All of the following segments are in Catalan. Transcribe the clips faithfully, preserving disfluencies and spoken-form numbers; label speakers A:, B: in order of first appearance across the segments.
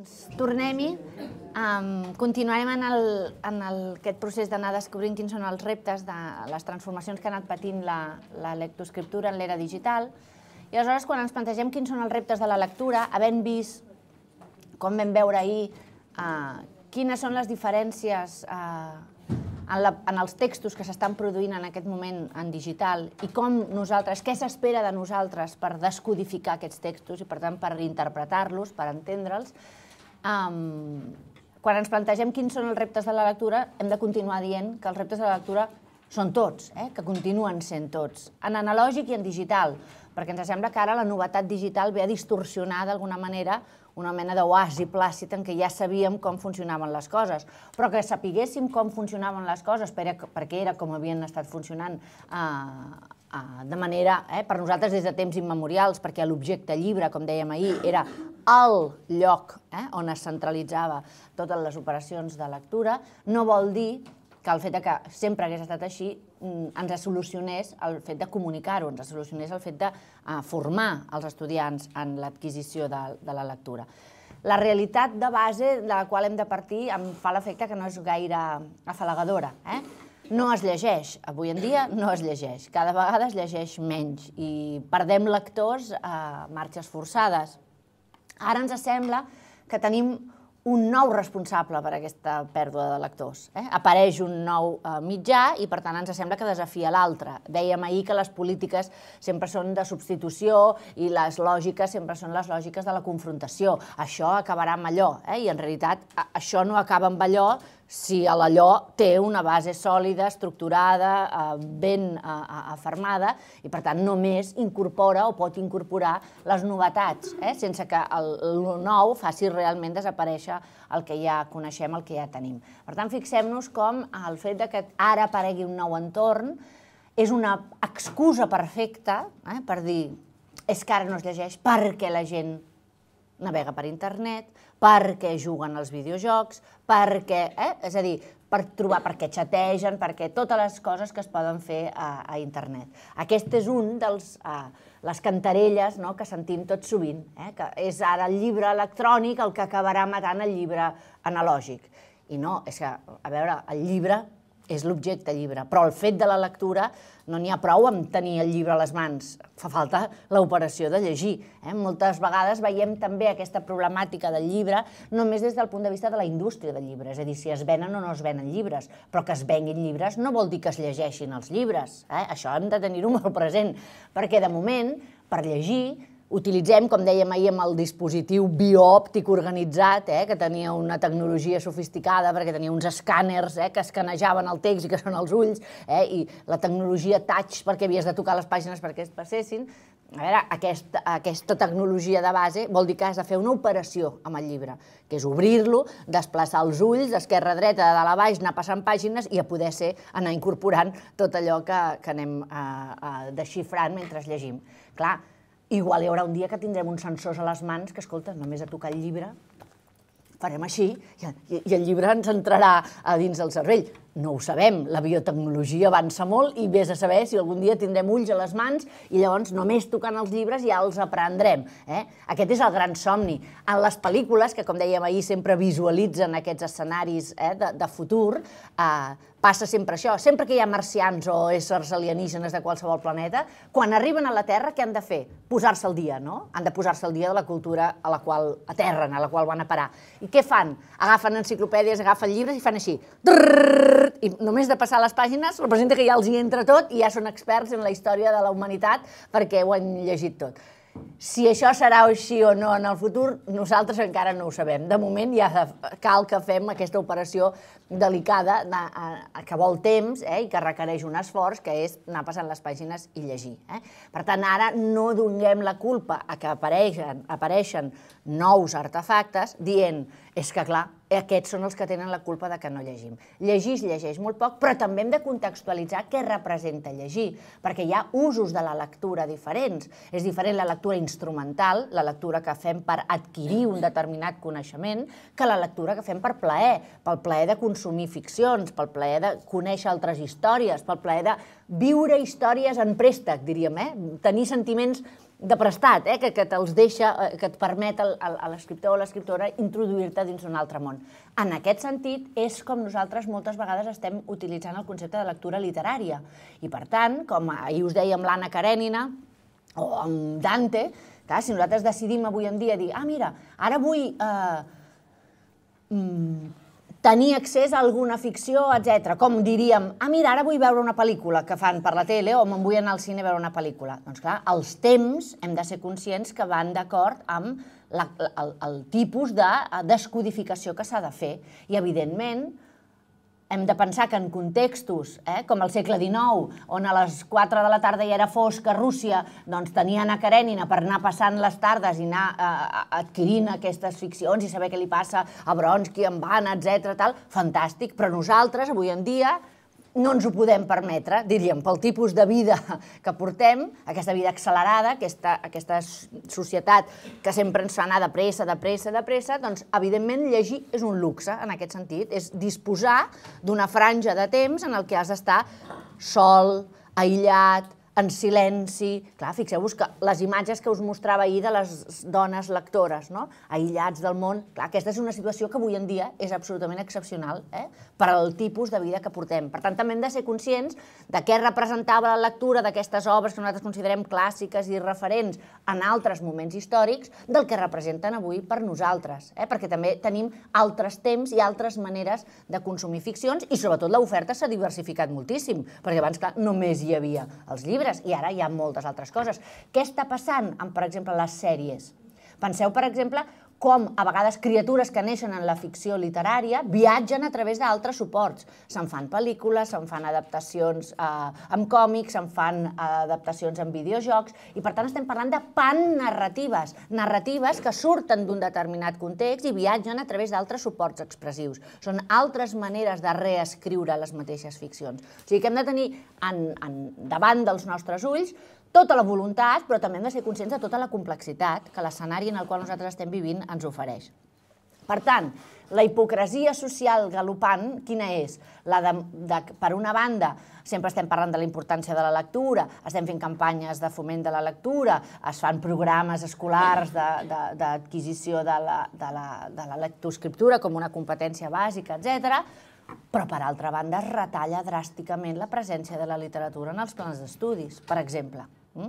A: Doncs tornem-hi. Um, continuarem en, el, en el, aquest procés d'anar descobrint quins són els reptes de les transformacions que ha anat patint la, la lectoescriptura en l'era digital. I aleshores, quan ens plantegem quins són els reptes de la lectura, havent vist, com vam veure ahir, uh, quines són les diferències uh, en, la, en els textos que s'estan produint en aquest moment en digital i com nosaltres, què s'espera de nosaltres per descodificar aquests textos i, per tant, per interpretar-los, per entendre'ls. Um, quan ens plantegem quins són els reptes de la lectura, hem de continuar dient que els reptes de la lectura són tots, eh? que continuen sent tots, en analògic i en digital, perquè ens sembla que ara la novetat digital ve a distorsionar d'alguna manera una mena d'oasi plàcid en què ja sabíem com funcionaven les coses, però que sapiguéssim com funcionaven les coses, perquè era com havien estat funcionant de manera, per nosaltres des de temps immemorials, perquè l'objecte llibre, com dèiem ahir, era el lloc on es centralitzava totes les operacions de lectura, no vol dir que el fet que sempre hagués estat així ens solucionés el fet de comunicar-ho, ens solucionés el fet de formar els estudiants en l'adquisició de la lectura. La realitat de base de la qual hem de partir em fa l'efecte que no és gaire afalagadora. No es llegeix, avui en dia no es llegeix, cada vegada es llegeix menys i perdem lectors a marxes forçades. Ara ens sembla que tenim un nou responsable per aquesta pèrdua de lectors. Apareix un nou mitjà i, per tant, ens sembla que desafia l'altre. Dèiem ahir que les polítiques sempre són de substitució i les lògiques sempre són les lògiques de la confrontació. Això acabarà amb allò, i en realitat això no acaba amb allò si l'allò té una base sòlida, estructurada, ben afermada i, per tant, només incorpora o pot incorporar les novetats, sense que el nou faci realment desaparèixer el que ja coneixem, el que ja tenim. Per tant, fixem-nos com el fet que ara aparegui un nou entorn és una excusa perfecta per dir és que ara no es llegeix perquè la gent navega per internet, perquè juguen als videojocs, perquè, és a dir, per trobar, perquè xategen, perquè totes les coses que es poden fer a internet. Aquest és un dels les cantarelles que sentim tot sovint, que és ara el llibre electrònic el que acabarà matant el llibre analògic. I no, és que, a veure, el llibre és l'objecte llibre, però el fet de la lectura no n'hi ha prou amb tenir el llibre a les mans, fa falta l'operació de llegir. Moltes vegades veiem també aquesta problemàtica del llibre només des del punt de vista de la indústria del llibre, és a dir, si es venen o no es venen llibres, però que es venguin llibres no vol dir que es llegeixin els llibres, això hem de tenir-ho molt present, perquè de moment, per llegir, utilitzem, com dèiem ahir, amb el dispositiu bioòptic organitzat, que tenia una tecnologia sofisticada perquè tenia uns escàners que escanejaven el text i que són els ulls, i la tecnologia touch perquè havies de tocar les pàgines perquè es passessin. A veure, aquesta tecnologia de base vol dir que has de fer una operació amb el llibre, que és obrir-lo, desplaçar els ulls d'esquerra a dreta, de dalt a baix, anar passant pàgines i a poder ser anar incorporant tot allò que anem desxifrant mentre llegim. Clar, igual hi haurà un dia que tindrem uns sensors a les mans que, escolta, només a tocar el llibre farem així i el llibre ens entrarà a dins del cervell. No ho sabem, la biotecnologia avança molt i vés a saber si algun dia tindrem ulls a les mans i llavors només tocant els llibres ja els aprendrem. Aquest és el gran somni. En les pel·lícules, que com dèiem ahir sempre visualitzen aquests escenaris de futur, passa sempre això. Sempre que hi ha marcians o éssers alienígenes de qualsevol planeta, quan arriben a la Terra, què han de fer? Posar-se al dia, no? Han de posar-se al dia de la cultura a la qual aterren, a la qual van a parar. I què fan? Agafen enciclopèdies, agafen llibres i fan així. I només de passar les pàgines representa que ja els hi entra tot i ja són experts en la història de la humanitat perquè ho han llegit tot. Si això serà així o no en el futur, nosaltres encara no ho sabem. De moment ja cal que fem aquesta operació delicada que vol temps i que requereix un esforç, que és anar passant les pàgines i llegir. Per tant, ara no donem la culpa a que apareixen nous artefactes dient és que, clar, aquests són els que tenen la culpa de que no llegim. Llegir es llegeix molt poc, però també hem de contextualitzar què representa llegir, perquè hi ha usos de la lectura diferents. És diferent la lectura instrumental, la lectura que fem per adquirir un determinat coneixement, que la lectura que fem per plaer, pel plaer de consumir ficcions, pel plaer de conèixer altres històries, pel plaer de viure històries en préstec, diríem, tenir sentiments de prestat, que te'ls deixa, que et permet a l'escriptor o l'escriptora introduir-te dins d'un altre món. En aquest sentit, és com nosaltres moltes vegades estem utilitzant el concepte de lectura literària. I per tant, com ahir us deia amb l'Anna Karenina o amb Dante, si nosaltres decidim avui en dia dir, ah, mira, ara vull tenir accés a alguna ficció, etcètera. Com diríem, ah, mira, ara vull veure una pel·lícula que fan per la tele o me'n vull anar al cine a veure una pel·lícula. Doncs clar, els temps hem de ser conscients que van d'acord amb el tipus de descodificació que s'ha de fer. I, evidentment, hem de pensar que en contextos com el segle dinou, on a les quatre de la tarda ja era fosc a Rússia, doncs tenia Anna Karenina per anar passant les tardes i anar adquirint aquestes ficcions i saber què li passa a Bronsky, a Vanna, etcètera, fantàstic, però nosaltres, avui en dia, no ens ho podem permetre, diríem, pel tipus de vida que portem, aquesta vida accelerada, aquesta societat que sempre ens fa anar de pressa, de pressa, de pressa, doncs, evidentment, llegir és un luxe, en aquest sentit, és disposar d'una franja de temps en el que has d'estar sol, aïllat, en silenci. Clar, fixeu-vos que les imatges que us mostrava ahir de les dones lectores, aïllats del món, clar, aquesta és una situació que avui en dia és absolutament excepcional per al tipus de vida que portem. Per tant, també hem de ser conscients de què representava la lectura d'aquestes obres que nosaltres considerem clàssiques i referents en altres moments històrics del que representen avui per nosaltres, perquè també tenim altres temps i altres maneres de consumir ficcions i, sobretot, l'oferta s'ha diversificat moltíssim, perquè abans, clar, només hi havia els llibres i ara hi ha moltes altres coses. Què està passant amb, per exemple, les sèries? Penseu, per exemple, com a vegades criatures que neixen en la ficció literària viatgen a través d'altres suports. Se'n fan pel·lícules, se'n fan adaptacions amb còmics, se'n fan adaptacions en videojocs, i per tant estem parlant de pan-narratives, narratives que surten d'un determinat context i viatgen a través d'altres suports expressius. Són altres maneres de reescriure les mateixes ficcions. O sigui que hem de tenir davant dels nostres ulls tota la voluntat, però també hem de ser conscients de tota la complexitat que l'escenari en el qual nosaltres estem vivint ens ofereix. Per tant, la hipocresia social galopant, quina és? Per una banda, sempre estem parlant de la importància de la lectura, estem fent campanyes de foment de la lectura, es fan programes escolars d'adquisició de la lectoescriptura com una competència bàsica, etcètera, però, per altra banda, es retalla dràsticament la presència de la literatura en els plans d'estudis, per exemple.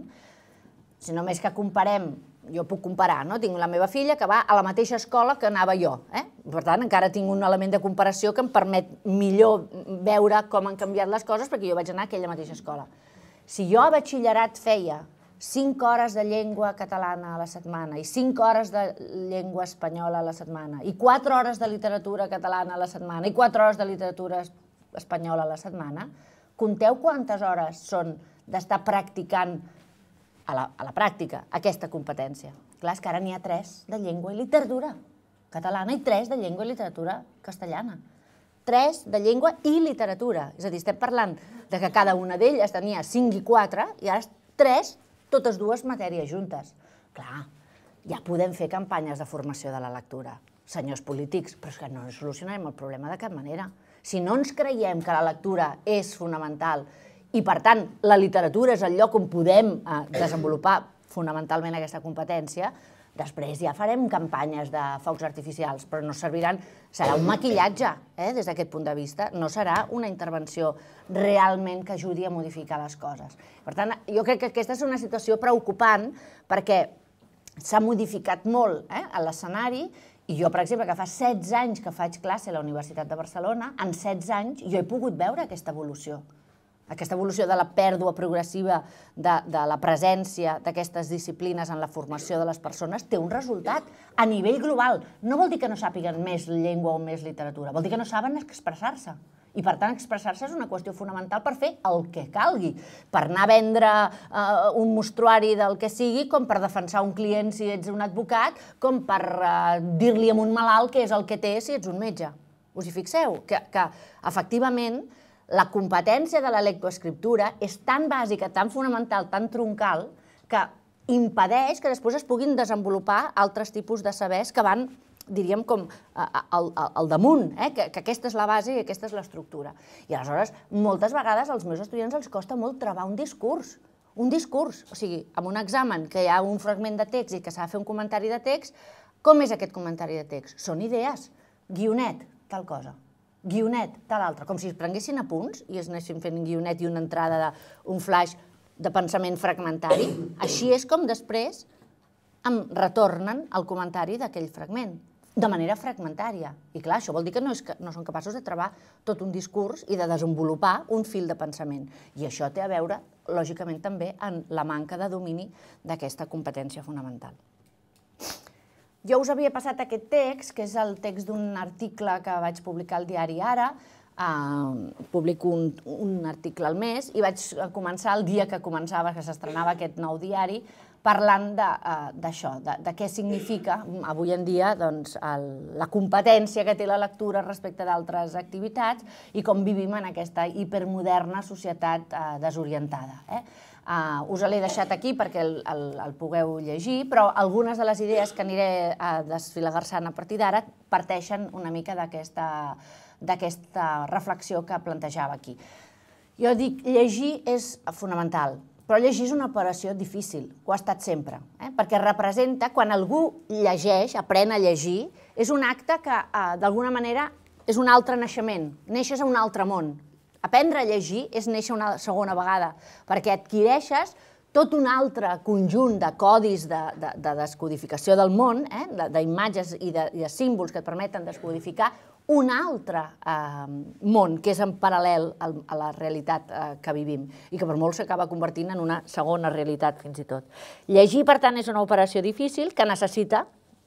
A: Si només que comparem, jo puc comparar, no? Tinc la meva filla que va a la mateixa escola que anava jo. Per tant, encara tinc un element de comparació que em permet millor veure com han canviat les coses perquè jo vaig anar a aquella mateixa escola. Si jo a batxillerat feia cinc hores de llengua catalana a la setmana i cinc hores de llengua espanyola a la setmana i quatre hores de literatura catalana a la setmana i quatre hores de literatura espanyola a la setmana, compteu quantes hores són d'estar practicant a la pràctica aquesta competència. Clar, és que ara n'hi ha tres de llengua i literatura catalana i tres de llengua i literatura castellana. Tres de llengua i literatura. És a dir, estem parlant que cada una d'elles tenia cinc i quatre i ara tres, totes dues matèries juntes. Clar, ja podem fer campanyes de formació de la lectura, senyors polítics, però és que no solucionarem el problema de cap manera. Si no ens creiem que la lectura és fonamental i, per tant, la literatura és el lloc on podem desenvolupar fonamentalment aquesta competència, després ja farem campanyes de focs artificials, però no serviran, serà un maquillatge des d'aquest punt de vista, no serà una intervenció realment que ajudi a modificar les coses. Per tant, jo crec que aquesta és una situació preocupant perquè s'ha modificat molt l'escenari i jo, per exemple, que fa setze anys que faig classe a la Universitat de Barcelona, en setze anys jo he pogut veure aquesta evolució. Aquesta evolució de la pèrdua progressiva de la presència d'aquestes disciplines en la formació de les persones té un resultat a nivell global. No vol dir que no sàpiguen més llengua o més literatura, vol dir que no saben expressar-se. I, per tant, expressar-se és una qüestió fonamental per fer el que calgui, per anar a vendre un mostruari del que sigui, com per defensar un client si ets un advocat, com per dir-li a un malalt què és el que té si ets un metge. Us hi fixeu? Que, efectivament, la competència de la lectoescriptura és tan bàsica, tan fonamental, tan troncal, que impedeix que després es puguin desenvolupar altres tipus de sabers que van, diríem, com al damunt, que aquesta és la base i aquesta és l'estructura. I aleshores, moltes vegades als meus estudiants els costa molt travar un discurs, un discurs. O sigui, en un examen que hi ha un fragment de text i que s'ha de fer un comentari de text, com és aquest comentari de text? Són idees. Guionet, tal cosa. Guionet, tal altra. Com si es prenguessin apunts i es anessin fent un guionet i una entrada, un flash de pensament fragmentari. Així és com després em retornen el comentari d'aquell fragment, de manera fragmentària. I clar, això vol dir que no són capaços de trobar tot un discurs i de desenvolupar un fil de pensament. I això té a veure, lògicament, també en la manca de domini d'aquesta competència fonamental. Jo us havia passat aquest text, que és el text d'un article que vaig publicar al diari Ara, publico un article al mes, i vaig començar el dia que començava, que s'estrenava aquest nou diari, parlant d'això, de què significa avui en dia la competència que té la lectura respecte d'altres activitats i com vivim en aquesta hipermoderna societat desorientada. Us l'he deixat aquí perquè el pugueu llegir, però algunes de les idees que aniré desfilagarçant a partir d'ara parteixen una mica d'aquesta reflexió que plantejava aquí. Jo dic, llegir és fonamental, però llegir és una operació difícil, ho ha estat sempre, perquè representa, quan algú llegeix, aprèn a llegir, és un acte que, d'alguna manera, és un altre naixement, neixes a un altre món. Aprendre a llegir és néixer una segona vegada, perquè adquireixes tot un altre conjunt de codis de descodificació del món, d'imatges i de símbols que et permeten descodificar un altre món que és en paral·lel a la realitat que vivim i que per molt s'acaba convertint en una segona realitat fins i tot. Llegir, per tant, és una operació difícil que necessita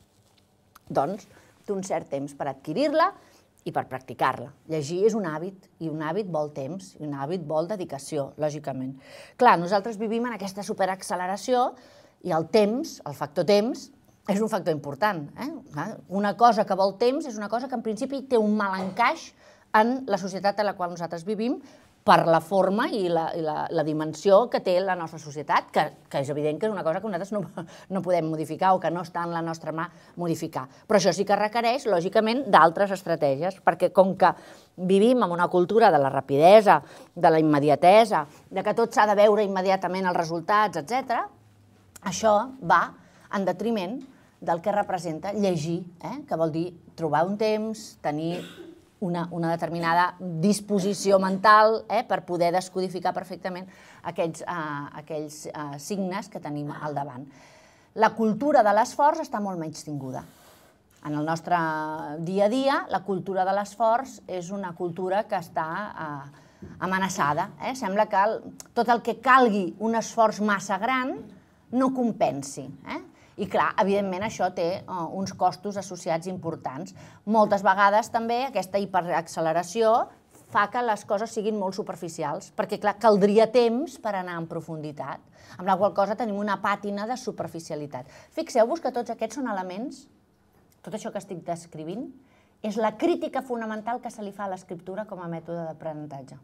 A: d'un cert temps per adquirir-la i per practicar-la. Llegir és un hàbit, i un hàbit vol temps, i un hàbit vol dedicació, lògicament. Clar, nosaltres vivim en aquesta superacceleració i el temps, el factor temps, és un factor important. Una cosa que vol temps és una cosa que en principi té un mal encaix en la societat en la qual nosaltres vivim per la forma i la dimensió que té la nostra societat, que és evident que és una cosa que nosaltres no podem modificar o que no està en la nostra mà modificar. Però això sí que requereix, lògicament, d'altres estratègies, perquè com que vivim en una cultura de la rapidesa, de la immediatesa, de que tot s'ha de veure immediatament els resultats, etcètera, això va en detriment del que representa llegir, que vol dir trobar un temps, tenir una determinada disposició mental per poder descodificar perfectament aquells signes que tenim al davant. La cultura de l'esforç està molt menystinguda. En el nostre dia a dia, la cultura de l'esforç és una cultura que està amenaçada. Sembla que tot el que calgui un esforç massa gran no compensi. I clar, evidentment això té uns costos associats importants. Moltes vegades també aquesta hiperacceleració fa que les coses siguin molt superficials, perquè clar, caldria temps per anar en profunditat, amb la qual cosa tenim una pàtina de superficialitat. Fixeu-vos que tots aquests són elements, tot això que estic descrivint, és la crítica fonamental que se li fa a l'escriptura com a mètode d'aprenentatge,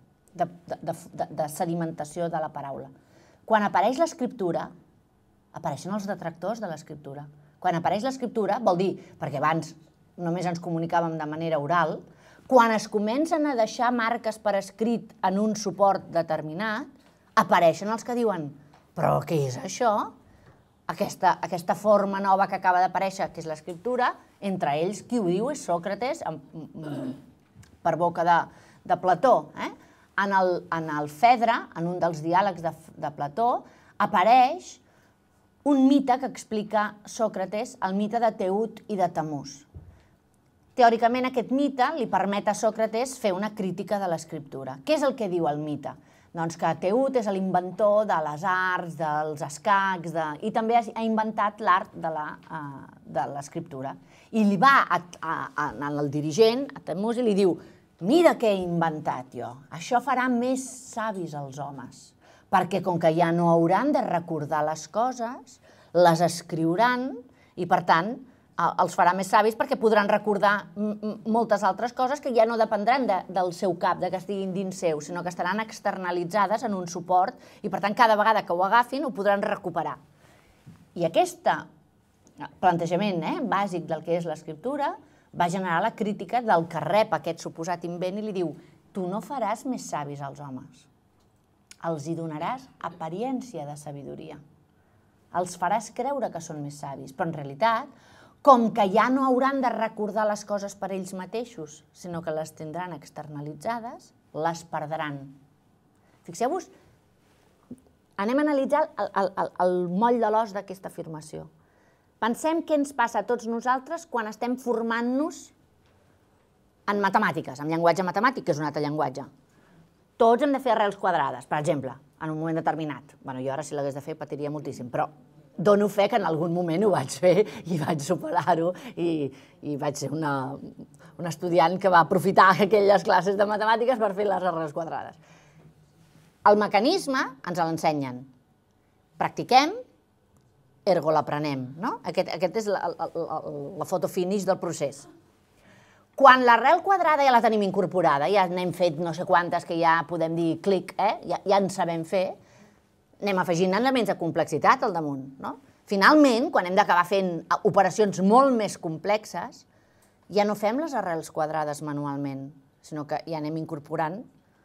A: de sedimentació de la paraula. Quan apareix l'escriptura, apareixen els detractors de l'escriptura. Quan apareix l'escriptura, vol dir, perquè abans només ens comunicàvem de manera oral, quan es comencen a deixar marques per escrit en un suport determinat, apareixen els que diuen, però què és això? Aquesta forma nova que acaba d'aparèixer, que és l'escriptura, entre ells qui ho diu és Sòcrates, per boca de Plató. En el Fedre, en un dels diàlegs de Plató, apareix un mite que explica Sòcrates, el mite de Teut i de Tamús. Teòricament, aquest mite li permet a Sòcrates fer una crítica de l'escriptura. Què és el que diu el mite? Doncs que Teut és l'inventor de les arts, dels escacs, i també ha inventat l'art de l'escriptura. I li va al dirigent, a Tamús, i li diu, mira què he inventat jo, això farà més savis els homes, perquè com que ja no hauran de recordar les coses, les escriuran i, per tant, els farà més savis perquè podran recordar moltes altres coses que ja no dependran del seu cap, que estiguin dins seu, sinó que estaran externalitzades en un suport i, per tant, cada vegada que ho agafin ho podran recuperar. I aquest plantejament bàsic del que és l'escriptura va generar la crítica del que rep aquest suposat invent i li diu tu no faràs més savis als homes. els hi donaràs apariència de sabidoria. Els faràs creure que són més savis, però en realitat, com que ja no hauran de recordar les coses per ells mateixos, sinó que les tindran externalitzades, les perdran. Fixeu-vos, anem a analitzar el, el, el, el moll de l'os d'aquesta afirmació. Pensem què ens passa a tots nosaltres quan estem formant-nos en matemàtiques, en llenguatge matemàtic, que és un altre llenguatge. Tots hem de fer arrels quadrades, per exemple, en un moment determinat. Bé, jo ara si l'hagués de fer patiria moltíssim, però dono fe que en algun moment ho vaig fer i vaig superar-ho i, i vaig ser una, una estudiant que va aprofitar aquelles classes de matemàtiques per fer les arrels quadrades. El mecanisme ens l'ensenyen. Practiquem, ergo l'aprenem. No? Aquest, aquest és la, la, la, la foto finish del procés. Quan l'arrel quadrada ja la tenim incorporada, ja n'hem fet no sé quantes que ja podem dir clic, eh? ja, ja en sabem fer, anem afegint elements de complexitat al damunt. No? Finalment, quan hem d'acabar fent operacions molt més complexes, ja no fem les arrels quadrades manualment, sinó que ja anem incorporant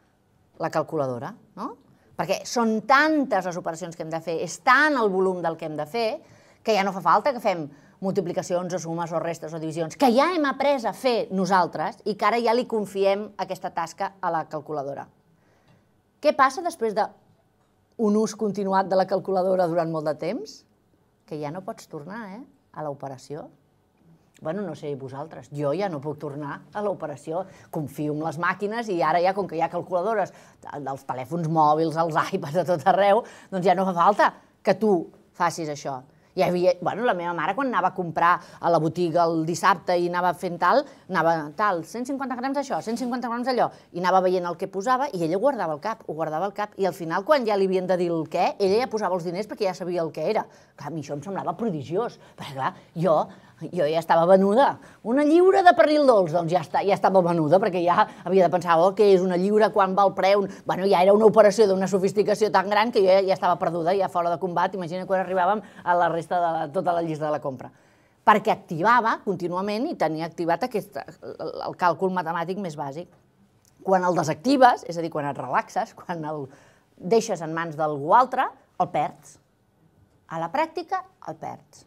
A: la calculadora. No? Perquè són tantes les operacions que hem de fer, és tant el volum del que hem de fer, que ja no fa falta que fem multiplicacions o sumes o restes o divisions, que ja hem après a fer nosaltres i que ara ja li confiem aquesta tasca a la calculadora. Què passa després d'un ús continuat de la calculadora durant molt de temps? Que ja no pots tornar eh, a l'operació. Bueno, no sé vosaltres, jo ja no puc tornar a l'operació, confio en les màquines i ara ja, com que hi ha calculadores dels telèfons mòbils, els iPads, a tot arreu, doncs ja no fa falta que tu facis això. Hi havia, bueno, la meva mare, quan anava a comprar a la botiga el dissabte i anava fent tal, anava tal, cent cinquanta grams d'això, cent cinquanta grams d'allò, i anava veient el que posava i ella ho guardava al cap, ho guardava al cap, i al final, quan ja li havien de dir el què, ella ja posava els diners perquè ja sabia el que era. Clar, a mi això em semblava prodigiós, perquè clar, jo, jo ja estava venuda. Una lliura de pernil dolç, doncs ja, està, ja estava venuda, perquè ja havia de pensar, oh, què és una lliura, quan va el preu? Bueno, ja era una operació d'una sofisticació tan gran que jo ja, ja estava perduda, ja fora de combat, imagina quan arribàvem a la resta de la, tota la llista de la compra. Perquè activava contínuament i tenia activat aquest, el, el càlcul matemàtic més bàsic. Quan el desactives, és a dir, quan et relaxes, quan el deixes en mans d'algú altre, el perds. A la pràctica, el perds.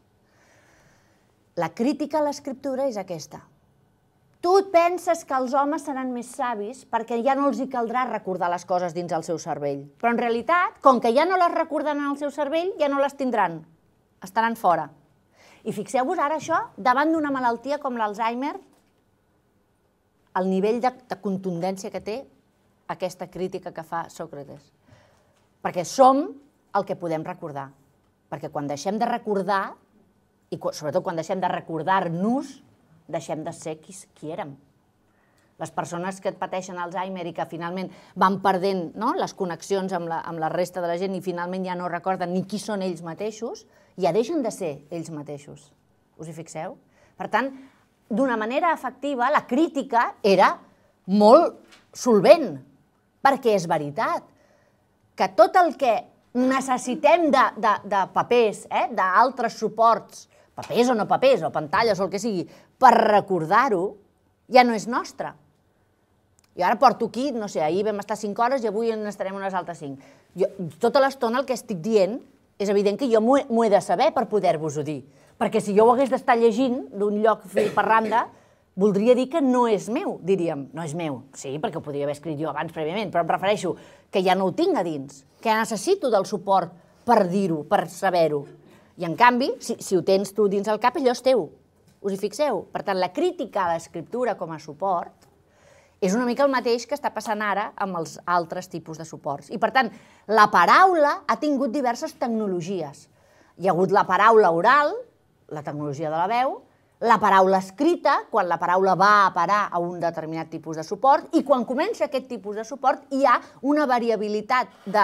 A: La crítica a l'escriptura és aquesta. Tu et penses que els homes seran més savis perquè ja no els hi caldrà recordar les coses dins el seu cervell. Però en realitat, com que ja no les recorden en el seu cervell, ja no les tindran. Estaran fora. I fixeu-vos ara això, davant d'una malaltia com l'Alzheimer, el nivell de, de contundència que té aquesta crítica que fa Sòcrates. Perquè som el que podem recordar. Perquè quan deixem de recordar, i sobretot quan deixem de recordar-nos, deixem de ser qui, qui érem. Les persones que pateixen Alzheimer i que finalment van perdent no, les connexions amb la, amb la resta de la gent i finalment ja no recorden ni qui són ells mateixos, ja deixen de ser ells mateixos. Us hi fixeu? Per tant, d'una manera efectiva, la crítica era molt solvent, perquè és veritat que tot el que necessitem de, de, de papers, eh, d'altres suports, papers o no papers, o pantalles o el que sigui, per recordar-ho, ja no és nostre. Jo ara porto aquí, no sé, ahir vam estar cinc hores i avui en estarem unes altres cinc. Jo, tota l'estona el que estic dient és evident que jo m'ho he, he de saber per poder-vos-ho dir. Perquè si jo ho hagués d'estar llegint d'un lloc fil per randa, voldria dir que no és meu, diríem. No és meu, sí, perquè ho podria haver escrit jo abans prèviament, però em refereixo que ja no ho tinc a dins, que necessito del suport per dir-ho, per saber-ho. I en canvi, si, si ho tens tu dins el cap, allò és teu. Us hi fixeu? Per tant, la crítica a l'escriptura com a suport és una mica el mateix que està passant ara amb els altres tipus de suports. I per tant, la paraula ha tingut diverses tecnologies. Hi ha hagut la paraula oral, la tecnologia de la veu, la paraula escrita, quan la paraula va a parar a un determinat tipus de suport, i quan comença aquest tipus de suport hi ha una variabilitat de,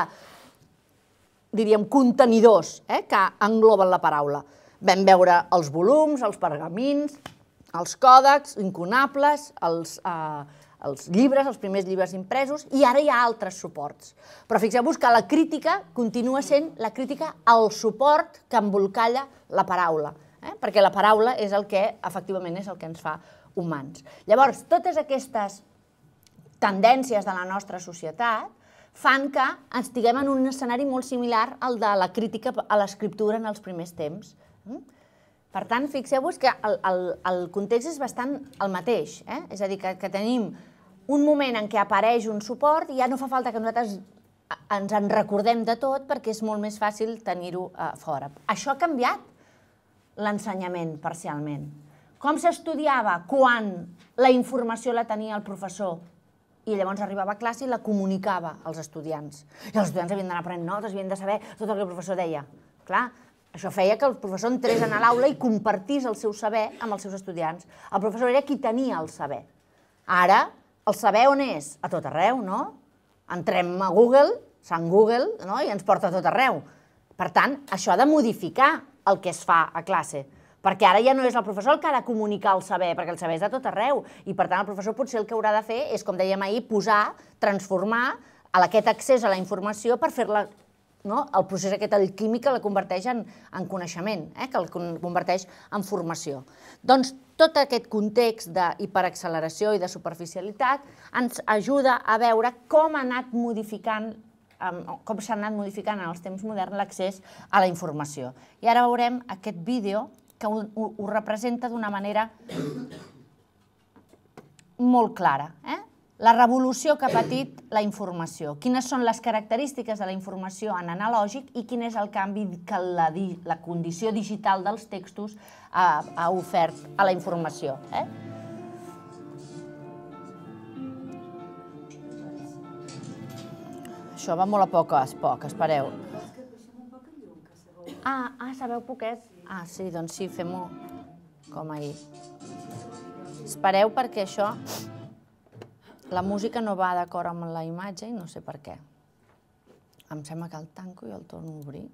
A: diríem, contenidors eh, que engloben la paraula. Vam veure els volums, els pergamins, els còdecs incunables, els, eh, els llibres, els primers llibres impresos, i ara hi ha altres suports. Però fixeu-vos que la crítica continua sent la crítica al suport que embolcalla la paraula. Eh? Perquè la paraula és el que, efectivament, és el que ens fa humans. Llavors, totes aquestes tendències de la nostra societat fan que estiguem en un escenari molt similar al de la crítica a l'escriptura en els primers temps. Per tant, fixeu-vos que el context és bastant el mateix, és a dir, que tenim un moment en què apareix un suport i ja no fa falta que nosaltres ens en recordem de tot perquè és molt més fàcil tenir-ho fora. Això ha canviat l'ensenyament parcialment. Com s'estudiava quan la informació la tenia el professor i llavors arribava a classe i la comunicava als estudiants. I els estudiants havien d'anar prenent notes, havien de saber tot el que el professor deia. Clar, això feia que el professor entrés a l'aula i compartís el seu saber amb els seus estudiants. El professor era qui tenia el saber. Ara, el saber on és? A tot arreu, no? Entrem a Google, Sant Google, i ens porta a tot arreu. Per tant, això ha de modificar el que es fa a classe, perquè ara ja no és el professor el que ha de comunicar el saber, perquè el saber és de tot arreu, i per tant el professor potser el que haurà de fer és, com dèiem ahir, posar, transformar aquest accés a la informació per fer-la, el procés aquest alquímic que la converteix en coneixement, que el converteix en formació. Doncs tot aquest context d'hiperacceleració i de superficialitat ens ajuda a veure com ha anat modificant com s'ha anat modificant en els temps moderns l'accés a la informació. I ara veurem aquest vídeo que ho representa d'una manera molt clara. La revolució que ha patit la informació. Quines són les característiques de la informació en analògic i quin és el canvi que la condició digital dels textos ha ofert a la informació. Això va molt a poc, a poc, espereu. Ah, sabeu poquet? Ah, sí, doncs sí, fem-ho com ahir. Espereu perquè això, la música no va d'acord amb la imatge i no sé per què. Em sembla que el tanco i el torno a obrir.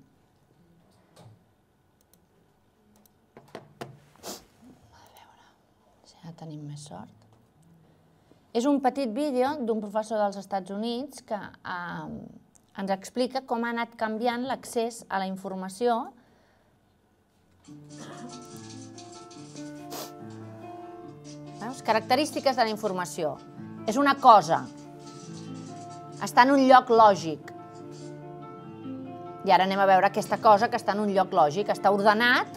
A: A veure, si ja tenim més sort. És un petit vídeo d'un professor dels Estats Units que ens explica com ha anat canviant l'accés a la informació. Característiques de la informació. És una cosa. Està en un lloc lògic. I ara anem a veure aquesta cosa que està en un lloc lògic. Està ordenat,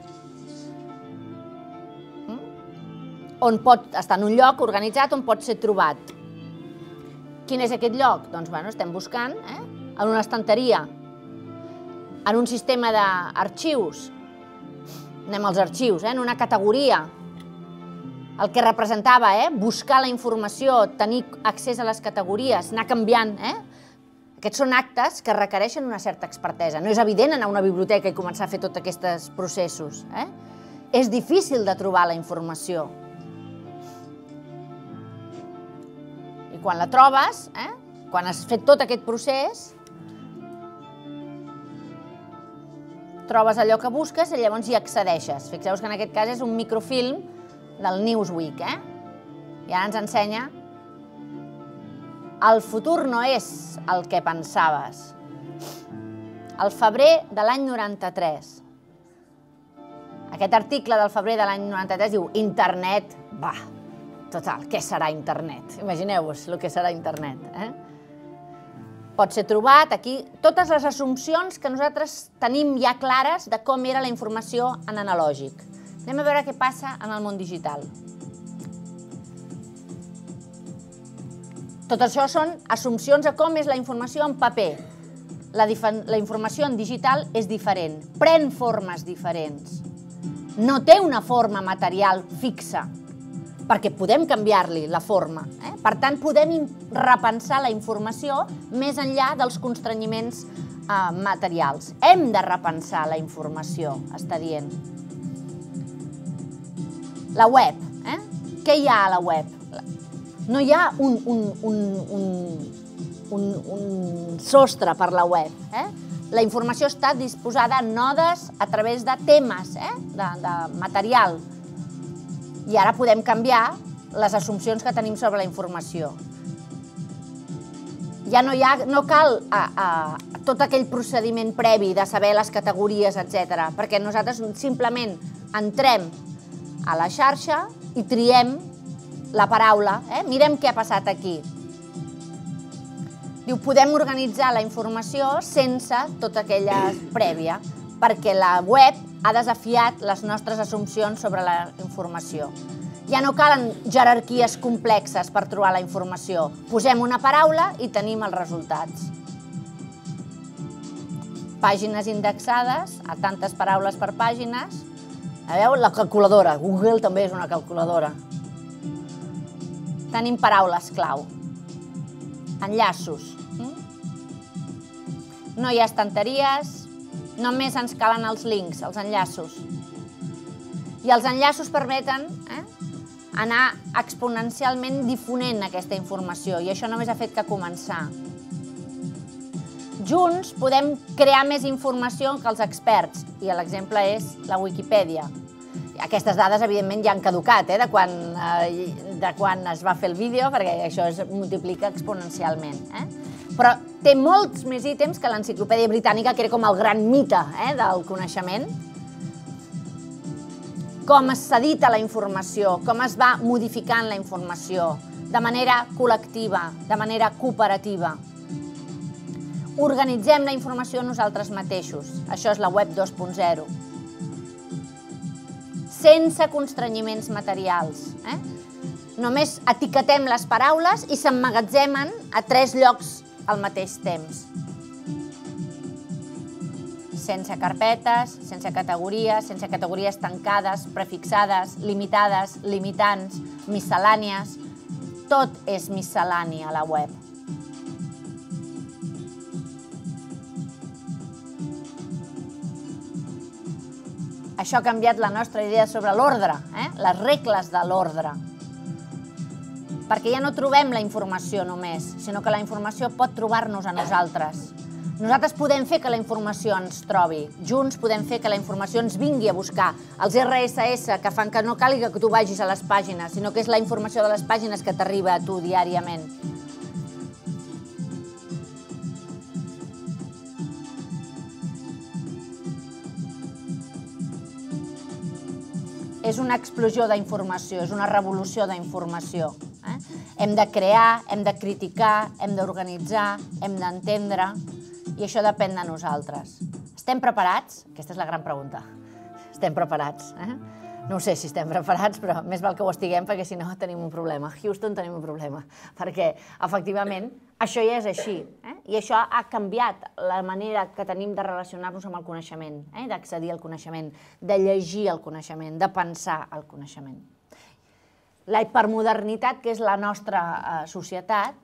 A: on pot estar en un lloc organitzat on pot ser trobat. Quin és aquest lloc? Doncs estem buscant en una estanteria, en un sistema d'arxius, anem als arxius, en una categoria, el que representava buscar la informació, tenir accés a les categories, anar canviant. Aquests són actes que requereixen una certa expertesa. No és evident anar a una biblioteca i començar a fer tots aquests processos. És difícil de trobar la informació. I quan la trobes, quan has fet tot aquest procés, trobes allò que busques i llavors hi accedeixes. Fixeu-vos que en aquest cas és un microfilm del Newsweek. I ara ens ensenya el futur no és el que pensaves. El febrer de l'any noranta-tres. Aquest article del febrer de l'any noranta-tres diu Internet, va, total, què serà internet? Imagineu-vos el que serà internet. Pot ser trobat aquí totes les assumpcions que nosaltres tenim ja clares de com era la informació en analògic. Anem a veure què passa en el món digital. Tot això són assumpcions de com és la informació en paper. La informació en digital és diferent, pren formes diferents. No té una forma material fixa, perquè podem canviar-li la forma. Per tant, podem repensar la informació més enllà dels constrenyiments materials. Hem de repensar la informació, està dient. La web. Què hi ha a la web? No hi ha un sostre per la web. La informació està disposada en nodes a través de temes, de material. I ara podem canviar les assumpcions que tenim sobre la informació. Ja no cal tot aquell procediment previ de saber les categories, etcètera, perquè nosaltres simplement entrem a la xarxa i triem la paraula. Mirem què ha passat aquí. Diu, podem organitzar la informació sense tota aquella prèvia, perquè la web ha desafiat les nostres assumpcions sobre la informació. Ja no calen jerarquies complexes per trobar la informació. Posem una paraula i tenim els resultats. Pàgines indexades, a tantes paraules per pàgines. A veure, la calculadora. Google també és una calculadora. Tenim paraules clau. Enllaços. No hi ha estanteries, només ens calen els links, els enllaços. I els enllaços permeten anar exponencialment difonent aquesta informació, i això només ha fet que començar. Junts podem crear més informació que els experts, i l'exemple és la Wikipedia. Aquestes dades, evidentment, ja han caducat, de quan es va fer el vídeo, perquè això es multiplica exponencialment. Però té molts més ítems que l'Enciclopèdia Britànica, que era com el gran mite del coneixement. Com s'edita la informació, com es va modificant la informació, de manera col·lectiva, de manera cooperativa. Organitzem la informació nosaltres mateixos. Això és la web dos punt zero. Sense constrenyiments materials. Només etiquetem les paraules i s'emmagatzemen a tres llocs al mateix temps. Sense carpetes, sense categories, sense categories tancades, prefixades, limitades, limitants, miscel·lànies. Tot és miscel·lani a la web. Això ha canviat la nostra idea sobre l'ordre, les regles de l'ordre. Perquè ja no trobem la informació només, sinó que la informació pot trobar-nos a nosaltres. Nosaltres podem fer que la informació ens trobi. Junts podem fer que la informació ens vingui a buscar. Els erre esse esse que fan que no càliga que tu vagis a les pàgines, sinó que és la informació de les pàgines que t'arriba a tu diàriament. És una explosió d'informació, és una revolució d'informació. Hem de crear, hem de criticar, hem d'organitzar, hem d'entendre, i això depèn de nosaltres. Estem preparats? Aquesta és la gran pregunta. Estem preparats. No sé si estem preparats, però més val que ho estiguem, perquè si no tenim un problema. A Houston tenim un problema, perquè efectivament això ja és així, i això ha canviat la manera que tenim de relacionar-nos amb el coneixement, d'accedir al coneixement, de llegir el coneixement, de pensar el coneixement. La hipermodernitat, que és la nostra societat,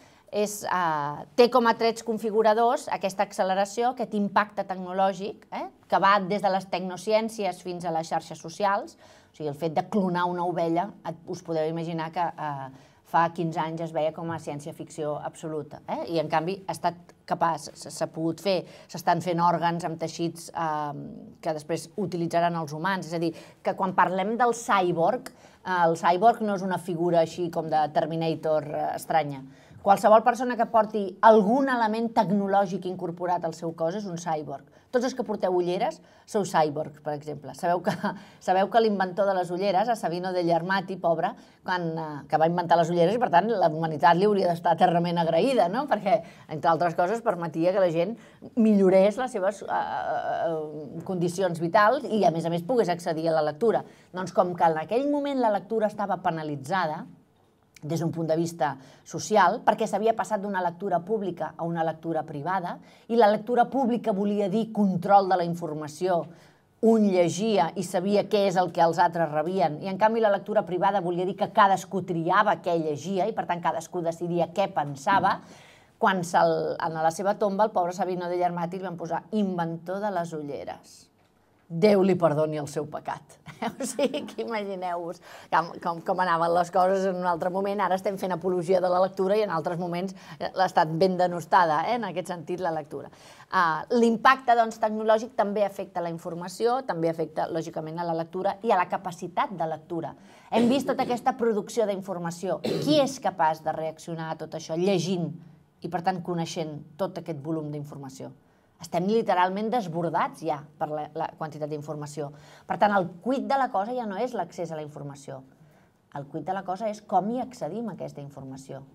A: té com a trets configuradors aquesta acceleració, aquest impacte tecnològic, que va des de les tecnociències fins a les xarxes socials. O sigui, el fet de clonar una ovella, us podeu imaginar que fa quinze anys es veia com a ciència-ficció absoluta. I, en canvi, ha estat capaç, s'ha pogut fer, s'estan fent òrgans amb teixits que després utilitzaran els humans. És a dir, que quan parlem del cyborg, el cyborg no és una figura així com de Terminator estranya. Qualsevol persona que porti algun element tecnològic incorporat al seu cos és un cyborg. Tots els que porteu ulleres sou cyborgs, per exemple. Sabeu que l'inventor de les ulleres, a Sabino Degli Armati, pobre, que va inventar les ulleres, i per tant la humanitat li hauria d'estar eternament agraïda, perquè, entre altres coses, permetia que la gent millorés les seves condicions vitals i, a més a més, pogués accedir a la lectura. Doncs com que en aquell moment la lectura estava penalitzada, des d'un punt de vista social, perquè s'havia passat d'una lectura pública a una lectura privada, i la lectura pública volia dir control de la informació. Un llegia i sabia què és el que els altres rebien, i en canvi la lectura privada volia dir que cadascú triava què llegia, i per tant cadascú decidia què pensava. Quan en la seva tomba, el pobre Sabino Degli Armati li van posar inventor de les ulleres. Déu li perdoni el seu pecat. O sigui, que imagineu-vos com anaven les coses en un altre moment. Ara estem fent apologia de la lectura i en altres moments l'ha estat ben denostada, en aquest sentit, la lectura. L'impacte tecnològic també afecta la informació, també afecta, lògicament, a la lectura i a la capacitat de lectura. Hem vist tota aquesta producció d'informació. Qui és capaç de reaccionar a tot això llegint i, per tant, coneixent tot aquest volum d'informació? Estem literalment desbordats ja per la quantitat d'informació. Per tant, el quid de la cosa ja no és l'accés a la informació. El quid de la cosa és com hi accedim a aquesta informació.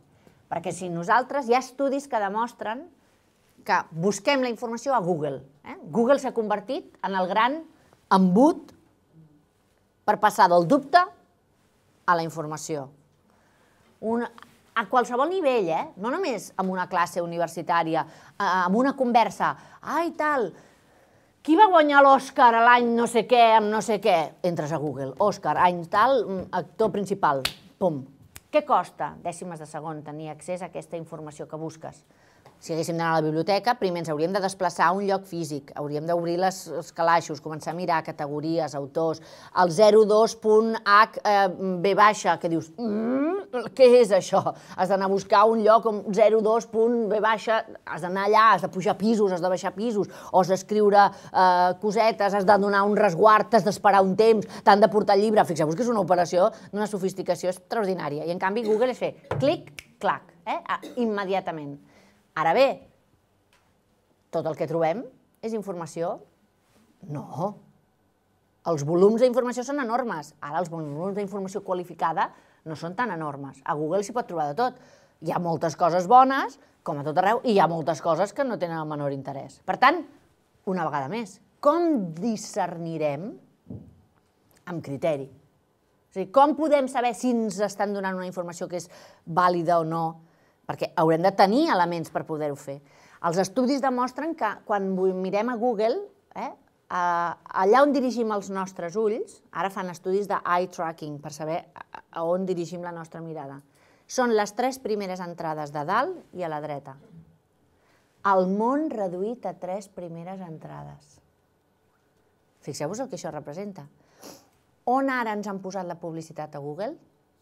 A: Perquè si nosaltres, hi ha estudis que demostren que busquem la informació a Google. Google s'ha convertit en el gran embut per passar del dubte a la informació. A qualsevol nivell, no només en una classe universitària, en una conversa, ai tal, qui va guanyar l'Oscar l'any no sé què amb no sé què? Entres a Google, Oscar, any tal, actor principal, pum. Què costa, dècimes de segon, tenir accés a aquesta informació que busques? Si haguéssim d'anar a la biblioteca, primer ens hauríem de desplaçar a un lloc físic, hauríem d'obrir els calaixos, començar a mirar categories, autors, el zero dos punt H B baixa, que dius, què és això? Has d'anar a buscar un lloc com zero dos punt B baixa, has d'anar allà, has de pujar pisos, has de baixar pisos, o has d'escriure cosetes, has de donar un resguard, t'has d'esperar un temps, t'han de portar el llibre. Fixeu-vos que és una operació d'una sofisticació extraordinària. I en canvi Google és fer clic, clac, immediatament. Ara bé, tot el que trobem és informació? No. Els volums d'informació són enormes. Ara els volums d'informació qualificada no són tan enormes. A Google s'hi pot trobar de tot. Hi ha moltes coses bones, com a tot arreu, i hi ha moltes coses que no tenen el menor interès. Per tant, una vegada més, com discernirem amb criteri? O sigui, com podem saber si ens estan donant una informació que és vàlida o no? Perquè haurem de tenir elements per poder-ho fer. Els estudis demostren que quan mirem a Google, allà on dirigim els nostres ulls, ara fan estudis d'eye tracking per saber a on dirigim la nostra mirada, són les tres primeres entrades de dalt i a la dreta. El món reduït a tres primeres entrades. Fixeu-vos el que això representa. On ara ens han posat la publicitat a Google?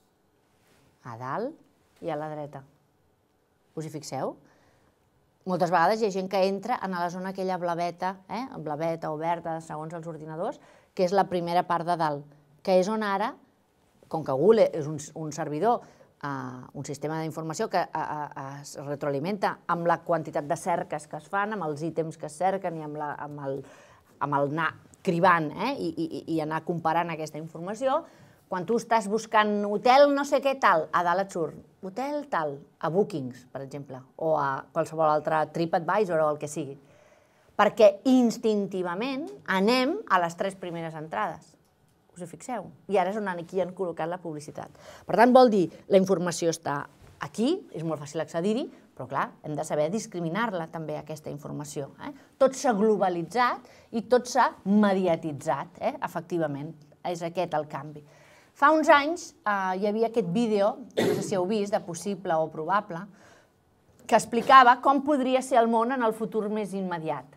A: A dalt i a la dreta. Us hi fixeu? Moltes vegades hi ha gent que entra en la zona aquella blaveta, blaveta o verda, segons els ordinadors, que és la primera part de dalt, que és on ara, com que Google és un servidor, un sistema d'informació que es retroalimenta amb la quantitat de cerques que es fan, amb els ítems que es cerquen i amb el anar cribant i anar comparant aquesta informació, quan tu estàs buscant hotel no sé què tal, a dalt et surt hotel tal, a Bookings, per exemple, o a qualsevol altre TripAdvisor o el que sigui. Perquè instintivament anem a les tres primeres entrades. Us hi fixeu? I ara és on aquí han col·locat la publicitat. Per tant, vol dir, la informació està aquí, és molt fàcil accedir-hi, però clar, hem de saber discriminar-la també, aquesta informació. Tot s'ha globalitzat i tot s'ha mediatitzat, efectivament. És aquest el canvi. Fa uns anys hi havia aquest vídeo, que no sé si heu vist, de Possible o Probable, que explicava com podria ser el món en el futur més immediat.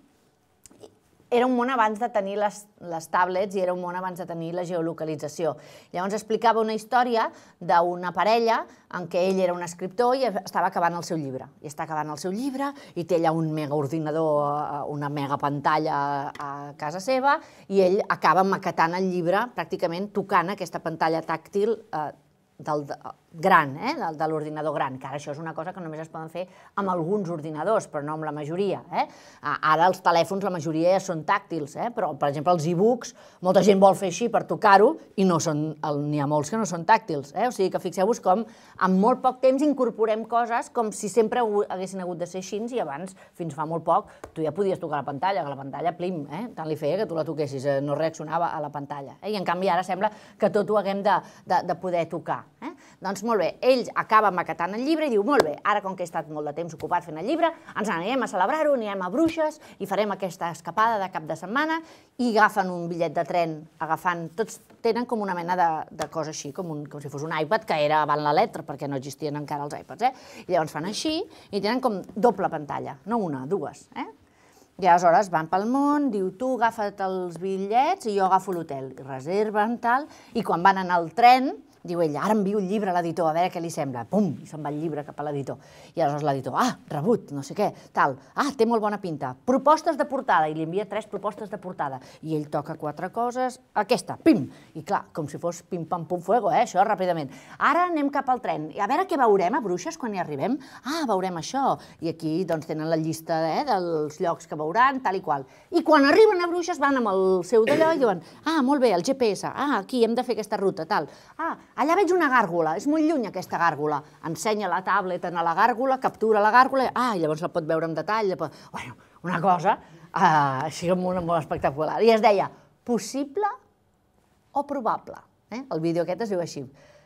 A: Era un món abans de tenir les tablets i era un món abans de tenir la geolocalització. Llavors explicava una història d'una parella en què ell era un escriptor i estava acabant el seu llibre. I està acabant el seu llibre i té allà un mega ordinador, una mega pantalla a casa seva i ell acaba maquetant el llibre pràcticament tocant aquesta pantalla tàctil gran, de l'ordinador gran, que ara això és una cosa que només es poden fer amb alguns ordinadors, però no amb la majoria. Ara els telèfons, la majoria ja són tàctils, però, per exemple, els e-books, molta gent vol fer així per tocar-ho i n'hi ha molts que no són tàctils. O sigui que fixeu-vos com en molt poc temps incorporem coses com si sempre haguessin hagut de ser així i abans, fins fa molt poc, tu ja podies tocar la pantalla, que la pantalla, plim, tant li feia que tu la toquessis, no reaccionava a la pantalla. I en canvi ara sembla que tot ho haguem de poder tocar. Doncs molt bé, ell acaba maquetant el llibre i diu, molt bé, ara com que he estat molt de temps ocupat fent el llibre, ens anirem a celebrar-ho, anirem a Bruixes i farem aquesta escapada de cap de setmana i agafen un bitllet de tren, agafant, tots tenen com una mena de cosa així, com si fos un iPad, que era avant la letra, perquè no existien encara els iPads, i llavors fan així i tenen com doble pantalla, no una, dues. I aleshores van pel món, diu, tu agafa't els bitllets i jo agafo l'hotel, i reserven, tal, i quan van anar al tren, diu ell, ara envio el llibre a l'editor, a veure què li sembla. Pum, i se'n va el llibre cap a l'editor. I aleshores l'editor, ah, rebut, no sé què, tal. Ah, té molt bona pinta. Propostes de portada, i li envia tres propostes de portada. I ell toca quatre coses, aquesta, pim! I clar, com si fos pim-pam-pum-fuego, eh, això, ràpidament. Ara anem cap al tren. I a veure què veurem a Bruixes quan hi arribem? Ah, veurem això. I aquí, doncs, tenen la llista dels llocs que veuran, tal i qual. I quan arriben a Bruixes van amb el seu d'allò i diuen, ah, molt bé, el G P S, ah, aquí hem de fer aquesta ruta, tal. Ah, allà veig una gàrgola, és molt lluny aquesta gàrgola. Ensenya la tablet a la gàrgola, captura la gàrgola, ah, i llavors la pot veure en detall. Bueno, una cosa així molt espectacular. I es deia, possible o probable. El vídeo aquest es diu així.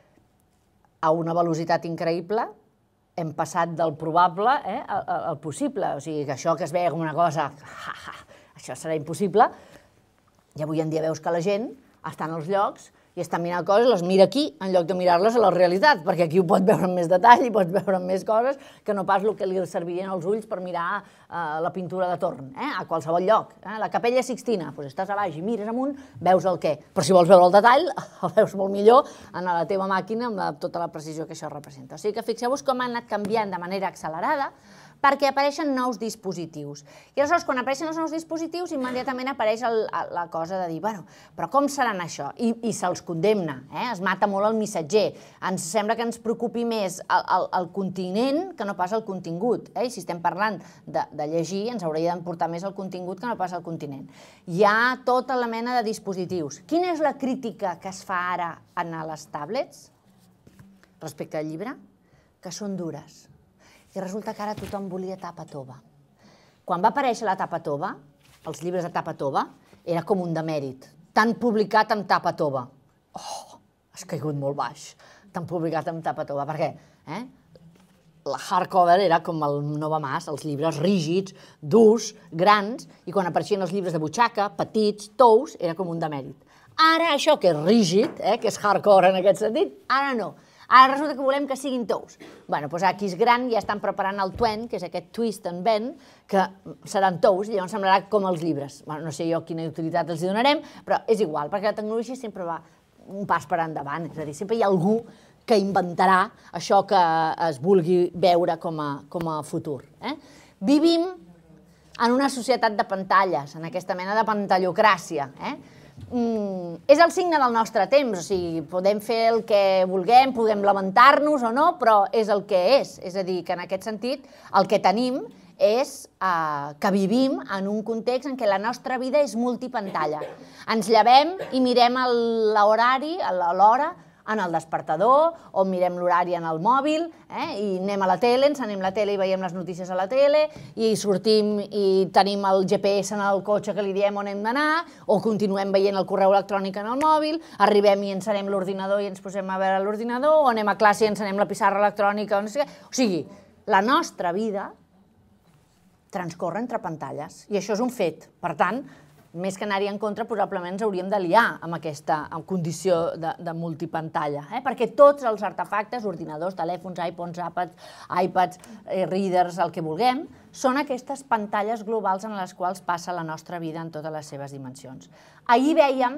A: A una velocitat increïble hem passat del probable al possible. O sigui, que això que es veia com una cosa, això serà impossible, i avui en dia veus que la gent està en els llocs i està mirant coses, les mira aquí en lloc de mirar-les a la realitat, perquè aquí ho pot veure amb més detall i pots veure amb més coses que no pas el que li servirien els ulls per mirar la pintura de torn, a qualsevol lloc. La Capella Sixtina, doncs estàs a baix i mires amunt, veus el què. Però si vols veure el detall, el veus molt millor en la teva màquina amb tota la precisió que això representa. O sigui que fixeu-vos com ha anat canviant de manera accelerada perquè apareixen nous dispositius. I aleshores, quan apareixen els nous dispositius, immediatament apareix la cosa de dir, bueno, però com seran això? I se'ls condemna, es mata molt el missatger. Ens sembla que ens preocupi més el continent que no pas el contingut. I si estem parlant de llegir, ens hauria d'emportar més el contingut que no pas el continent. Hi ha tota la mena de dispositius. Quina és la crítica que es fa ara a les tablets respecte al llibre? Que són dures. I resulta que ara tothom volia tapa tova. Quan va aparèixer la tapa tova, els llibres de tapa tova, era com un demèrit. T'han publicat amb tapa tova. Oh, has caigut molt baix. T'han publicat amb tapa tova. Per què? La hardcover era com el no va más, els llibres rígids, durs, grans, i quan apareixien els llibres de butxaca, petits, tous, era com un demèrit. Ara això que és rígid, que és hardcore en aquest sentit, ara no. Ara resulta que volem que siguin tous. Bé, doncs aquí és gran, ja estan preparant el Twent, que és aquest twist and bend, que seran tous, i llavors semblarà com els llibres. No sé jo quina utilitat els donarem, però és igual, perquè la tecnologia sempre va un pas per endavant, és a dir, sempre hi ha algú que inventarà això que es vulgui veure com a futur. Vivim en una societat de pantalles, en aquesta mena de pantallocràcia. És el signe del nostre temps, o sigui, podem fer el que vulguem, podem lamentar-nos o no, però és el que és. És a dir, que en aquest sentit el que tenim és que vivim en un context en què la nostra vida és multipantalla. Ens llevem i mirem l'horari, l'hora, en el despertador, o mirem l'horari en el mòbil, i anem a la tele, ens anem a la tele i veiem les notícies a la tele, i sortim i tenim el G P S en el cotxe que li diem on hem d'anar, o continuem veient el correu electrònic en el mòbil, arribem i encenem l'ordinador i ens posem a veure l'ordinador, o anem a classe i encenem la pissarra electrònica, o no sé què. O sigui, la nostra vida transcorre entre pantalles, i això és un fet. Per tant, més que anar-hi en contra, probablement ens hauríem de liar amb aquesta condició de multipantalla, perquè tots els artefactes, ordinadors, telèfons, iPhones, iPads, readers, el que vulguem, són aquestes pantalles globals en les quals passa la nostra vida en totes les seves dimensions. Ahir vèiem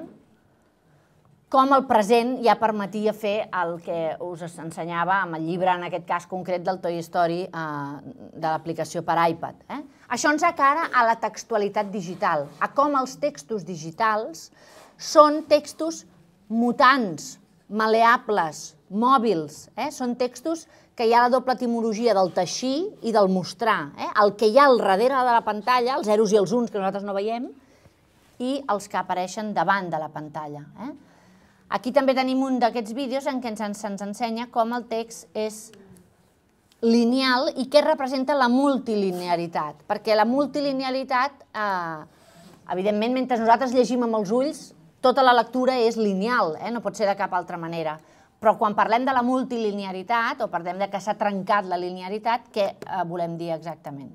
A: com el present ja permetia fer el que us ensenyava amb el llibre, en aquest cas concret, del Toy Story de l'aplicació per iPad. Això ens acara a la textualitat digital, a com els textos digitals són textos mutants, maleables, mòbils. Són textos que hi ha la doble etimologia del teixir i del mostrar. El que hi ha al darrere de la pantalla, els zeros i els uns que nosaltres no veiem, i els que apareixen davant de la pantalla. Aquí també tenim un d'aquests vídeos en què ens ensenya com el text és lineal i què representa la multilinearitat. Perquè la multilinearitat, evidentment, mentre nosaltres llegim amb els ulls, tota la lectura és lineal, no pot ser de cap altra manera. Però quan parlem de la multilinearitat, o parlem de que s'ha trencat la linearitat, què volem dir exactament?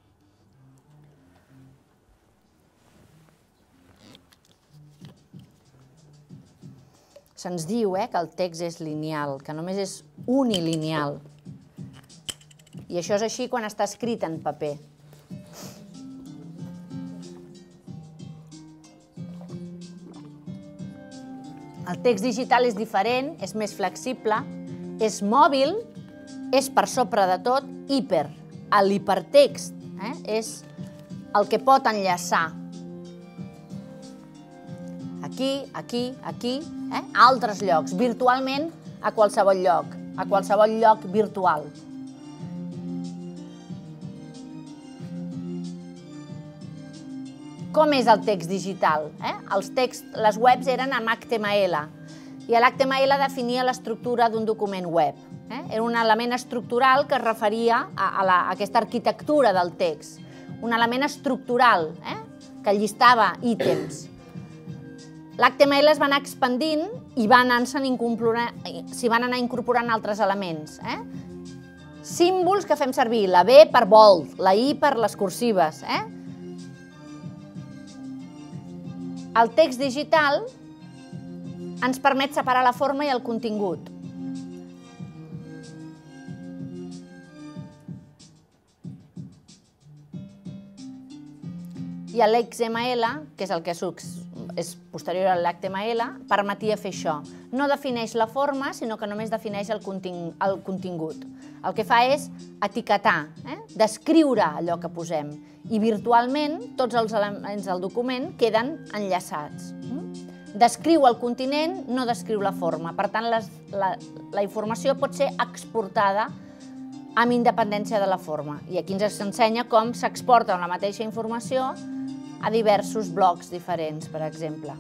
A: Se'ns diu que el text és lineal, que només és unilineal. I això és així quan està escrit en paper. El text digital és diferent, és més flexible, és mòbil, és per sobre de tot hiper. L'hipertext és el que pot enllaçar aquí, aquí, aquí, a altres llocs, virtualment a qualsevol lloc, a qualsevol lloc virtual. Com és el text digital? Les webs eren amb H T M L. I l'H T M L definia l'estructura d'un document web. Era un element estructural que es referia a aquesta arquitectura del text. Un element estructural que llistava ítems. L'H T M L es va anar expandint i s'hi van anar incorporant altres elements. Símbols que fem servir, la B per bold, la I per les cursives. El text digital ens permet separar la forma i el contingut. I l'X M L, que és el que és posterior a l'H T M L, permetia fer això. No defineix la forma, sinó que només defineix el contingut. El que fa és etiquetar, descriure allò que posem. I virtualment tots els elements del document queden enllaçats. Descriu el continent, no descriu la forma. Per tant, la informació pot ser exportada amb independència de la forma. I aquí ens ensenya com s'exporta la mateixa informació a diversos blocs diferents, per exemple.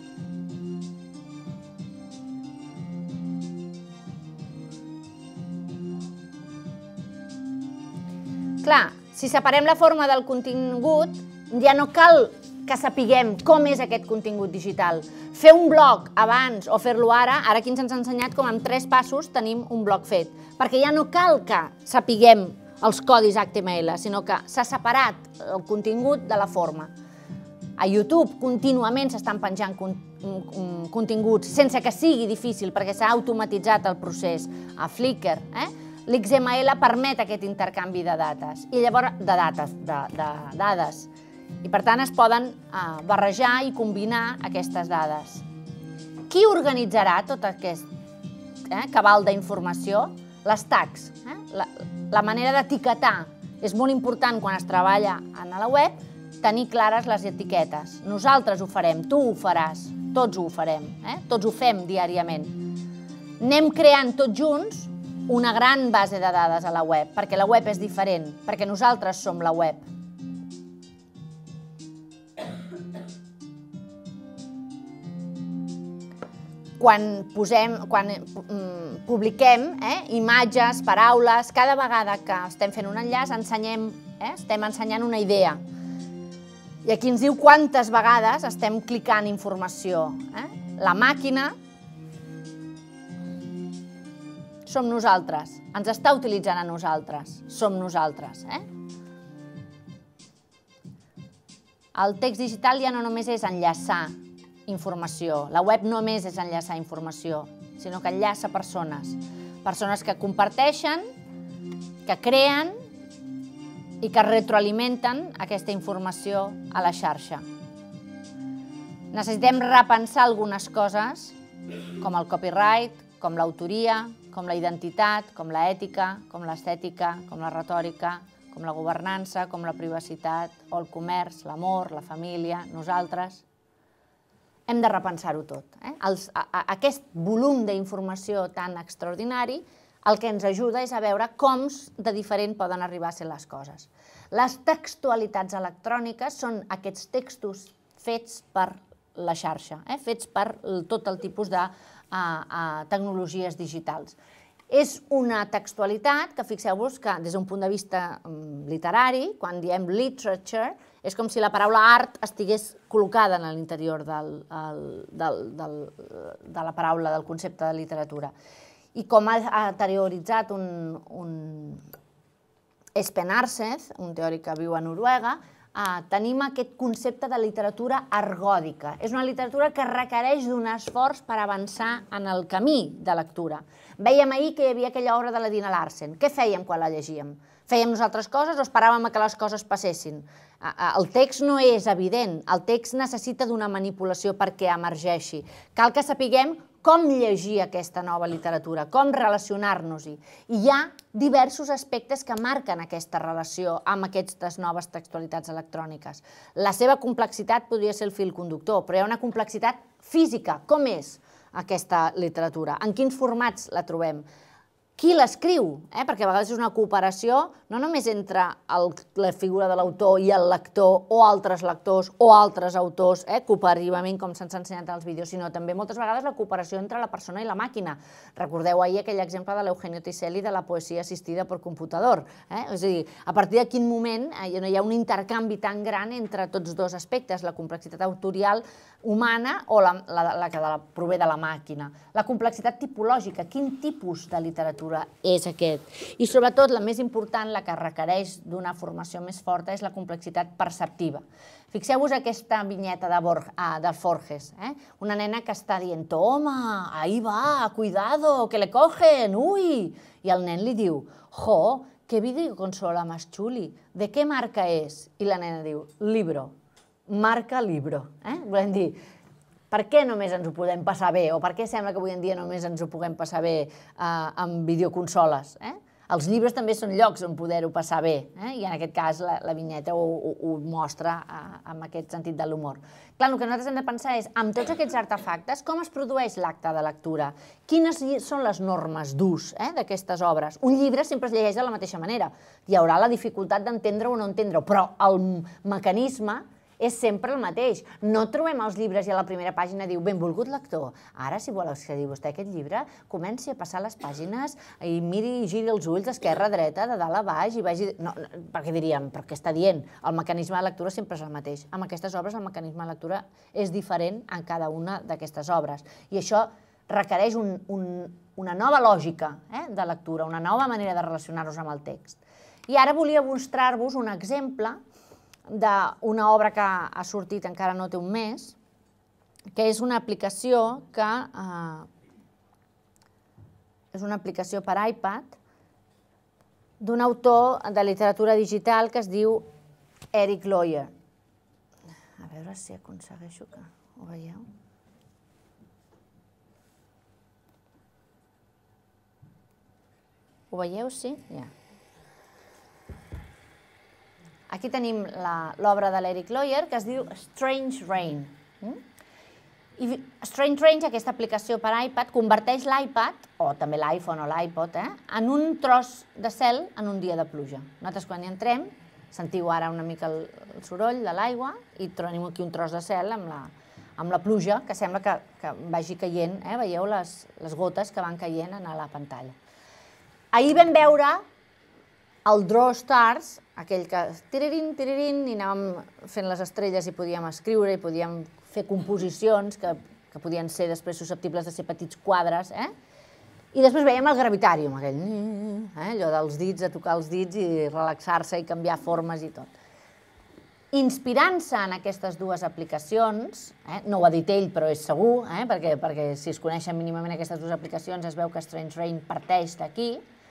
A: Clar, si separem la forma del contingut, ja no cal que sapiguem com és aquest contingut digital. Fer un blog abans o fer-lo ara, ara aquí ens han ensenyat com en tres passos tenim un blog fet, perquè ja no cal que sapiguem els codis H T M L, sinó que s'ha separat el contingut de la forma. A YouTube contínuament s'estan penjant continguts sense que sigui difícil perquè s'ha automatitzat el procés. A Flickr, l'X M L permet aquest intercanvi de dades, de dades. I per tant es poden barrejar i combinar aquestes dades. Qui organitzarà tot aquest cabal d'informació? Les tags, la manera d'etiquetar. És molt important quan es treballa a la web tenir clares les etiquetes. Nosaltres ho farem, tu ho faràs, tots ho farem, tots ho fem diàriament. Anem creant tots junts una gran base de dades a la web, perquè la web és diferent, perquè nosaltres som la web. Quan publiquem imatges, paraules, cada vegada que estem fent un enllaç estem ensenyant una idea. I aquí ens diu quantes vegades estem clicant informació. La màquina som nosaltres, ens està utilitzant a nosaltres, som nosaltres. El text digital ja no només és enllaçar informació. La web no només és enllaçar informació, sinó que enllaça persones. Persones que comparteixen, que creen i que retroalimenten aquesta informació a la xarxa. Necessitem repensar algunes coses, com el copyright, com l'autoria, com la identitat, com l'ètica, com l'estètica, com la retòrica, com la governança, com la privacitat, o el comerç, l'amor, la família, nosaltres. Hem de repensar-ho tot. Aquest volum d'informació tan extraordinari el que ens ajuda és a veure com de diferent poden arribar a ser les coses. Les textualitats electròniques són aquests textos fets per la xarxa, fets per tot el tipus de tecnologies digitals. És una textualitat que, fixeu-vos que des d'un punt de vista literari, quan diem literature, és com si la paraula art estigués col·locada en l'interior de la paraula, del concepte de literatura. I com ha teoritzat un Espen Arseth, un teòric que viu a Noruega, tenim aquest concepte de literatura ergòdica. És una literatura que requereix d'un esforç per avançar en el camí de lectura. Vèiem ahir que hi havia aquella obra de la Dina Larsen. Què fèiem quan la llegíem? Fèiem nosaltres coses o esperàvem que les coses passessin? El text no és evident, el text necessita d'una manipulació perquè emergeixi. Cal que sapiguem com llegir aquesta nova literatura, com relacionar-nos-hi. I hi ha diversos aspectes que marquen aquesta relació amb aquestes noves textualitats electròniques. La seva complexitat podria ser el fil conductor, però hi ha una complexitat física. Com és aquesta literatura? En quins formats la trobem? qui l'escriu, perquè a vegades és una cooperació no només entre la figura de l'autor i el lector o altres lectors o altres autors cooperativament com se'ns ha ensenyat als vídeos, sinó també moltes vegades la cooperació entre la persona i la màquina. Recordeu ahir aquell exemple de l'Eugenio Tiselli de la poesia assistida per computador. És a dir, a partir de quin moment hi ha un intercanvi tan gran entre tots dos aspectes, la complexitat autorial humana o la que prové de la màquina. La complexitat tipològica, quin tipus de literatura és aquest. I sobretot, la més important, la que requereix d'una formació més forta, és la complexitat perceptiva. Fixeu-vos aquesta vinyeta de Forges, una nena que està dient «Toma, ahí va, cuidado, que le cogen, ui!» I el nen li diu «Jo, qué videoconsola más chuli, ¿de qué marca es?» I la nena diu «Libro». Marca libro. Volem dir, per què només ens ho podem passar bé? O per què sembla que avui en dia només ens ho puguem passar bé amb videoconsoles? Els llibres també són llocs on poder-ho passar bé, i en aquest cas la vinyeta ho mostra amb aquest sentit de l'humor. Clar, el que nosaltres hem de pensar és, amb tots aquests artefactes, com es produeix l'acte de lectura? Quines són les normes d'ús d'aquestes obres? Un llibre sempre es llegeix de la mateixa manera. Hi haurà la dificultat d'entendre-ho o no entendre-ho, però el mecanisme és sempre el mateix. No trobem els llibres i a la primera pàgina diu «Benvolgut lector, ara si vol accedir vostè a aquest llibre, comenci a passar les pàgines i miri i giri els ulls d'esquerra a dreta, de dalt a baix i vagi...» No, perquè diríem, però què està dient? El mecanisme de lectura sempre és el mateix. Amb aquestes obres el mecanisme de lectura és diferent en cada una d'aquestes obres. I això requereix una nova lògica de lectura, una nova manera de relacionar-nos amb el text. I ara volia mostrar-vos un exemple d'una obra que ha sortit encara no té un mes, que és una aplicació que és una aplicació per iPad d'un autor de literatura digital que es diu Eric Loyer. A veure si aconsegueixo que ho veieu. Ho veieu, sí? Ja. Aquí tenim l'obra de l'Eric Loyer, que es diu Strange Rain. I Strange Rain, aquesta aplicació per iPad, converteix l'iPad, o també l'iPhone o l'iPod, en un tros de cel en un dia de pluja. Nosaltres quan hi entrem, sentiu ara una mica el soroll de l'aigua i tenim aquí un tros de cel amb la pluja, que sembla que vagi caient, veieu les gotes que van caient a la pantalla. Ahir vam veure el Draw Stars, aquell que tiririn, tiririn, i anàvem fent les estrelles i podíem escriure i podíem fer composicions que podien ser després susceptibles de ser petits quadres, i després veiem el Gravitarium, aquell, allò dels dits, de tocar els dits i relaxar-se i canviar formes i tot. Inspirant-se en aquestes dues aplicacions, no ho ha dit ell però és segur, perquè si es coneixen mínimament aquestes dues aplicacions es veu que Strange Rain parteix d'aquí,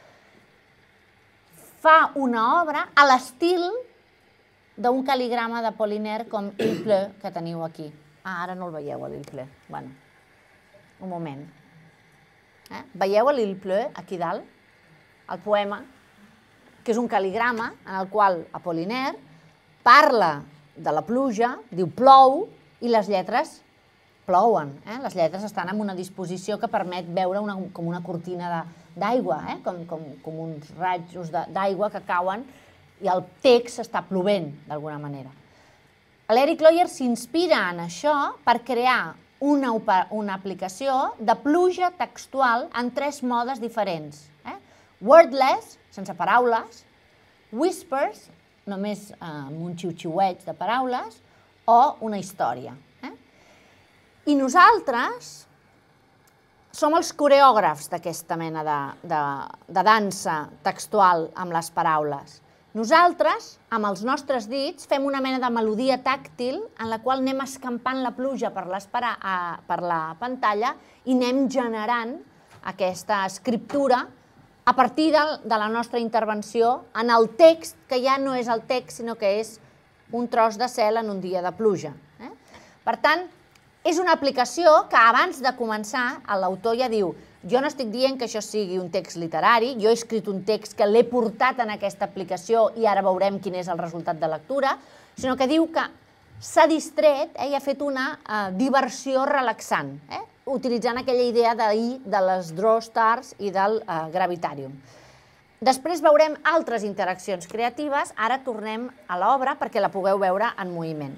A: fa una obra a l'estil d'un cal·ligrama de Apollinaire com Il Pleut, que teniu aquí. Ah, ara no el veieu, l'Il Pleut. Bueno, un moment. Veieu l'Il Pleut, aquí dalt? El poema, que és un cal·ligrama en el qual Apollinaire parla de la pluja, diu plou, i les lletres plouen. Les lletres estan en una disposició que permet veure com una cortina d'aigua, com uns rajos d'aigua que cauen i el text està plovent d'alguna manera. L'Eric Loyer s'inspira en això per crear una aplicació de pluja textual en tres modes diferents. Wordless, sense paraules, whispers, només amb un xiu-xiueig de paraules, o una història. I nosaltres som els coreògrafs d'aquesta mena de dansa textual amb les paraules. Nosaltres, amb els nostres dits, fem una mena de melodia tàctil en la qual anem escampant la pluja per la pantalla i anem generant aquesta escriptura a partir de la nostra intervenció en el text, que ja no és el text, sinó que és un tros de cel en un dia de pluja. Per tant, és una aplicació que abans de començar l'autor ja diu jo no estic dient que això sigui un text literari, jo he escrit un text que l'he portat en aquesta aplicació i ara veurem quin és el resultat de lectura, sinó que diu que s'ha distret i ha fet una diversió relaxant. utilitzant aquella idea d'ahir de les draw stars i del gravitarium. Després veurem altres interaccions creatives, ara tornem a l'obra perquè la pugueu veure en moviment.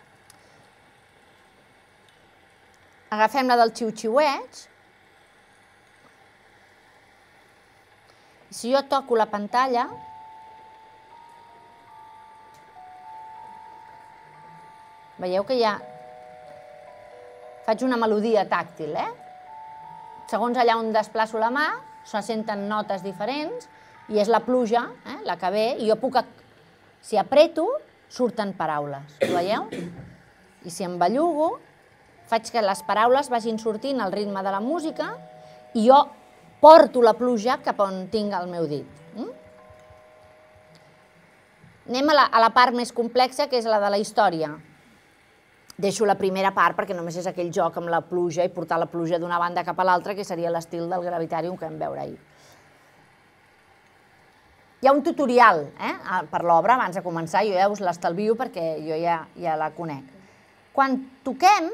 A: Agafem la del xiu-xiueig. Si jo toco la pantalla, veieu que ja faig una melodia tàctil, eh? Segons allà on desplaço la mà, se senten notes diferents i és la pluja, la que ve, i jo puc, si apreto, surten paraules, ho veieu? I si em bellugo, faig que les paraules vagin sortint al ritme de la música i jo porto la pluja cap on tinc el meu dit. Anem a la part més complexa, que és la de la història. Deixo la primera part perquè només és aquell joc amb la pluja i portar la pluja d'una banda cap a l'altra, que seria l'estil del gravitarium que vam veure ahir. Hi ha un tutorial per l'obra abans de començar, jo ja us l'estalvio perquè jo ja la conec. Quan toquem,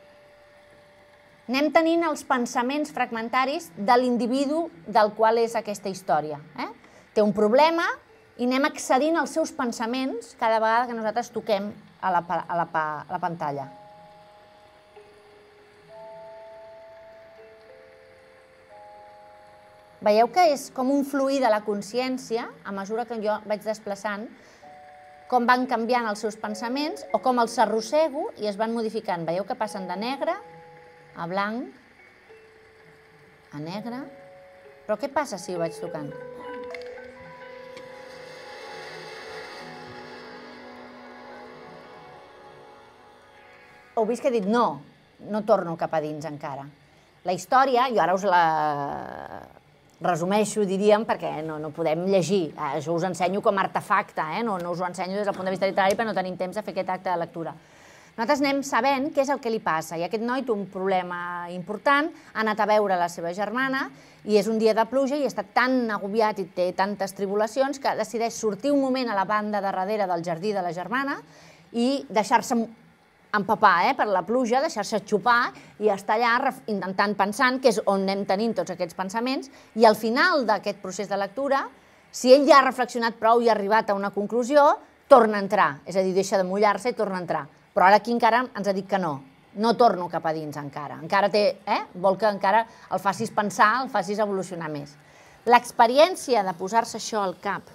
A: anem tenint els pensaments fragmentaris de l'individu del qual és aquesta història. Té un problema i anem accedint als seus pensaments cada vegada que nosaltres toquem a la pantalla. Veieu que és com un fluir de la consciència, a mesura que jo vaig desplaçant, com van canviant els seus pensaments o com els arrossego i es van modificant. Veieu que passen de negre a blanc, a negre... Però què passa si ho vaig tocant? Heu vist que he dit no, no torno cap a dins encara. La història, jo ara us la resumeixo, diríem, perquè no podem llegir. Això us ensenyo com a artefacte, no us ho ensenyo des del punt de vista literari perquè no tenim temps de fer aquest acte de lectura. Nosaltres anem sabent què és el que li passa. I aquest noi té un problema important, ha anat a veure la seva germana i és un dia de pluja i està tan agobiat i té tantes tribulacions que decideix sortir un moment a la banda de darrere del jardí de la germana i deixar-se empapar per la pluja, deixar-se xupar i estar allà intentant pensant, que és on anem tenint tots aquests pensaments, i al final d'aquest procés de lectura, si ell ja ha reflexionat prou i ha arribat a una conclusió, torna a entrar, és a dir, deixa de mullar-se i torna a entrar. Però ara aquí encara ens ha dit que no, no torno cap a dins encara, encara té, vol que encara el facis pensar, el facis evolucionar més. L'experiència de posar-se això al cap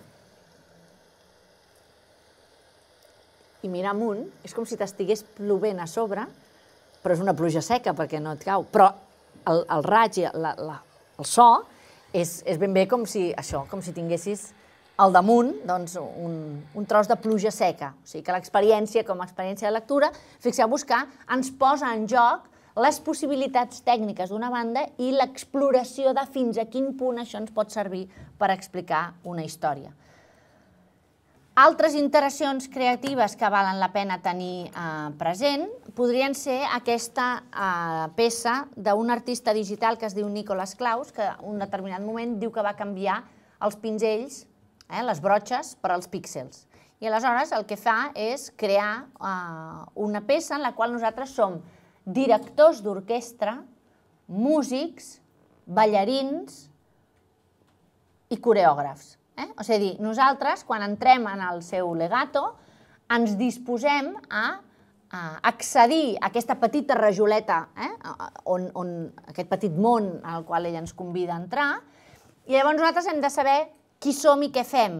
A: i mirar amunt, és com si t'estigués plovent a sobre, però és una pluja seca perquè no et cau. Però el raig, el so, és ben bé com si això, com si tinguessis al damunt un tros de pluja seca. O sigui que l'experiència, com a experiència de lectura, fixeu-vos que ens posa en joc les possibilitats tècniques d'una banda i l'exploració de fins a quin punt això ens pot servir per explicar una història. Altres interaccions creatives que valen la pena tenir present podrien ser aquesta peça d'un artista digital que es diu Nicholas Klaus, que en un determinat moment diu que va canviar els pinzells, les brotxes, per als píxels. I aleshores el que fa és crear una peça en la qual nosaltres som directors d'orquestra, músics, ballarins i coreògrafs. O sigui, nosaltres, quan entrem en el seu legato, ens disposem a accedir a aquesta petita rajoleta, aquest petit món al qual ell ens convida a entrar, i llavors nosaltres hem de saber qui som i què fem.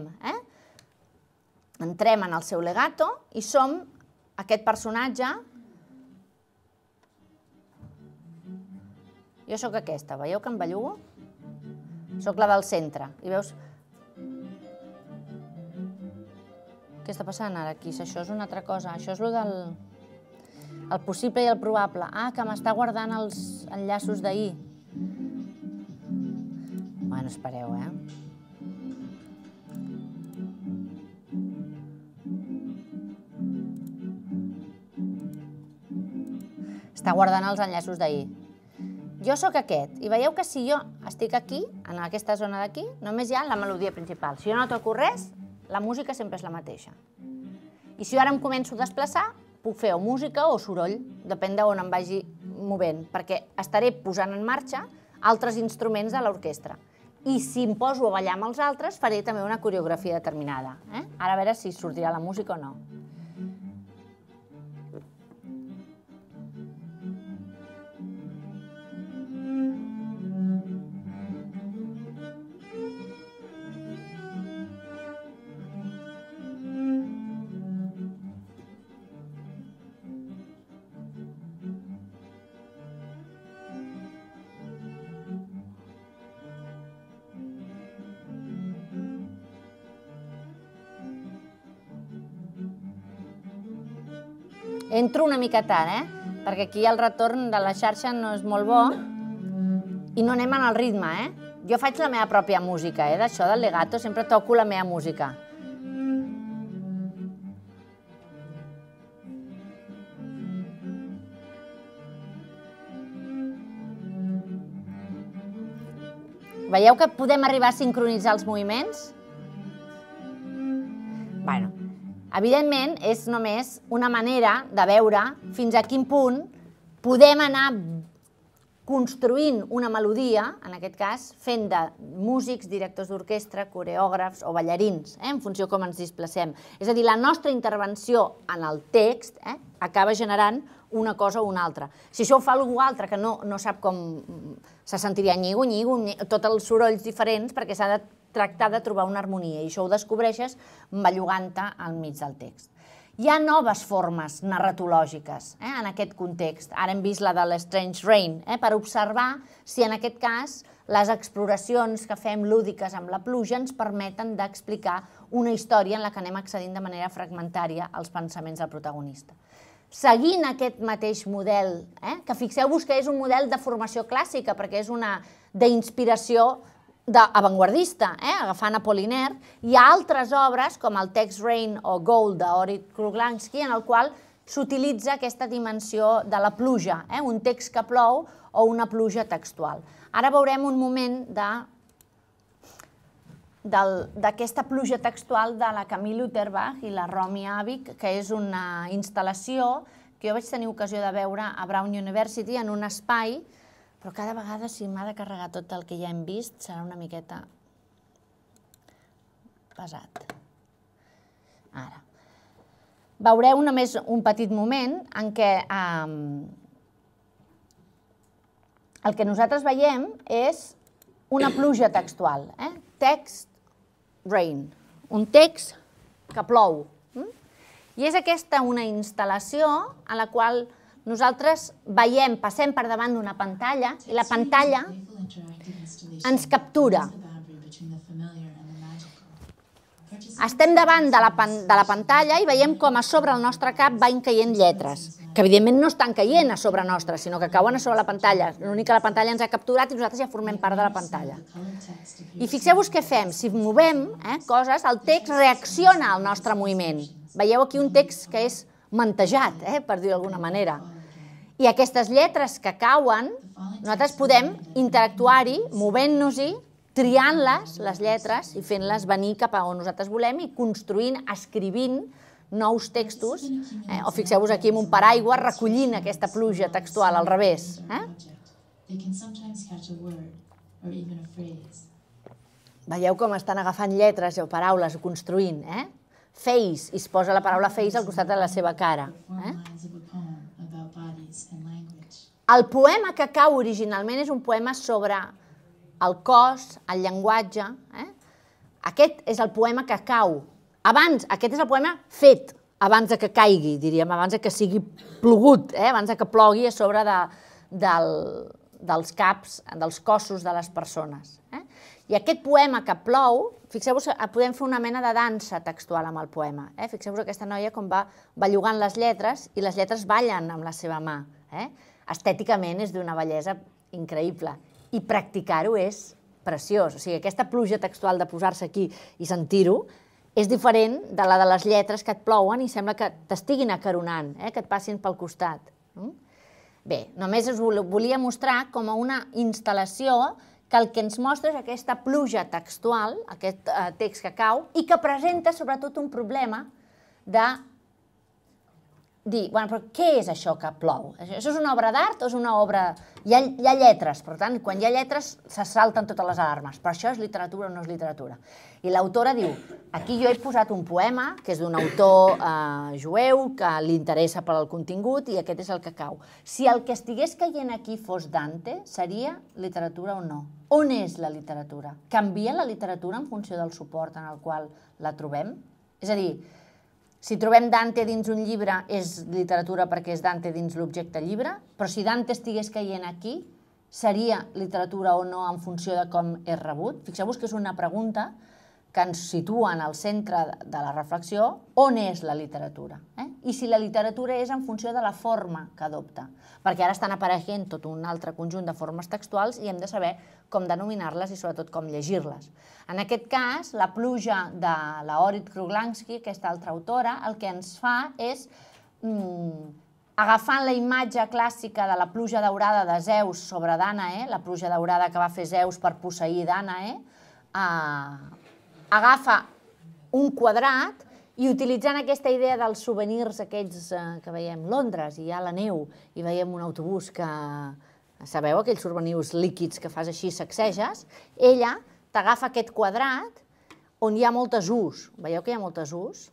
A: Entrem en el seu legato i som aquest personatge. Jo sóc aquesta, veieu que em bellugo? Sóc la del centre, i veus... Què està passant ara aquí? Això és una altra cosa. Això és el del... el possible i el probable. Ah, que m'està guardant els enllaços d'ahir. Bueno, espereu, eh? Està guardant els enllaços d'ahir. Jo sóc aquest, i veieu que si jo estic aquí, en aquesta zona d'aquí, només hi ha la melodia principal. Si jo no toco res, la música sempre és la mateixa. I si jo ara em començo a desplaçar, puc fer o música o soroll, depèn d'on em vagi movent, perquè estaré posant en marxa altres instruments de l'orquestra. I si em poso a ballar amb els altres, faré també una coreografia determinada. Ara a veure si sortirà la música o no. Entro una mica tard, eh? Perquè aquí el retorn de la xarxa no és molt bo i no anem en el ritme, eh? Jo faig la meva pròpia música, eh? D'això del legato sempre toco la meva música. Veieu que podem arribar a sincronitzar els moviments? Bueno, evidentment, és només una manera de veure fins a quin punt podem anar construint una melodia, en aquest cas, fent de músics, directors d'orquestra, coreògrafs o ballarins, en funció com ens desplacem. És a dir, la nostra intervenció en el text acaba generant una cosa o una altra. Si això ho fa algú altre que no sap com se sentiria nyigo, nyigo, tots els sorolls diferents, perquè s'ha de tractar de trobar una harmonia, i això ho descobreixes bellugant-te al mig del text. Hi ha noves formes narratològiques en aquest context. Ara hem vist la de l'Strange Rain, per observar si en aquest cas les exploracions que fem lúdiques amb la pluja ens permeten d'explicar una història en la que anem accedint de manera fragmentària als pensaments del protagonista. Seguint aquest mateix model, que fixeu-vos que és un model de formació clàssica, perquè és una d'inspiració avantguardista, agafant Apollinaire, hi ha altres obres, com el Text Rain o Gold d'Orit Kruglanski, en el qual s'utilitza aquesta dimensió de la pluja, un text que plou o una pluja textual. Ara veurem un moment d'aquesta pluja textual de la Camille Utterbach i la Romy Avik, que és una instal·lació que jo vaig tenir ocasió de veure a Brown University en un espai, però cada vegada si m'ha de carregar tot el que ja hem vist serà una miqueta pesat. Ara. Veureu només un petit moment en què el que nosaltres veiem és una pluja textual. Text rain. Un text que plou. I és aquesta una instal·lació en la qual nosaltres veiem, passem per davant d'una pantalla i la pantalla ens captura. Estem davant de la pantalla i veiem com a sobre el nostre cap van caient lletres, que evidentment no estan caient a sobre nostre, sinó que cauen a sobre la pantalla. L'únic que la pantalla ens ha capturat i nosaltres ja formem part de la pantalla. I fixeu-vos què fem. Si movem coses, el text reacciona al nostre moviment. Veieu aquí un text que és mantejat, per dir-ho d'alguna manera. I aquestes lletres que cauen, nosaltres podem interactuar-hi, movent-nos-hi, triant-les, les lletres, i fent-les venir cap a on nosaltres volem i construint, escrivint nous textos, o fixeu-vos aquí en un paraigua recollint aquesta pluja textual al revés. Veieu com estan agafant lletres o paraules construint, eh? Face, i es posa la paraula face al costat de la seva cara. El poema que cau originalment és un poema sobre el cos, el llenguatge. Aquest és el poema que cau. Abans, aquest és el poema fet, abans que caigui, diríem, abans que sigui plogut, abans que plogui a sobre dels caps, dels cossos de les persones. I aquest poema que plou, fixeu-vos que podem fer una mena de dansa textual amb el poema. Fixeu-vos aquesta noia com va bellugant les lletres i les lletres ballen amb la seva mà. Estèticament és d'una bellesa increïble i practicar-ho és preciós. O sigui, aquesta pluja textual de posar-se aquí i sentir-ho és diferent de la de les lletres que et plouen i sembla que t'estiguin acaronant, que et passin pel costat. Bé, només us volia mostrar com a una instal·lació que el que ens mostra és aquesta pluja textual, aquest text que cau, i que presenta sobretot un problema dir, bueno, però què és això que plou? Això és una obra d'art o és una obra... Hi ha, hi ha lletres, per tant, quan hi ha lletres se salten totes les alarmes, però això és literatura o no és literatura. I l'autora diu, aquí jo he posat un poema, que és d'un autor eh, jueu, que li interessa per al contingut, i aquest és el que cau. Si el que estigués caient aquí fos Dante, seria literatura o no? On és la literatura? Canvia la literatura en funció del suport en el qual la trobem? És a dir, si trobem Dante dins un llibre és literatura perquè és Dante dins l'objecte llibre, però si Dante estigués caient aquí, seria literatura o no en funció de com és rebut? Fixeu-vos que és una pregunta que ens situa en el centre de la reflexió on és la literatura. Eh? I si la literatura és en funció de la forma que adopta. Perquè ara estan apareixent tot un altre conjunt de formes textuals i hem de saber com denominar-les i sobretot com llegir-les. En aquest cas, la pluja de la Orit Kruglanski, aquesta altra autora, el que ens fa és, mmm, agafant la imatge clàssica de la pluja daurada de Zeus sobre Dànae, la pluja daurada que va fer Zeus per posseir Dànae, eh, agafa un quadrat i utilitzant aquesta idea dels souvenirs aquests eh, que veiem a Londres, i hi ha la neu, i veiem un autobús que, sabeu, aquells souvenirs líquids que fas així, sacseges, ella t'agafa aquest quadrat on hi ha moltes U's, veieu que hi ha moltes U's?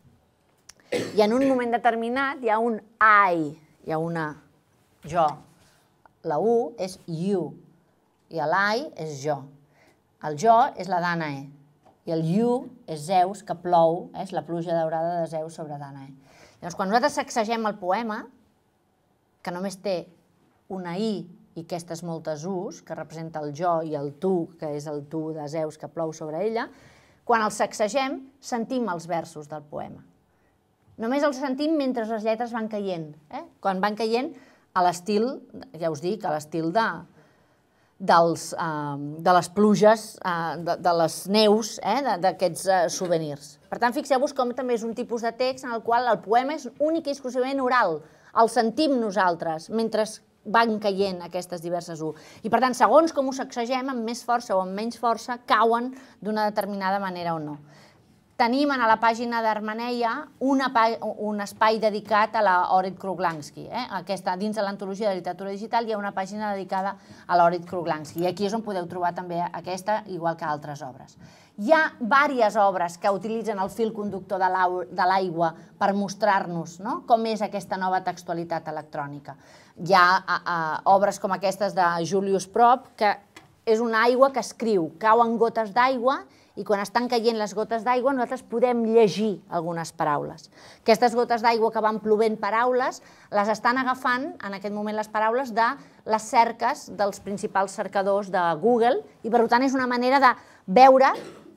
A: I en un moment determinat hi ha un I, hi ha una jo, la U és you, i l'I és jo, el jo és la Dànae, i el you és Zeus, que plou, és la pluja daurada de Zeus sobre Dànae. Llavors, quan nosaltres sacsegem el poema, que només té una I i aquestes moltes U's, que representa el jo i el tu, que és el tu de Zeus que plou sobre ella, quan els sacsegem, sentim els versos del poema. Només els sentim mentre les lletres van caient. Eh? Quan van caient a l'estil, ja us dic, a l'estil de... Dels, eh, de les pluges, eh, de, de les neus, eh, d'aquests eh, souvenirs. Per tant, fixeu-vos com també és un tipus de text en el qual el poema és únic i exclusivament oral. El sentim nosaltres mentre van caient aquestes diverses U. I per tant, segons com ho sacsegem, amb més força o amb menys força, cauen d'una determinada manera o no. Tenim a la pàgina d'Armeneia un espai dedicat a la Orit Kruglanski. Dins de l'antologia de literatura digital hi ha una pàgina dedicada a l'Orit Kruglanski. I aquí és on podeu trobar també aquesta, igual que altres obres. Hi ha diverses obres que utilitzen el fil conductor de l'aigua per mostrar-nos com és aquesta nova textualitat electrònica. Hi ha obres com aquestes de Julius Prop, que és una aigua que escriu, cauen gotes d'aigua, i quan estan caient les gotes d'aigua nosaltres podem llegir algunes paraules. Aquestes gotes d'aigua que van plovent paraules les estan agafant en aquest moment les paraules de les cerques dels principals cercadors de Google i per tant és una manera de veure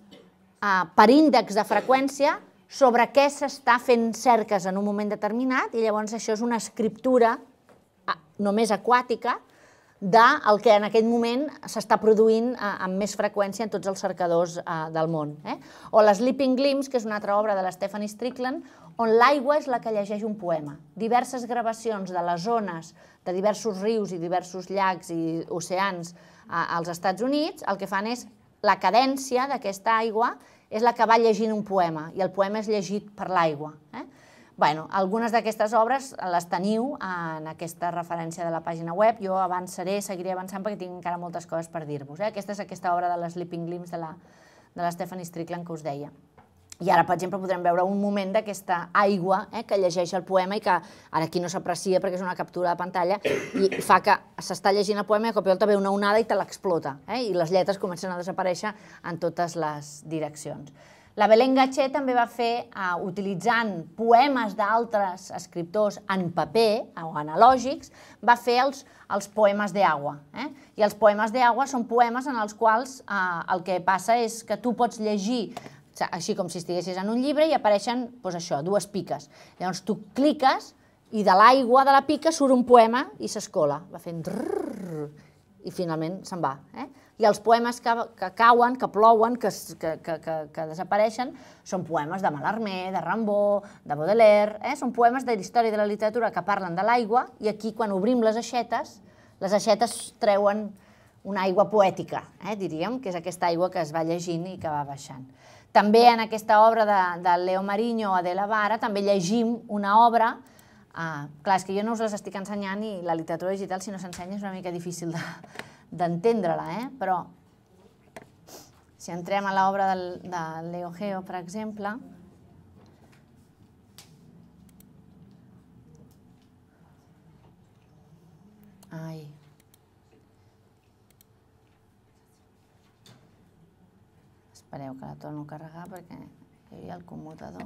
A: per índex de freqüència sobre què s'està fent cerques en un moment determinat i llavors això és una escriptura només aquàtica del que en aquell moment s'està produint amb més freqüència en tots els cercadors del món. O l'Sleeping Glimpse, que és una altra obra de la Stephanie Strickland, on l'aigua és la que llegeix un poema. Diverses gravacions de les ones de diversos rius i diversos llacs i oceans als Estats Units, el que fan és la cadència d'aquesta aigua és la que va llegint un poema i el poema és llegit per l'aigua. Bueno, algunes d'aquestes obres les teniu en aquesta referència de la pàgina web. Jo avançaré, seguiré avançant perquè tinc encara moltes coses per dir-vos. Aquesta és aquesta obra de l'Sleeping Glimpse de la Stephanie Strickland que us deia. I ara, per exemple, podrem veure un moment d'aquesta aigua que llegeix el poema i que ara aquí no s'aprecia perquè és una captura de pantalla i fa que s'està llegint el poema i de cop i volta ve una onada i te l'explota i les lletres comencen a desaparèixer en totes les direccions. La Belén Gatché també va fer, utilitzant poemes d'altres escriptors en paper o analògics, va fer els poemes d'Agua. I els poemes d'Agua són poemes en els quals el que passa és que tu pots llegir així com si estiguessis en un llibre i apareixen dues piques. Llavors tu cliques i de l'aigua de la pica surt un poema i s'escola. Va fent drrrr i finalment se'n va. I els poemes que cauen, que plouen, que desapareixen, són poemes de Mallarmé, de Rimbaud, de Baudelaire, són poemes de la història de la literatura que parlen de l'aigua i aquí quan obrim les aixetes, les aixetes treuen una aigua poètica, diríem, que és aquesta aigua que es va llegint i que va baixant. També en aquesta obra de Leo Mariño o Adela Vara també llegim una obra Clar, és que jo no us les estic ensenyant i la literatura digital, si no s'ensenya, és una mica difícil d'entendre-la, però si entrem a l'obra de Leo Geo, per exemple, ai, espereu que la torno a carregar perquè hi havia el commutador.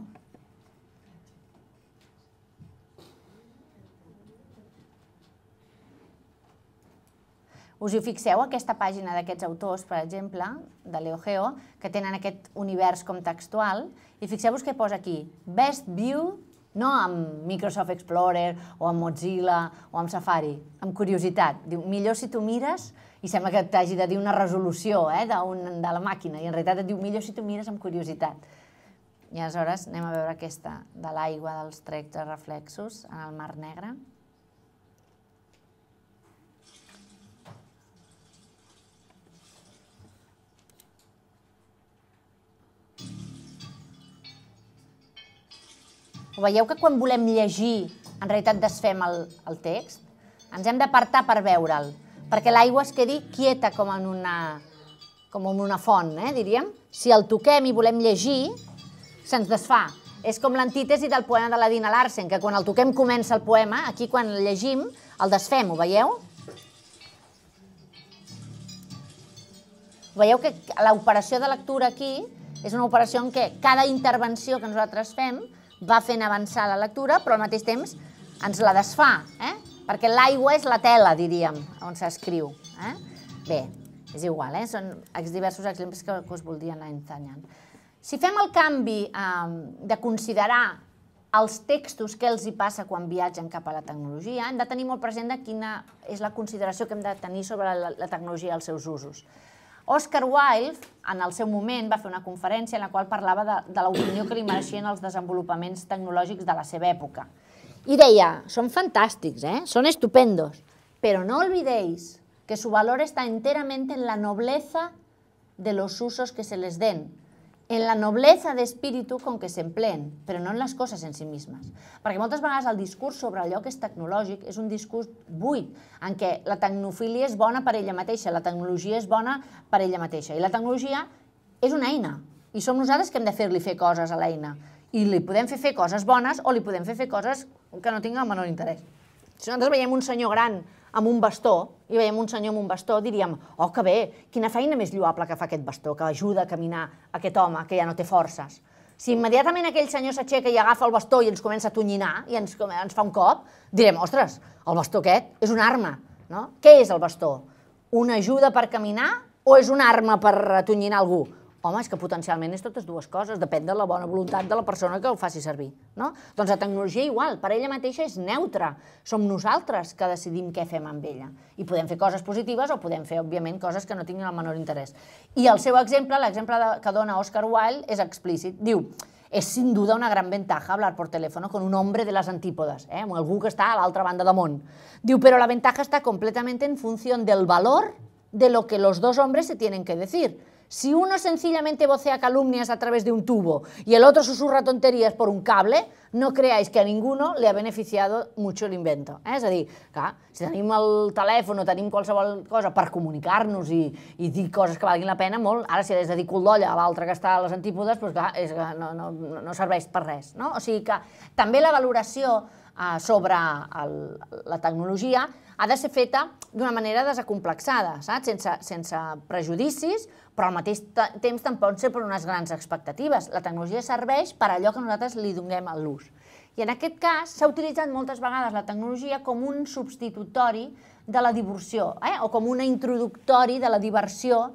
A: Us hi fixeu, aquesta pàgina d'aquests autors, per exemple, de Leo Geo, que tenen aquest univers com textual, i fixeu-vos què posa aquí, Best View, no amb Microsoft Explorer, o amb Mozilla, o amb Safari, amb curiositat. Diu, millor si tu mires, i sembla que t'hagi de dir una resolució de la màquina, i en realitat et diu, millor si tu mires amb curiositat. I aleshores anem a veure aquesta, de l'aigua dels trets reflexos en el Mar Negre. Veieu que quan volem llegir, en realitat desfem el text? Ens hem d'apartar per veure'l, perquè l'aigua es quedi quieta com en una font, diríem. Si el toquem i volem llegir, se'ns desfà. És com l'antítesi del poema de la Dina Larsen, que quan el toquem comença el poema, aquí quan el llegim el desfem, ho veieu? Veieu que l'operació de lectura aquí és una operació en què cada intervenció que nosaltres fem va fent avançar la lectura, però al mateix temps ens la desfà, perquè l'aigua és la tela, diríem, on s'escriu. Bé, és igual, són diversos exemples que us voldria anar ensenyant. Si fem el canvi de considerar els textos que els hi passa quan viatgen cap a la tecnologia, hem de tenir molt present quina és la consideració que hem de tenir sobre la tecnologia i els seus usos. Oscar Wilde, en el seu moment, va fer una conferència en la qual parlava de l'opinió que li mereixien els desenvolupaments tecnològics de la seva època. I deia, són fantàstics, són estupendos, però no olvidéis que su valor está enteramente en la nobleza de los usos que se les den, en la nobleza de espíritu con que se empleen, però no en les coses en si mismes. Perquè moltes vegades el discurs sobre allò que és tecnològic és un discurs buit, en què la tecnofília és bona per ella mateixa, la tecnologia és bona per ella mateixa, i la tecnologia és una eina, i som nosaltres que hem de fer-li fer coses a l'eina, i li podem fer fer coses bones o li podem fer fer coses que no tinguin el menor interès. Si nosaltres veiem un senyor gran amb un bastó, i veiem un senyor amb un bastó, diríem, oh, que bé, quina feina més lloable que fa aquest bastó, que ajuda a caminar aquest home que ja no té forces. Si immediatament aquell senyor s'aixeca i agafa el bastó i ens comença a tonyinar i ens fa un cop, direm, ostres, el bastó aquest és una arma. Què és el bastó? Una ajuda per caminar o és una arma per atonyinar algú? Home, és que potencialment és totes dues coses, depèn de la bona voluntat de la persona que el faci servir. Doncs la tecnologia igual, per ella mateixa és neutra, som nosaltres que decidim què fem amb ella. I podem fer coses positives o podem fer, òbviament, coses que no tinguin el menor interès. I el seu exemple, l'exemple que dona Oscar Wilde, és explícit. Diu, es sin duda una gran ventaja hablar por teléfono con un hombre de las antípodas, amb algú que està a l'altra banda del món. Diu, però la ventaja està completamente en función del valor de lo que los dos hombres se tienen que decir. Si uno sencillamente vocea calumnias a través de un tubo y el otro susurra tonterías por un cable, no creáis que a ninguno le ha beneficiado mucho el invento. És a dir, clar, si tenim el telèfon o tenim qualsevol cosa per comunicar-nos i dir coses que valguin la pena, molt, ara si has de dir cul d'olla a l'altre que està a les antípodes, doncs clar, no serveix per res. O sigui que també la valoració sobre la tecnologia ha de ser feta d'una manera desacomplexada, sense prejudicis, però al mateix temps tampoc ser per unes grans expectatives. La tecnologia serveix per allò que nosaltres li donem a l'ús. I en aquest cas s'ha utilitzat moltes vegades la tecnologia com un substitutori de la diversió, o com un introductori de la diversió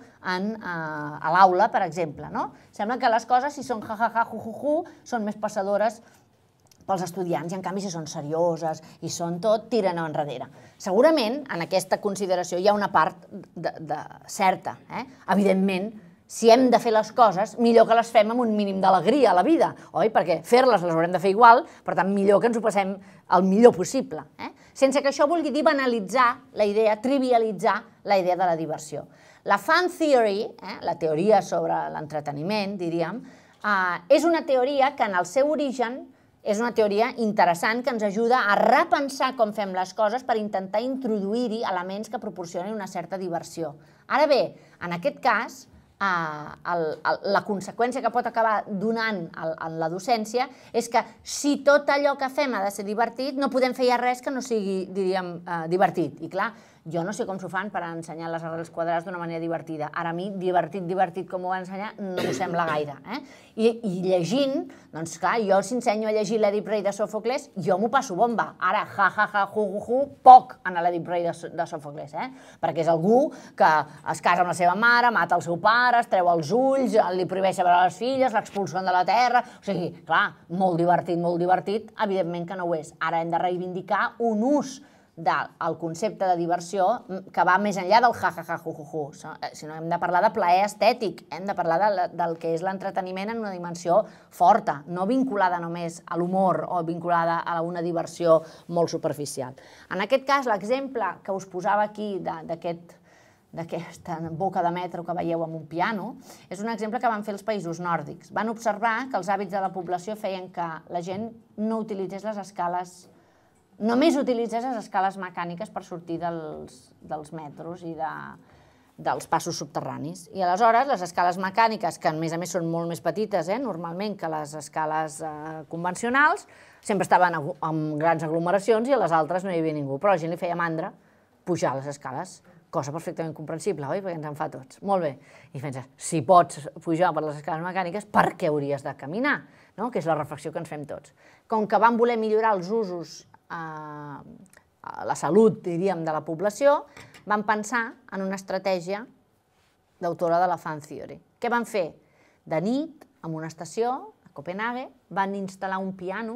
A: a l'aula, per exemple. Sembla que les coses, si són ja-ja-ja, ju-ju-ju, són més passadores pels estudiants, i en canvi si són serioses i són tot, tiren enrere. Segurament, en aquesta consideració hi ha una part certa. Evidentment, si hem de fer les coses, millor que les fem amb un mínim d'alegria a la vida, oi? Perquè fer-les les haurem de fer igual, per tant, millor que ens ho passem el millor possible. Sense que això vulgui dir banalitzar la idea, trivialitzar la idea de la diversió. La fan theory, la teoria sobre l'entreteniment, diríem, és una teoria que en el seu origen és una teoria interessant que ens ajuda a repensar com fem les coses per intentar introduir-hi elements que proporcionin una certa diversió. Ara bé, en aquest cas, la conseqüència que pot acabar donant en la docència és que si tot allò que fem ha de ser divertit, no podem fer res que no sigui, diríem, divertit. I clar, jo no sé com s'ho fan per ensenyar les arrels quadrades d'una manera divertida. Ara a mi, divertit, divertit, com ho va ensenyar, no m'ho sembla gaire. I llegint, doncs clar, jo si ensenyo a llegir l'Èdip Rei de Sòfocles, jo m'ho passo bomba. Ara, ja, ja, ja, hu, hu, hu, poc en l'Èdip Rei de Sòfocles, perquè és algú que es casa amb la seva mare, mata el seu pare, es treu els ulls, li prohibeix veure les filles, l'expulsen de la terra... O sigui, clar, molt divertit, molt divertit, evidentment que no ho és. Ara hem de reivindicar un ús del concepte de diversió que va més enllà del ja-ja-ja-hu-hu-hu, sinó hem de parlar de plaer estètic, hem de parlar del que és l'entreteniment en una dimensió forta, no vinculada només a l'humor o vinculada a una diversió molt superficial. En aquest cas, l'exemple que us posava aquí d'aquesta boca de metro que veieu amb un piano és un exemple que van fer els països nòrdics. Van observar que els hàbits de la població feien que la gent no utilitzés les escales només utilitzés les escales mecàniques per sortir dels metros i dels passos subterranis. I aleshores les escales mecàniques, que a més a més són molt més petites normalment que les escales convencionals, sempre estaven en grans aglomeracions i a les altres no hi havia ningú. Però a la gent li feia mandra pujar les escales, cosa perfectament comprensible, oi? Perquè ens en fa tots. Molt bé. I penses, si pots pujar per les escales mecàniques, per què hauries de caminar? Que és la reflexió que ens fem tots. Com que van voler millorar els usos la salut, diríem, de la població, van pensar en una estratègia d'autora de la fan theory. Què van fer? De nit, en una estació, a Copenhague, van instal·lar un piano,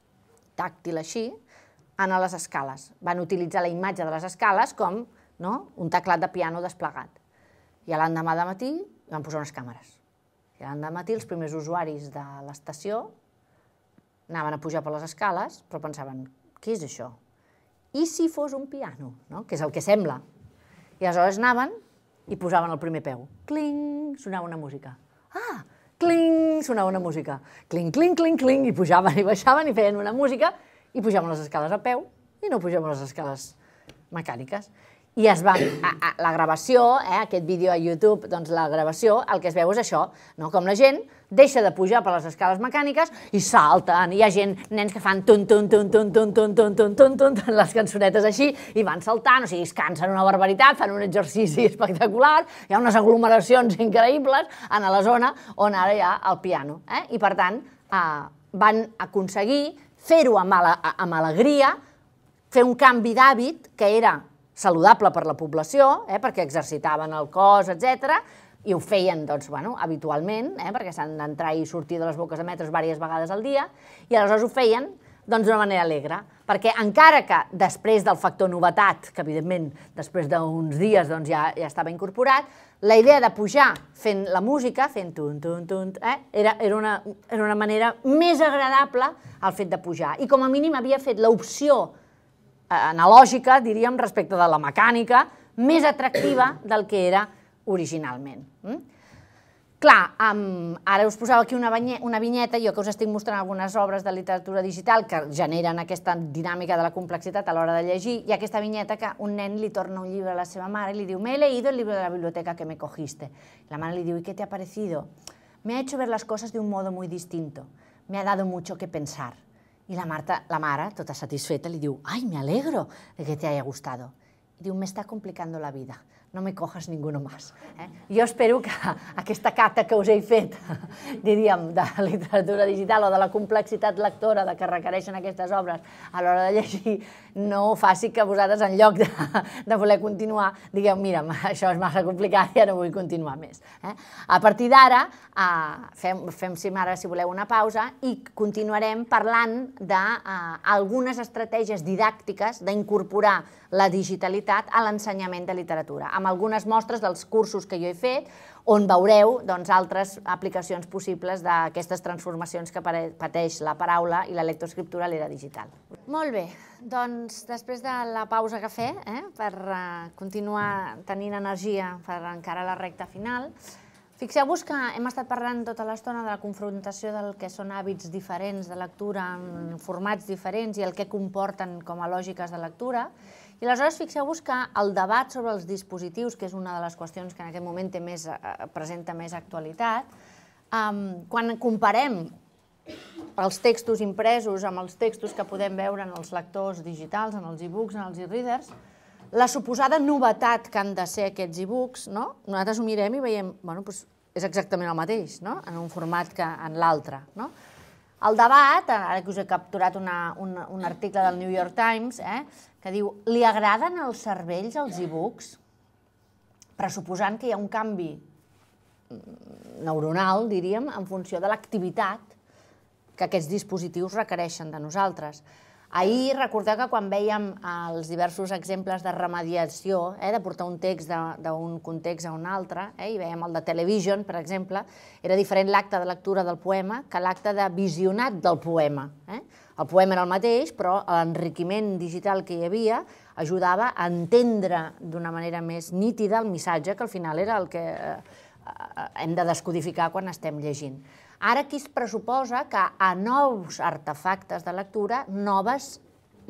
A: tàctil així, en les escales. Van utilitzar la imatge de les escales com un teclat de piano desplegat. I l'endemà de matí van posar unes càmeres. I l'endemà de matí els primers usuaris de l'estació anaven a pujar per les escales, però pensaven, què és això? I si fos un piano, que és el que sembla. I aleshores anaven i posaven el primer peu. Cling, sonava una música. Ah, cling, sonava una música. Cling, cling, cling, cling, i pujaven i baixaven i feien una música i pujaven les escales a peu i no pujaven les escales mecàniques. I es va, la gravació, aquest vídeo a YouTube, doncs la gravació, el que es veu és això, com la gent deixa de pujar per les escales mecàniques i salten, hi ha gent, nens que fan tun, tun, tun, tun, tun, tun, tun, tun, tun, tun, les cançonetes així, i van saltant, o sigui, es cansen una barbaritat, fan un exercici espectacular, hi ha unes aglomeracions increïbles en la zona on ara hi ha el piano. I per tant, van aconseguir fer-ho amb alegria, fer un canvi d'hàbit que era saludable per la població, perquè exercitaven el cos, etcètera, i ho feien habitualment, perquè s'han d'entrar i sortir de les boques de metros diverses vegades al dia, i aleshores ho feien d'una manera alegre, perquè encara que després del factor novetat, que evidentment després d'uns dies ja estava incorporat, la idea de pujar fent la música, fent tun, tun, tun, era una manera més agradable el fet de pujar. I com a mínim havia fet l'opció analògica, diríem, respecte de la mecànica, més atractiva del que era originalment. Clar, ara us posava aquí una vinyeta, jo que us estic mostrant algunes obres de literatura digital que generen aquesta dinàmica de la complexitat a l'hora de llegir, i aquesta vinyeta que un nen li torna un llibre a la seva mare i li diu, me he leído el libro de la biblioteca que me cogiste. La mare li diu, ¿y qué te ha parecido? Me ha hecho ver las cosas de un modo muy distinto. Me ha dado mucho que pensar. I la mare, tota satisfeta, li diu, ai, me alegro de que te haya gustado. I diu, me está complicando la vida, no me cojas ninguno más. Jo espero que aquesta cata que us he fet, diríem, de literatura digital o de la complexitat lectora que requereixen aquestes obres a l'hora de llegir, no faci que vosaltres, en lloc de voler continuar, digueu, mira, això és massa complicat, ja no vull continuar més. A partir d'ara, fem, si voleu, una pausa i continuarem parlant d'algunes estratègies didàctiques d'incorporar la digitalitat a l'ensenyament de literatura, amb algunes mostres dels cursos que jo he fet, on veureu altres aplicacions possibles d'aquestes transformacions que pateix la paraula i la lectoescriptura a l'era digital. Molt bé, doncs després de la pausa cafè, per continuar tenint energia per encara la recta final, Fixeu-vos que hem estat parlant tota l'estona de la confrontació del que són hàbits diferents de lectura en formats diferents i el que comporten com a lògiques de lectura. I aleshores fixeu-vos que el debat sobre els dispositius, que és una de les qüestions que en aquest moment té més, presenta més actualitat, quan comparem els textos impresos amb els textos que podem veure en els lectors digitals, en els e-books, en els e-readers, la suposada novetat que han de ser aquests e-books, nosaltres ho mirem i veiem, bueno, doncs és exactament el mateix, en un format que en l'altre. El debat, ara que us he capturat un article del New York Times, que diu, li agraden als cervells els e-books? Pressuposant que hi ha un canvi neuronal, diríem, en funció de l'activitat que aquests dispositius requereixen de nosaltres. Ahir, recordeu que quan vèiem els diversos exemples de remediació, de portar un text d'un context a un altre, i vèiem el de Television, per exemple, era diferent l'acte de lectura del poema que l'acte de visionat del poema. El poema era el mateix, però l'enriquiment digital que hi havia ajudava a entendre d'una manera més nítida el missatge, que al final era el que hem de descodificar quan estem llegint. Ara aquí es pressuposa que a nous artefactes de lectura, noves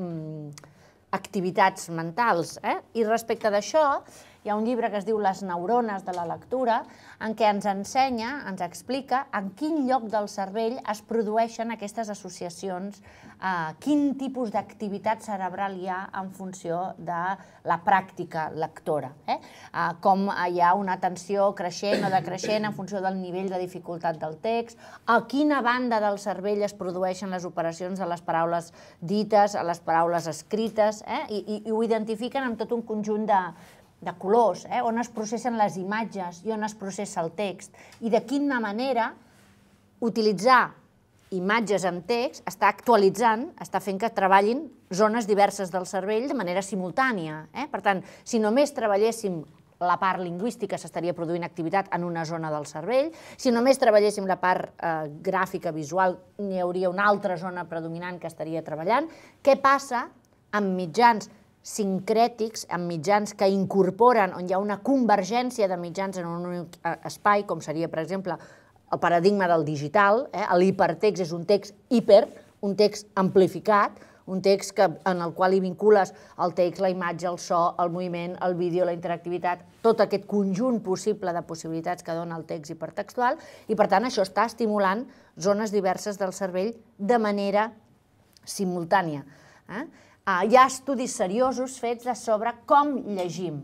A: activitats mentals. I respecte d'això, hi ha un llibre que es diu Les neurones de la lectura, en què ens ensenya, ens explica en quin lloc del cervell es produeixen aquestes associacions, quin tipus d'activitat cerebral hi ha en funció de la pràctica lectora. Com hi ha una tensió creixent o decreixent en funció del nivell de dificultat del text, a quina banda del cervell es produeixen les operacions de les paraules dites, a les paraules escrites, i ho identifiquen amb tot un conjunt de de colors, on es processen les imatges i on es processa el text, i de quina manera utilitzar imatges amb text està actualitzant, està fent que treballin zones diverses del cervell de manera simultània. Per tant, si només treballéssim la part lingüística s'estaria produint activitat en una zona del cervell, si només treballéssim la part gràfica, visual, n'hi hauria una altra zona predominant que estaria treballant. Què passa amb mitjans sincrètics, amb mitjans que incorporen, on hi ha una convergència de mitjans en un únic espai, com seria, per exemple, el paradigma del digital. L'hipertext és un text hiper, un text amplificat, un text en el qual hi vincules el text, la imatge, el so, el moviment, el vídeo, la interactivitat, tot aquest conjunt possible de possibilitats que dona el text hipertextual, i per tant això està estimulant zones diverses del cervell de manera simultània. Hi ha estudis seriosos fets sobre com llegim,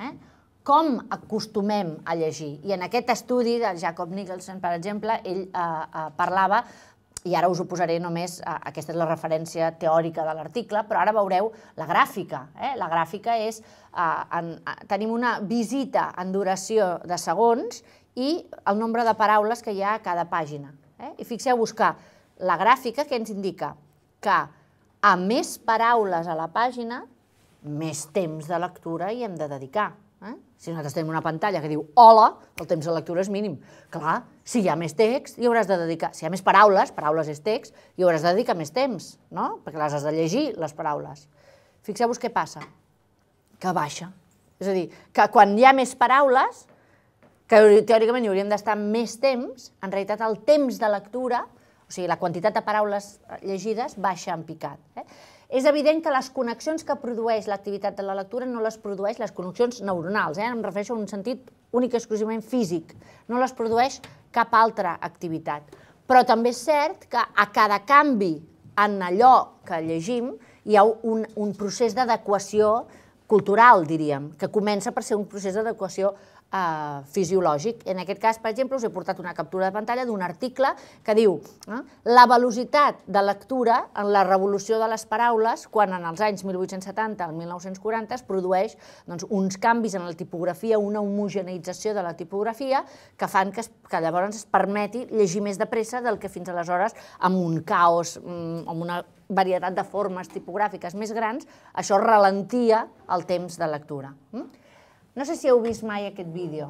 A: com acostumem a llegir. I en aquest estudi de Jacob Nielsen, per exemple, ell parlava, i ara us ho posaré només, aquesta és la referència teòrica de l'article, però ara veureu la gràfica. La gràfica és, tenim una visita en duració de segons i el nombre de paraules que hi ha a cada pàgina. I fixeu-vos que la gràfica què ens indica? Que a més paraules a la pàgina, més temps de lectura hi hem de dedicar. Si nosaltres tenim una pantalla que diu hola, el temps de lectura és mínim. Clar, si hi ha més text, hi hauràs de dedicar... Si hi ha més paraules, paraules és text, hi hauràs de dedicar més temps, no? Perquè les has de llegir, les paraules. Fixeu-vos què passa. Que baixa. És a dir, que quan hi ha més paraules, que teòricament hi hauríem d'estar més temps, en realitat el temps de lectura, o sigui, la quantitat de paraules llegides baixa en picat. És evident que les connexions que produeix l'activitat de la lectura no les produeix les connexions neuronals, em refereixo a un sentit únic i exclusivament físic, no les produeix cap altra activitat. Però també és cert que a cada canvi en allò que llegim hi ha un procés d'adequació cultural, diríem, que comença per ser un procés d'adequació fisiològic. En aquest cas, per exemple, us he portat una captura de pantalla d'un article que diu la velocitat de lectura en la revolució de les paraules quan en els anys mil vuit-cents setanta al mil nou-cents quaranta es produeix uns canvis en la tipografia, una homogeneïtzació de la tipografia que fan que llavors es permeti llegir més de pressa del que fins aleshores, amb un caos, amb una varietat de formes tipogràfiques més grans, això ralentia el temps de lectura. No sé si heu vist mai aquest vídeo.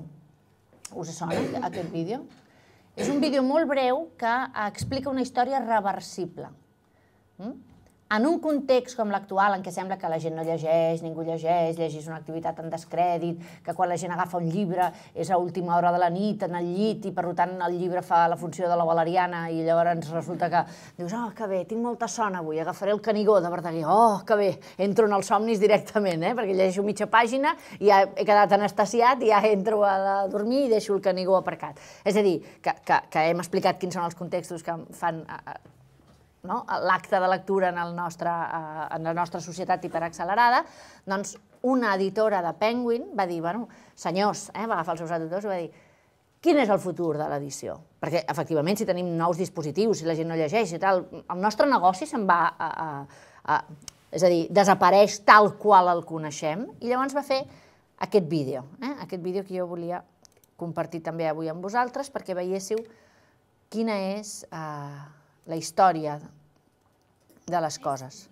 A: Us sona aquest vídeo? És un vídeo molt breu que explica una història reversible. en un context com l'actual, en què sembla que la gent no llegeix, ningú llegeix, llegeix una activitat en descrèdit, que quan la gent agafa un llibre és a última hora de la nit, en el llit, i per tant el llibre fa la funció de la valeriana, i llavors resulta que dius, oh, que bé, tinc molta son avui, agafaré el Canigó de Verdaguer, oh, que bé, entro en els somnis directament, eh? Perquè llegeixo mitja pàgina, i ja he quedat anestesiat, i ja entro a dormir i deixo el Canigó aparcat. És a dir, que, que, que hem explicat quins són els contextos que fan no? l'acte de lectura en, el nostre, eh, en la nostra societat hiperaccelerada, doncs una editora de Penguin va dir, bueno, senyors, eh, va agafar els seus editors i va dir, quin és el futur de l'edició? Perquè, efectivament, si tenim nous dispositius, si la gent no llegeix i tal, el nostre negoci se'n va a, a, a... És a dir, desapareix tal qual el coneixem, i llavors va fer aquest vídeo, eh? aquest vídeo que jo volia compartir també avui amb vosaltres, perquè veiéssiu quina és eh, la història de les coses.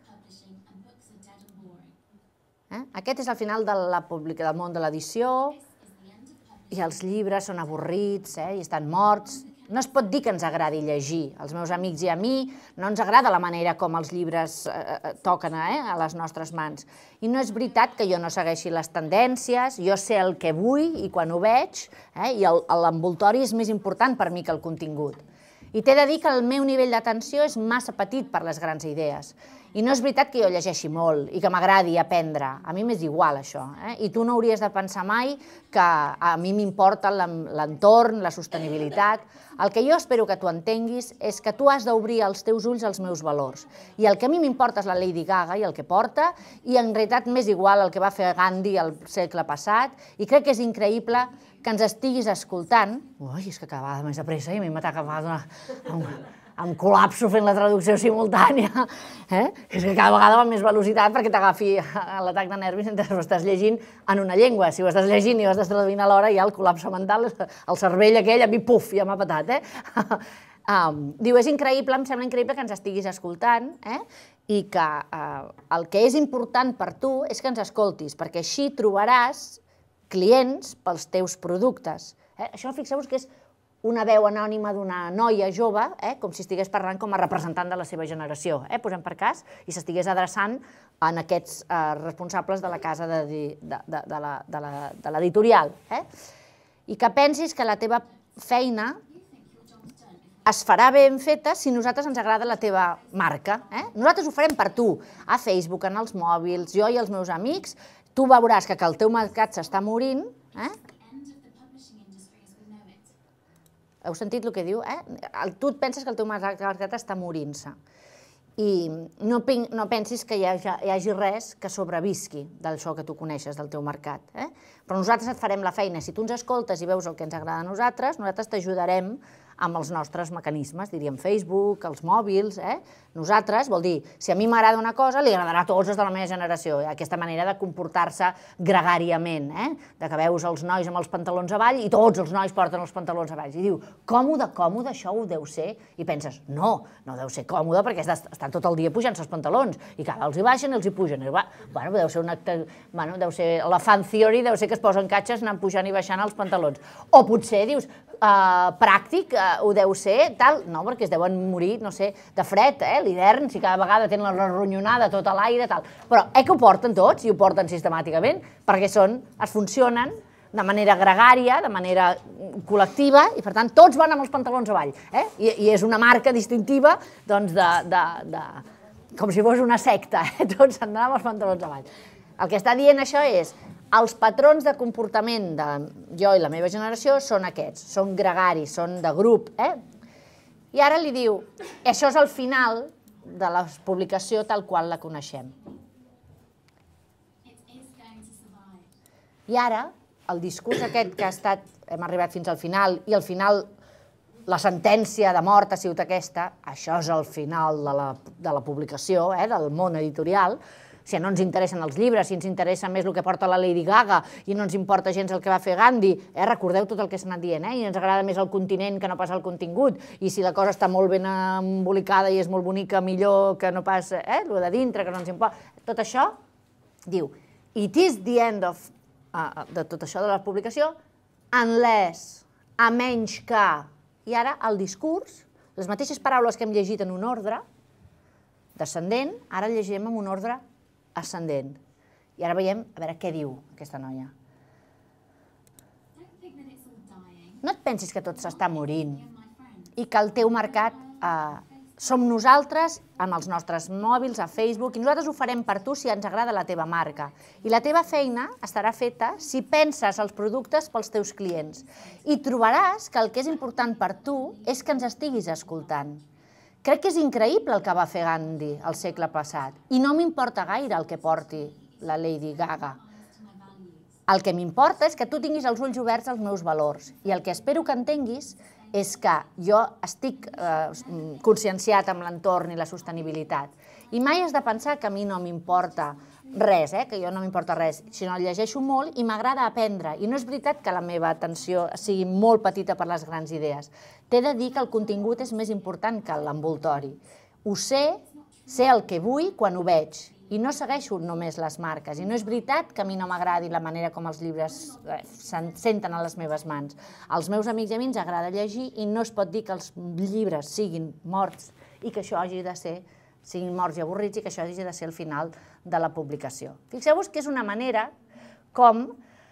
A: Eh? Aquest és el final de la publica, del món de l'edició, i els llibres són avorrits, eh? i estan morts. No es pot dir que ens agradi llegir. Als meus amics i a mi no ens agrada la manera com els llibres eh, toquen eh, a les nostres mans. I no és veritat que jo no segueixi les tendències, jo sé el que vull i quan ho veig, eh, i l'envoltori és més important per mi que el contingut. I t'he de dir que el meu nivell d'atenció és massa petit per les grans idees. I no és veritat que jo llegeixi molt i que m'agradi aprendre. A mi m'és igual, això. Eh? I tu no hauries de pensar mai que a mi m'importa l'entorn, la sostenibilitat. El que jo espero que tu entenguis és que tu has d'obrir els teus ulls als meus valors. I el que a mi m'importa és la Lady Gaga i el que porta, i en realitat m'és igual el que va fer Gandhi al segle passat, i crec que és increïble que ens estiguis escoltant. Ui, és que cada vegada més de pressa, i a mi m'ataca em col·lapso fent la traducció simultània. Eh? És que cada vegada va amb més velocitat perquè t'agafi l'atac de nervis mentre ho estàs llegint en una llengua. Si ho estàs llegint i ho estàs traduint alhora, ja el col·lapse mental, el cervell aquell, a mi, puf, ja m'ha patat. Eh? Um, diu, és increïble, em sembla increïble que ens estiguis escoltant, eh? i que uh, el que és important per tu és que ens escoltis, perquè així trobaràs clients pels teus productes. Eh? Això, fixeu-vos que és una veu anònima d'una noia jove, eh, com si estigués parlant com a representant de la seva generació, eh, posem per cas, i s'estigués adreçant en aquests eh, responsables de la casa de, de, de, de l'editorial. Eh? I que pensis que la teva feina es farà ben feta si a nosaltres ens agrada la teva marca. Eh? Nosaltres ho farem per tu, a Facebook, en els mòbils, jo i els meus amics. Tu veuràs que, que el teu mercat s'està morint. Eh? Heu sentit el que diu? Eh? Tu et penses que el teu mercat està morint-se. I no, no pensis que hi hagi, hi hagi res que sobrevisqui d'això que tu coneixes del teu mercat. Eh? Però nosaltres et farem la feina. Si tu ens escoltes i veus el que ens agrada a nosaltres, nosaltres t'ajudarem amb els nostres mecanismes, diríem Facebook, els mòbils. Eh? Nosaltres, vol dir, si a mi m'agrada una cosa, li agradarà a tots els de la meva generació. Eh? Aquesta manera de comportar-se gregàriament, eh? de que veus els nois amb els pantalons avall i tots els nois porten els pantalons avall. I diu, còmode, còmode, això ho deu ser? I penses, no, no deu ser còmode perquè estan tot el dia pujant-se els pantalons i cada els hi baixen i els hi pugen. I, bueno, deu ser, una, bueno, deu ser la fan theory, deu ser que es posen catxes anant pujant i baixant els pantalons. O potser dius, Uh, pràctic, uh, ho deu ser, tal, no, perquè es deuen morir, no sé, de fred, eh, l'hivern, si cada vegada tenen la ronyonada tot a l'aire, tal. Però eh que ho porten tots, i ho porten sistemàticament, perquè són, es funcionen de manera gregària, de manera col·lectiva, i per tant tots van amb els pantalons avall, eh? I, i és una marca distintiva, doncs, de, de, de, com si fos una secta, eh? Tots han d'anar amb els pantalons avall. El que està dient això és, els patrons de comportament de jo i la meva generació són aquests, són gregaris, són de grup. Eh? I ara li diu, això és el final de la publicació tal qual la coneixem. I ara, el discurs aquest que ha estat, hem arribat fins al final, i al final la sentència de mort ha sigut aquesta, això és el final de la, de la publicació, eh, del món editorial. Si no ens interessen els llibres, si ens interessa més el que porta la Lady Gaga i no ens importa gens el que va fer Gandhi, eh? Recordeu tot el que s'ha anat dient, eh? I ens agrada més el continent que no pas el contingut, i si la cosa està molt ben embolicada i és molt bonica, millor que no pas eh? el de dintre, que no ens importa. Tot això, diu, it is the end of, uh, de tot això de la publicació, unless, a menys que, i ara el discurs, les mateixes paraules que hem llegit en un ordre, descendent, ara llegirem en un ordre ascendent. I ara veiem a veure què diu aquesta noia. No et pensis que tot s'està morint i que el teu mercat som nosaltres amb els nostres mòbils, a Facebook, i nosaltres ho farem per tu si ens agrada la teva marca. I la teva feina estarà feta si penses els productes pels teus clients. I trobaràs que el que és important per tu és que ens estiguis escoltant. Crec que és increïble el que va fer Gandhi al segle passat i no m'importa gaire el que porti la Lady Gaga. El que m'importa és que tu tinguis els ulls oberts als meus valors i el que espero que entenguis és que jo estic conscienciat amb l'entorn i la sostenibilitat. I mai has de pensar que a mi no m'importa res, que jo no m'importa res, sinó llegeixo molt i m'agrada aprendre. I no és veritat que la meva atenció sigui molt petita per les grans idees. T'he de dir que el contingut és més important que l'envoltori. Ho sé, sé el que vull quan ho veig. I no segueixo només les marques. I no és veritat que a mi no m'agradi la manera com els llibres se'n senten a les meves mans. Als meus amics i a mi ens agrada llegir i no es pot dir que els llibres siguin morts i que això hagi de ser, siguin morts i avorrits i que això hagi de ser el final de la publicació. Fixeu-vos que és una manera com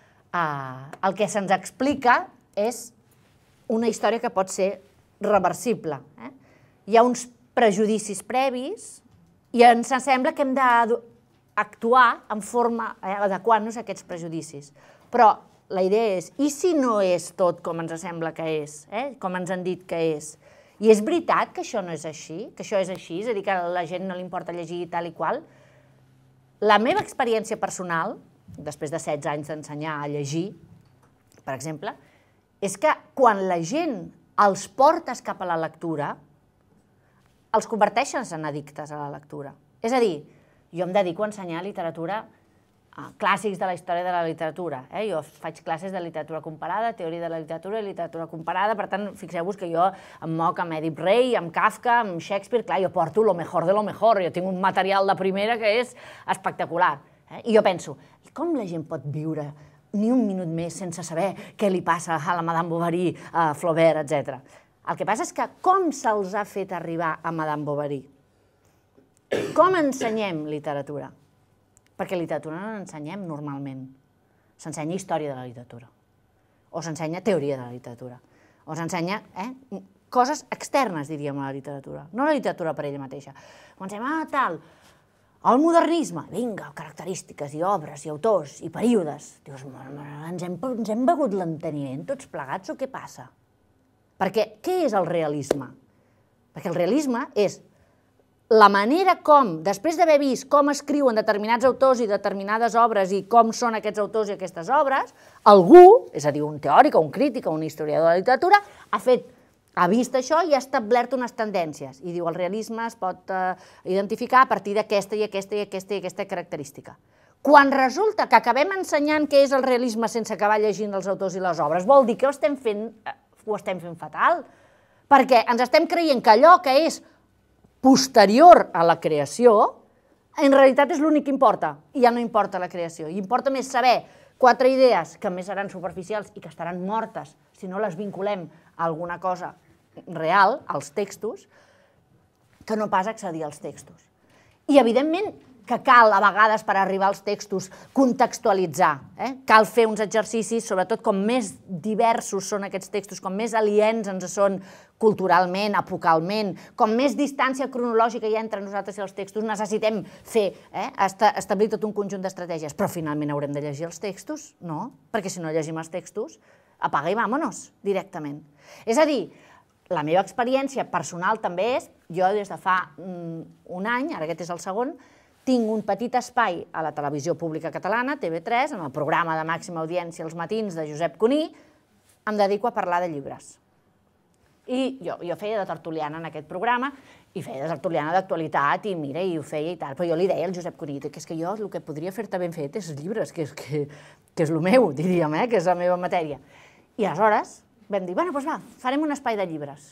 A: el que se'ns explica és una història que pot ser reversible. Hi ha uns prejudicis previs i ens sembla que hem d'actuar en forma adequant-nos a aquests prejudicis. Però la idea és, i si no és tot com ens sembla que és, com ens han dit que és? I és veritat que això no és així, que això és així, és a dir, que a la gent no li importa llegir tal i qual? La meva experiència personal, després de setze anys d'ensenyar a llegir, per exemple, és que quan la gent els portes cap a la lectura, els converteixen en addictes a la lectura. És a dir, jo em dedico a ensenyar literatura, clàssics de la història de la literatura. Jo faig classes de literatura comparada, teoria de la literatura i literatura comparada, per tant, fixeu-vos que jo em moc amb Èdip Rei, amb Kafka, amb Shakespeare, clar, jo porto lo mejor de lo mejor, jo tinc un material de primera que és espectacular. I jo penso, com la gent pot viure ni un minut més sense saber què li passa a la Madame Bovary, a Flaubert, etcètera. El que passa és que com se'ls ha fet arribar a Madame Bovary? Com ensenyem literatura? Perquè literatura no n'ensenyem normalment. S'ensenya història de la literatura. O s'ensenya teoria de la literatura. O s'ensenya coses externes, diríem, a la literatura. No la literatura per ella mateixa. Quan diem, ah, tal, el modernisme, vinga, característiques i obres i autors i períodes. Dius, ens hem begut l'enteniment tots plegats o què passa? Perquè què és el realisme? Perquè el realisme és la manera com, després d'haver vist com escriuen determinats autors i determinades obres i com són aquests autors i aquestes obres, algú, és a dir, un teòric o un crític o un historiador de la literatura, ha fet, ha vist això i ha establert unes tendències. I diu, el realisme es pot identificar a partir d'aquesta i aquesta i aquesta i aquesta característica. Quan resulta que acabem ensenyant què és el realisme sense acabar llegint els autors i les obres, vol dir que ho estem fent ho estem fent fatal, perquè ens estem creient que allò que és posterior a la creació, en realitat és l'únic que importa, i ja no importa la creació. I importa més saber quatre idees que més seran superficials i que estaran mortes si no les vinculem a alguna cosa real, als textos, que no pas accedir als textos. I, evidentment, que cal, a vegades, per arribar als textos, contextualitzar. Cal fer uns exercicis, sobretot com més diversos són aquests textos, com més aliens ens són culturalment, epocalment, com més distància cronològica hi ha entre nosaltres i els textos, necessitem fer, establir tot un conjunt d'estratègies. Però finalment haurem de llegir els textos? No, perquè si no llegim els textos, apaga i vámonos, directament. És a dir, la meva experiència personal també és, jo des de fa un any, ara aquest és el segon, tinc un petit espai a la televisió pública catalana, T V tres, en el programa de màxima audiència als matins de Josep Cuní, em dedico a parlar de llibres. I jo feia de tertuliana en aquest programa, i feia de tertuliana d'actualitat, i mira, i ho feia i tal, però jo li deia al Josep Cuní que és que jo el que podria fer-te ben fet és llibres, que és el meu, diríem, que és la meva matèria. I aleshores vam dir, bueno, doncs va, farem un espai de llibres.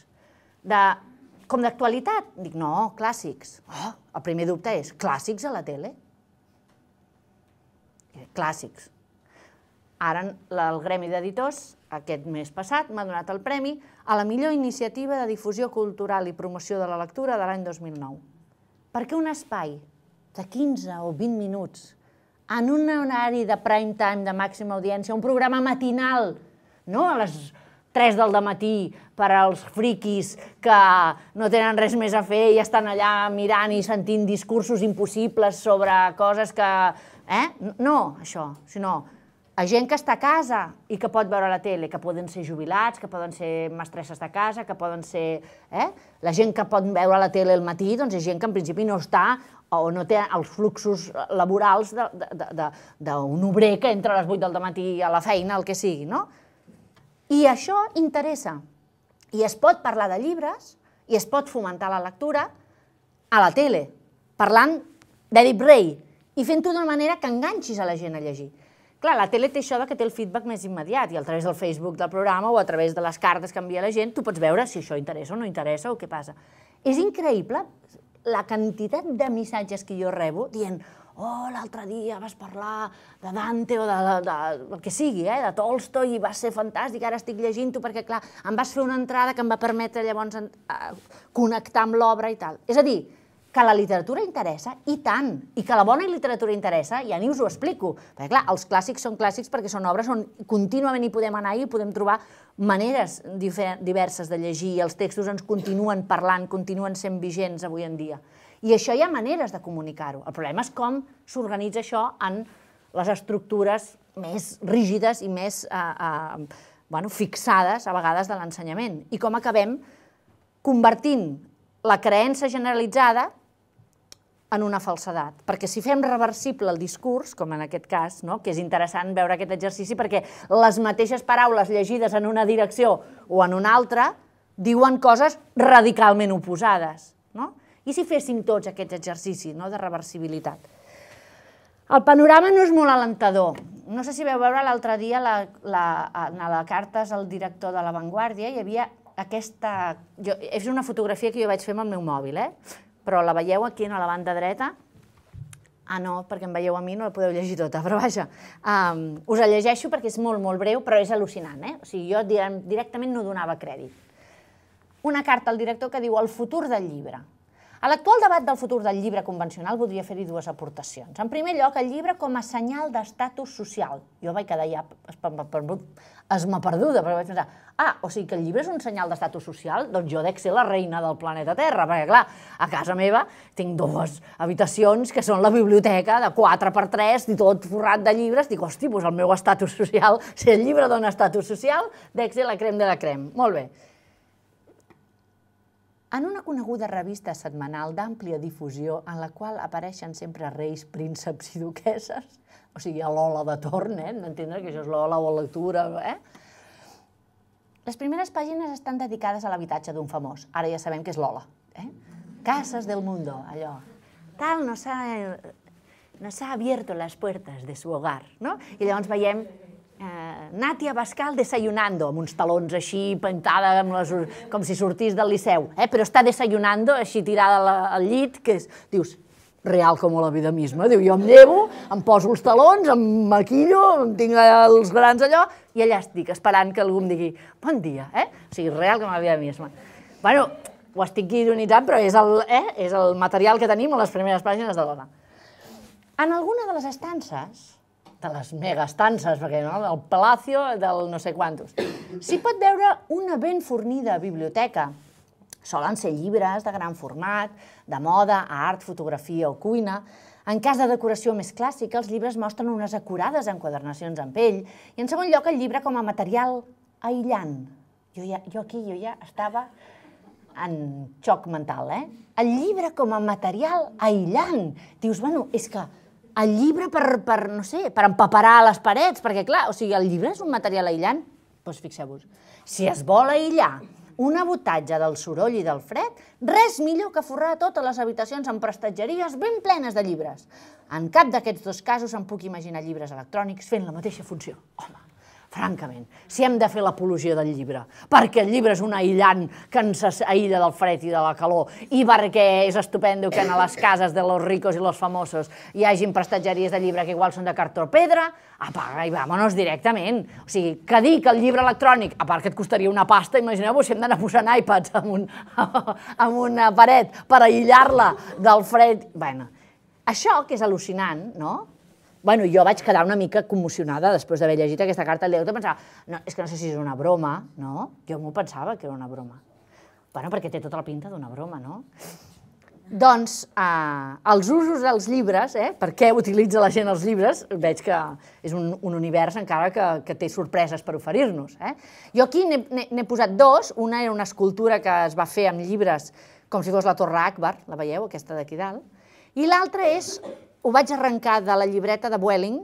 A: Com d'actualitat? Dic, no, clàssics. El primer dubte és, clàssics a la tele? Clàssics. Ara el Gremi d'Editors, aquest mes passat, m'ha donat el premi a la millor iniciativa de difusió cultural i promoció de la lectura de l'any dos mil nou. per què un espai de quinze o vint minuts en un horari de prime time, de màxima audiència, un programa matinal, no a les tres del dematí per als friquis que no tenen res més a fer i estan allà mirant i sentint discursos impossibles sobre coses que... Eh? No, això, sinó a gent que està a casa i que pot veure la tele, que poden ser jubilats, que poden ser mestresses de casa, que poden ser... Eh? La gent que pot veure la tele al matí, doncs és gent que en principi no està o no té els fluxos laborals d'un obrer que entra a les vuit del matí a la feina, el que sigui, no? I això interessa. I es pot parlar de llibres i es pot fomentar la lectura a la tele, parlant d'Èdip Rei i fent-ho d'una manera que enganxis a la gent a llegir. Clar, la tele té això que té el feedback més immediat i a través del Facebook del programa o a través de les cartes que envia la gent tu pots veure si això interessa o no interessa o què passa. És increïble la quantitat de missatges que jo rebo dient oh, l'altre dia vas parlar de Dante o del que sigui, de Tolstoi i va ser fantàstic, ara estic llegint-ho perquè, clar, em vas fer una entrada que em va permetre llavors connectar amb l'obra i tal. És a dir, que la literatura interessa, i tant, i que la bona literatura interessa, ja ni us ho explico, perquè, clar, els clàssics són clàssics perquè són obres on contínuament hi podem anar i podem trobar maneres diverses de llegir i els textos ens continuen parlant, continuen sent vigents avui en dia. I això hi ha maneres de comunicar-ho. El problema és com s'organitza això en les estructures més rígides i més fixades, a vegades, de l'ensenyament. I com acabem convertint la creença generalitzada en una falsedat. Perquè si fem reversible el discurs, com en aquest cas, que és interessant veure aquest exercici perquè les mateixes paraules llegides en una direcció o en una altra diuen coses radicalment oposades. I si féssim tots aquests exercicis de reversibilitat? El panorama no és molt alentador. No sé si vau veure l'altre dia a la cartes al director de La Vanguardia, hi havia aquesta... És una fotografia que jo vaig fer amb el meu mòbil, però la veieu aquí a la banda dreta? Ah, no, perquè em veieu a mi, no la podeu llegir tota, però vaja. Us la llegeixo perquè és molt, molt breu, però és al·lucinant. O sigui, jo directament no donava crèdit. Una carta al director que diu el futur del llibre. A l'actual debat del futur del llibre convencional voldria fer-hi dues aportacions. En primer lloc, el llibre com a senyal d'estatus social. Jo vaig quedar ja esma perduda, però vaig pensar, ah, o sigui que el llibre és un senyal d'estatus social? Doncs jo dec ser la reina del planeta Terra, perquè clar, a casa meva tinc dues habitacions que són la biblioteca de quatre per tres i tot forrat de llibres. Dic, hosti, doncs el meu estatus social, si el llibre dona estatus social, dec ser la crem de la crem. Molt bé. En una coneguda revista setmanal d'àmplia difusió en la qual apareixen sempre reis, prínceps i duquesses, o sigui, a l'Ola de torn, m'entendre que això és l'Ola o la lectura, eh? Les primeres pàgines estan dedicades a l'habitatge d'un famós, ara ja sabem que és l'Ola, eh? Casas del mundo, allò. Tal no s'ha abierto las puertas de su hogar, no? I llavors veiem Natia Bascal desayunando, amb uns talons així, pintada com si sortís del Liceu, però està desayunando, així tirada al llit, que dius, real com la vida misma, diu, jo em llevo, em poso els talons, em maquillo, em tinc els grans allò, i allà estic esperant que algú em digui, bon dia, eh? O sigui, real com la vida misma. Bueno, ho estic ironitzant, però és el material que tenim a les primeres pàgines de l'Ona. En alguna de les estances, de les megaestances, perquè el palacio del no sé quantos, s'hi pot veure una ben fornida biblioteca. Solen ser llibres de gran format, de moda, art, fotografia o cuina. En cas de decoració més clàssica, els llibres mostren unes acurades enquadernacions en pell. I en segon lloc, el llibre com a material aïllant. Jo aquí jo ja estava en xoc mental, eh? El llibre com a material aïllant. Dius, bueno, és que el llibre per, no sé, per empaperar les parets, perquè clar, o sigui, el llibre és un material aïllant, doncs fixeu-vos, si es vol aïllar un abotatge del soroll i del fred, res millor que forrar totes les habitacions amb prestatgeries ben plenes de llibres. En cap d'aquests dos casos em puc imaginar llibres electrònics fent la mateixa funció. Home, francament, si hem de fer l'apologia del llibre, perquè el llibre és un aïllant que ens aïlla del fred i de la calor, i perquè és estupendo que a les cases de los ricos i los famosos hi hagin prestatgeries de llibre que igual són de cartró pedra, apaga i vámonos directament. O sigui, que dir que el llibre electrònic, a part que et costaria una pasta, imagineu-vos si hem d'anar posant iPads en una paret per aïllar-la del fred. Bé, això que és al·lucinant, no? Bueno, jo vaig quedar una mica commocionada després d'haver llegit aquesta carta al director, pensava, no, és que no sé si és una broma, no? Jo m'ho pensava que era una broma. Bueno, perquè té tota la pinta d'una broma, no? Doncs, eh, els usos dels llibres, eh, per què utilitza la gent els llibres, veig que és un, un univers encara que, que té sorpreses per oferir-nos. Eh? Jo aquí n'he posat dos, una era una escultura que es va fer amb llibres com si fos la Torre Akbar, la veieu, aquesta d'aquí dalt, i l'altra és... ho vaig arrencar de la llibreta de Vueling,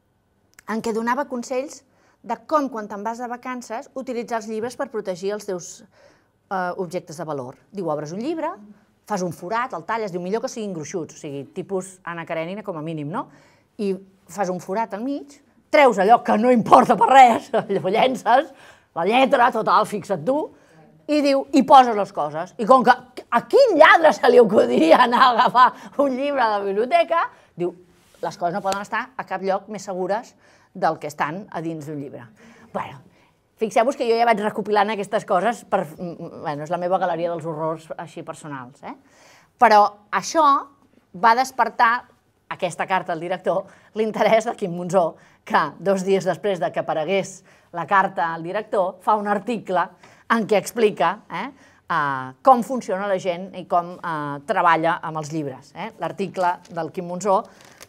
A: en què donava consells de com, quan te'n vas de vacances, utilitzar els llibres per protegir els teus eh, objectes de valor. Diu, obres un llibre, fas un forat, el talles, diu, millor que siguin gruixuts, o sigui, tipus Anna Karenina com a mínim, no? I fas un forat al mig, treus allò que no importa per res, allò llences, la lletra, total, fixa't tu, i diu, i poses les coses. I com que a quin lladre se li acudiria anar a agafar un llibre a la biblioteca, diu, les coses no poden estar a cap lloc més segures del que estan a dins d'un llibre. Bueno, fixeu-vos que jo ja vaig recopilant aquestes coses, per, bueno, és la meva galeria dels horrors així personals, eh? Però això va despertar, aquesta carta al director, l'interès de Quim Monzó, que dos dies després de que aparegués la carta al director, fa un article en què explica eh, uh, com funciona la gent i com uh, treballa amb els llibres. Eh? L'article del Quim Monzó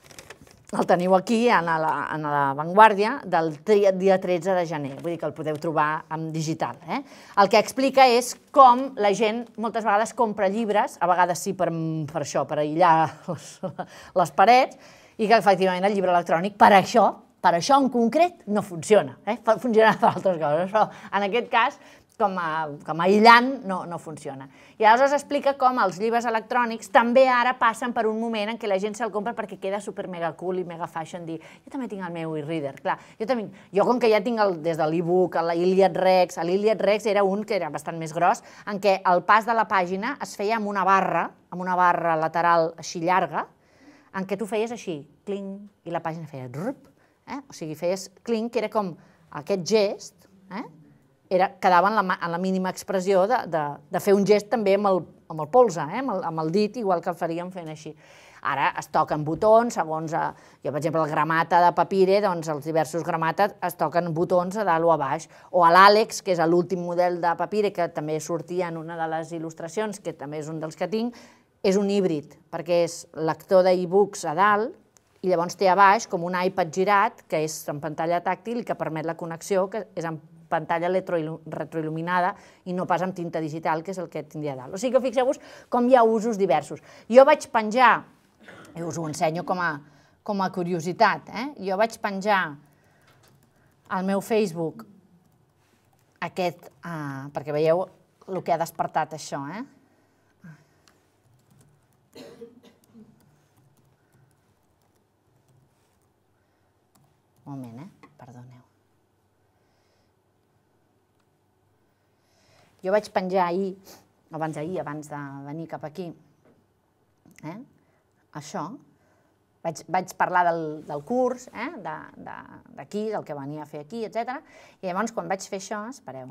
A: el teniu aquí, en la, en la Vanguardia, del dia tretze de gener, vull dir que el podeu trobar en digital. Eh? El que explica és com la gent moltes vegades compra llibres, a vegades sí per, per això, per aïllar les, les parets, i que efectivament el llibre electrònic, per això, per això en concret, no funciona. Eh? Funciona per altres coses, però en aquest cas, com a, com a aïllant, no, no funciona. I aleshores explica com els llibres electrònics també ara passen per un moment en què la gent se'l compra perquè queda super mega cool i mega fashion, dir, jo també tinc el meu e-reader, clar, jo també, jo com que ja tinc el, des de l'e-book, l'Iliad Rex, l'Iliad Rex era un que era bastant més gros, en què el pas de la pàgina es feia amb una barra, amb una barra lateral així llarga, en què tu feies així, clinc, i la pàgina feia rup, eh? O sigui, feies clinc, que era com aquest gest, eh? Era, quedava en la, en la mínima expressió de, de, de fer un gest també amb el, amb el polze, eh? amb, el, amb el dit, igual que el faríem fent així. Ara es toquen botons, segons, a, jo per exemple el Gramata de Papire, doncs els diversos Gramata es toquen botons a dalt o a baix, o a l'Àlex, que és l'últim model de Papire, que també sortia en una de les il·lustracions, que també és un dels que tinc, és un híbrid, perquè és lector d'e-books a dalt, i llavors té a baix com un iPad girat, que és en pantalla tàctil i que permet la connexió, que és en pantalla retroil·luminada i no pas amb tinta digital, que és el que tindria a dalt. O sigui que fixeu-vos com hi ha usos diversos. Jo vaig penjar, i us ho ensenyo com a, com a curiositat, eh? Jo vaig penjar al meu Facebook aquest, ah, perquè veieu el que ha despertat això, eh? Un moment, eh? Perdoneu. Jo vaig penjar ahir, abans d'ahir, abans de venir cap aquí, eh? Això, vaig, vaig parlar del, del curs, eh? d'aquí, de, de, del que venia a fer aquí, etcètera. I llavors, quan vaig fer això, espereu,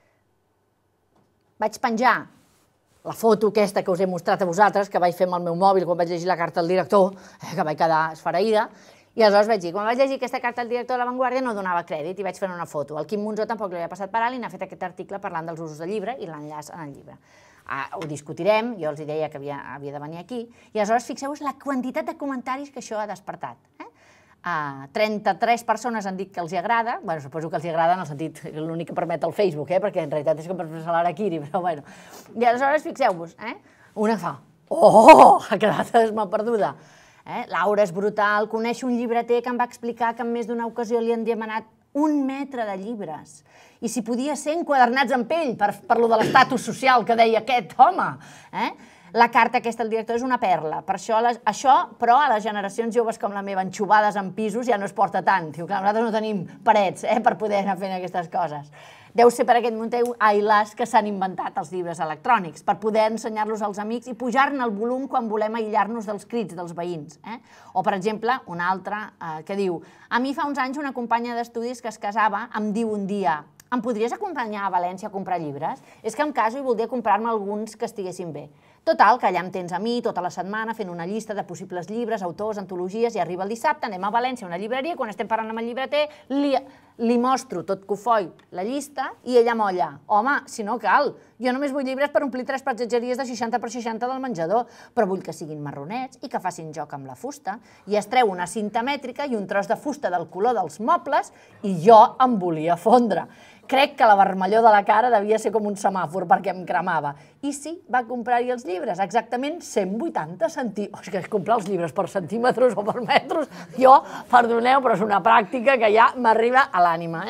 A: vaig penjar la foto aquesta que us he mostrat a vosaltres, que vaig fer amb el meu mòbil quan vaig llegir la carta al director, eh? Que vaig quedar esfereïda, i aleshores vaig dir, quan vaig llegir aquesta carta al director de La Vanguardia no donava crèdit i vaig fer una foto. El Quim Monzó tampoc li havia passat per alt i n'ha fet aquest article parlant dels usos del llibre i l'enllaç en el llibre. Ah, ho discutirem, jo els deia que havia, havia de venir aquí, i aleshores fixeu-vos la quantitat de comentaris que això ha despertat. Eh? Ah, trenta-tres persones han dit que els hi agrada, bueno, suposo que els hi agrada en el sentit que és l'únic que permet el Facebook, eh? Perquè en realitat és com per fer l'Harakiri, però bueno. I aleshores fixeu-vos, eh? Una fa, oh, ha quedat esma perduda. Eh? Laura és brutal, coneix un llibreter que em va explicar que en més d'una ocasió li han demanat un metre de llibres i si podia ser enquadernats en pell per, per lo de l'estatus social que deia aquest home. Eh? La carta aquesta del director és una perla. Per això, això, però, a les generacions joves com la meva, enxubades en pisos, ja no es porta tant. Diu, clar, nosaltres no tenim parets per poder anar fent aquestes coses. Deu ser per aquest motiu, ai las, que s'han inventat els llibres electrònics, per poder ensenyar-los als amics i pujar-ne el volum quan volem aïllar-nos dels crits dels veïns. O, per exemple, una altra que diu, a mi fa uns anys una companya d'estudis que es casava em diu un dia, em podries acompanyar a València a comprar llibres? És que em caso i voldria comprar-me alguns que estiguessin bé. Total, que allà em tens a mi tota la setmana fent una llista de possibles llibres, autors, antologies, i arriba el dissabte, anem a València a una llibreria, quan estem parlant amb el llibreter, li, li mostro tot cofoi la llista i ella molla. Home, si no cal, jo només vull llibres per omplir tres passatgeries de seixanta per seixanta del menjador, però vull que siguin marronets i que facin joc amb la fusta. I es treu una cinta mètrica i un tros de fusta del color dels mobles i jo em volia fondre. Crec que la vermellor de la cara devia ser com un semàfor perquè em cremava. I sí, va comprar-hi els llibres, exactament cent vuitanta centímetres. És que comprar els llibres per centímetres o per metres, jo, perdoneu, però és una pràctica que ja m'arriba a l'ànima.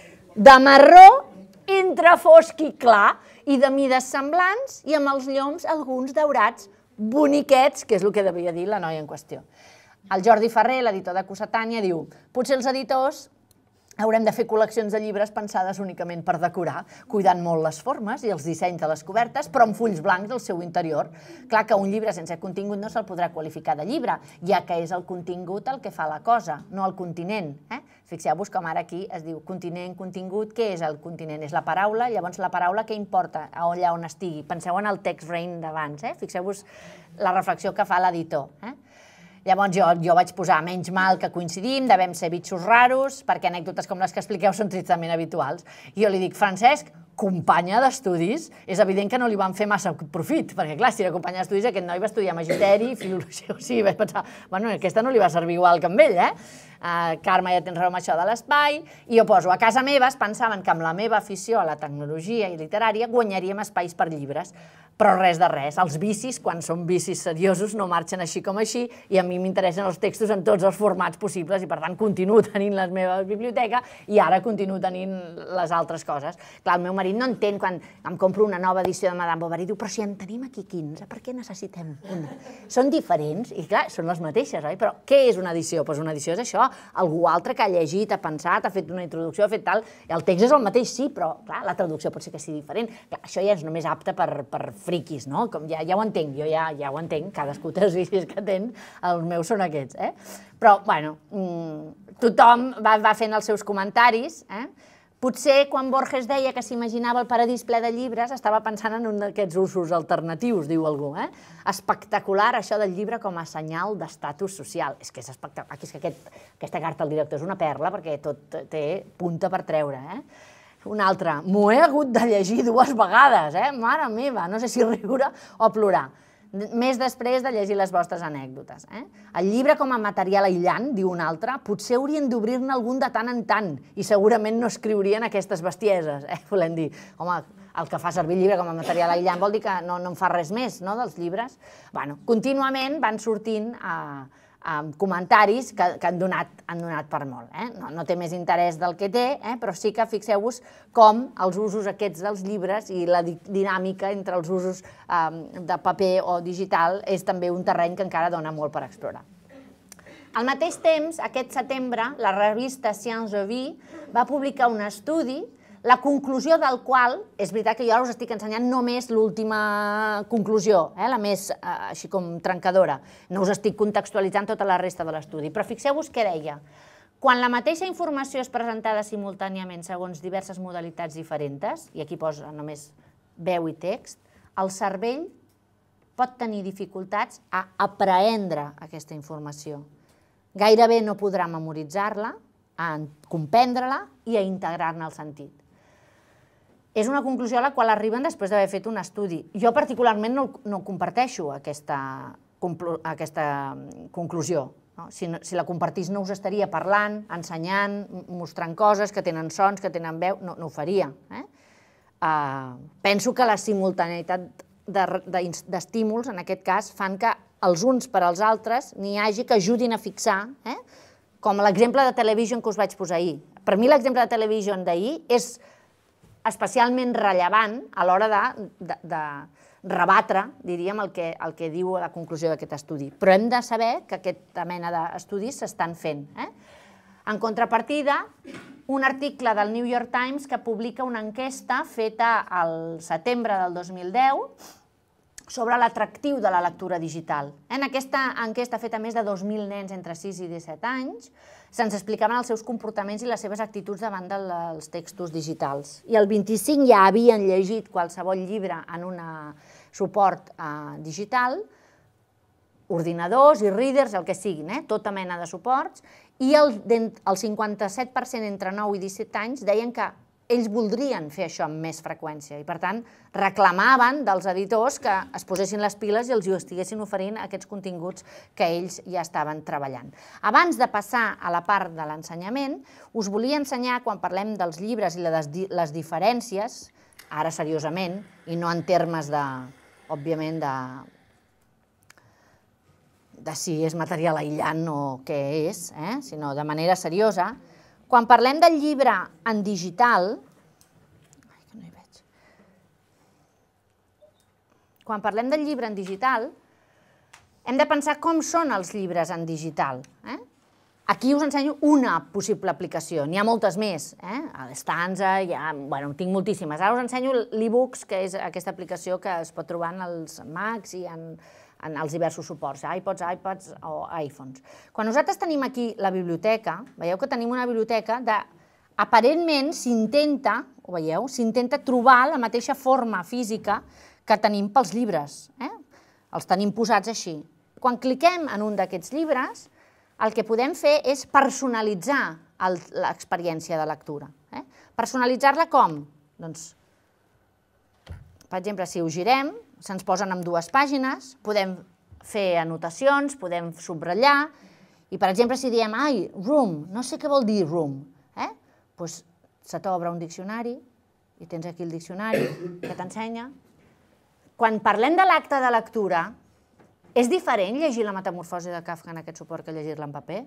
A: De marró, entre fosc i clar, i de mides semblants, i amb els lloms alguns daurats, boniquets, que és el que devia dir la noia en qüestió. El Jordi Ferrer, l'editor de Cossetània, diu, potser els editors haurem de fer col·leccions de llibres pensades únicament per decorar, cuidant molt les formes i els dissenys de les cobertes, però amb fulls blancs al seu interior. Clar que un llibre sense contingut no se'l podrà qualificar de llibre, ja que és el contingut el que fa la cosa, no el continent. Fixeu-vos com ara aquí es diu continent, contingut. Què és el continent? És la paraula, llavors la paraula què importa allà on estigui? Penseu en el text rain d'abans, fixeu-vos la reflexió que fa l'editor. Llavors jo vaig posar menys mal que coincidim, devem ser bitxos raros, perquè anècdotes com les que expliqueu són tristament habituals. I jo li dic, Francesc, companya d'estudis, és evident que no li van fer massa profit, perquè clar, si era companya d'estudis aquest noi va estudiar magisteri, filologia, o sigui, vaig pensar, bueno, aquesta no li va servir igual que amb ell, eh? Carme, ja tens raó amb això de l'espai, i jo poso, a casa meva es pensaven que amb la meva afició a la tecnologia i literària guanyaríem espais per llibres, però res de res. Els vicis, quan són vicis seriosos, no marxen així com així, i a mi m'interessen els textos en tots els formats possibles, i per tant continuo tenint la meva biblioteca, i ara continuo tenint les altres coses. Clar, el meu marit no entén quan em compro una nova edició de Madame Bovary, diu, però si en tenim aquí quinze, per què necessitem una? Són diferents, i clar, són les mateixes, oi? Però què és una edició? Doncs una edició és això, algú altre que ha llegit, ha pensat, ha fet una introducció, ha fet tal, el text és el mateix, sí, però clar, la traducció pot ser que sigui diferent. Clar, això ja és només apte per friquis, no? Ja ho entenc, jo ja ho entenc, cadascú té els vicis que ten, els meus són aquests, eh? Però, bueno, tothom va fent els seus comentaris, eh? Potser quan Borges deia que s'imaginava el paradís ple de llibres estava pensant en un d'aquests usos alternatius, diu algú. Espectacular això del llibre com a senyal d'estatus social. És que és espectacular. És que aquesta carta al director és una perla perquè tot té punta per treure. Una altra, m'ho he hagut de llegir dues vegades, mare meva, no sé si riure o plorar. Més després de llegir les vostres anècdotes. El llibre com a material aïllant, diu un altre, potser haurien d'obrir-ne algun de tant en tant i segurament no escriurien aquestes bestieses. Volem dir, home, el que fa servir el llibre com a material aïllant vol dir que no en fa res més, no, dels llibres. Bueno, contínuament van sortint comentaris que han donat per molt. No té més interès del que té, però sí que fixeu-vos com els usos aquests dels llibres i la dinàmica entre els usos de paper o digital és també un terreny que encara dona molt per explorar. Al mateix temps, aquest setembre, la revista Science of Vie va publicar un estudi, la conclusió del qual, és veritat que jo ara us estic ensenyant només l'última conclusió, la més així com trencadora, no us estic contextualitzant tota la resta de l'estudi, però fixeu-vos què deia. Quan la mateixa informació és presentada simultàniament segons diverses modalitats diferents, i aquí posa només veu i text, el cervell pot tenir dificultats a apreendre aquesta informació. Gairebé no podrà memoritzar-la, a comprendre-la i a integrar-ne el sentit. És una conclusió a la qual arriben després d'haver fet un estudi. Jo particularment no comparteixo aquesta conclusió. Si la compartís no us estaria parlant, ensenyant, mostrant coses que tenen sons, que tenen veu, no ho faria. Penso que la simultaneïtat d'estímuls, en aquest cas, fan que els uns per als altres n'hi hagi que ajudin a fixar, com l'exemple de Television que us vaig posar ahir. Per mi l'exemple de Television d'ahir és especialment rellevant a l'hora rebatre, diríem, el que, el que diu la conclusió d'aquest estudi. Però hem de saber que aquesta mena d'estudis s'estan fent. Eh? En contrapartida, un article del New York Times que publica una enquesta feta al setembre del dos mil deu sobre l'atractiu de la lectura digital. En aquesta enquesta feta a més de dos mil nens entre sis i disset anys, se'ns explicaven els seus comportaments i les seves actituds davant dels textos digitals. I el vint-i-cinc ja havien llegit qualsevol llibre en un suport digital, ordinadors i readers, el que siguin, tota mena de suports, i el cinquanta-set per cent entre nou i disset anys deien que ells voldrien fer això amb més freqüència i, per tant, reclamaven dels editors que es posessin les piles i els hi estiguessin oferint aquests continguts que ells ja estaven treballant. Abans de passar a la part de l'ensenyament, us volia ensenyar, quan parlem dels llibres i les diferències, ara seriosament, i no en termes de, òbviament, de de si és material aïllant o què és, sinó de manera seriosa. Quan parlem del llibre en digital, quan parlem del llibre en digital, hem de pensar com són els llibres en digital. Aquí us ensenyo una possible aplicació, n'hi ha moltes més. A l'Stanza, tinc moltíssimes. Ara us ensenyo l'e-books, que és aquesta aplicació que es pot trobar en els Macs i en els diversos suports, iPods, iPads o iPhones. Quan nosaltres tenim aquí la biblioteca, veieu que tenim una biblioteca de, aparentment s'intenta, ho veieu, s'intenta trobar la mateixa forma física que tenim pels llibres. Els tenim posats així. Quan cliquem en un d'aquests llibres, el que podem fer és personalitzar l'experiència de lectura. Personalitzar-la com? Doncs, per exemple, si ho girem, se'ns posen en dues pàgines, podem fer anotacions, podem subratllar, i per exemple si diem, ai, room, no sé què vol dir room, doncs se t'obre un diccionari, i tens aquí el diccionari que t'ensenya. Quan parlem de l'acte de lectura, és diferent llegir la Metamorfosi de Kafka en aquest suport que llegir-la en paper?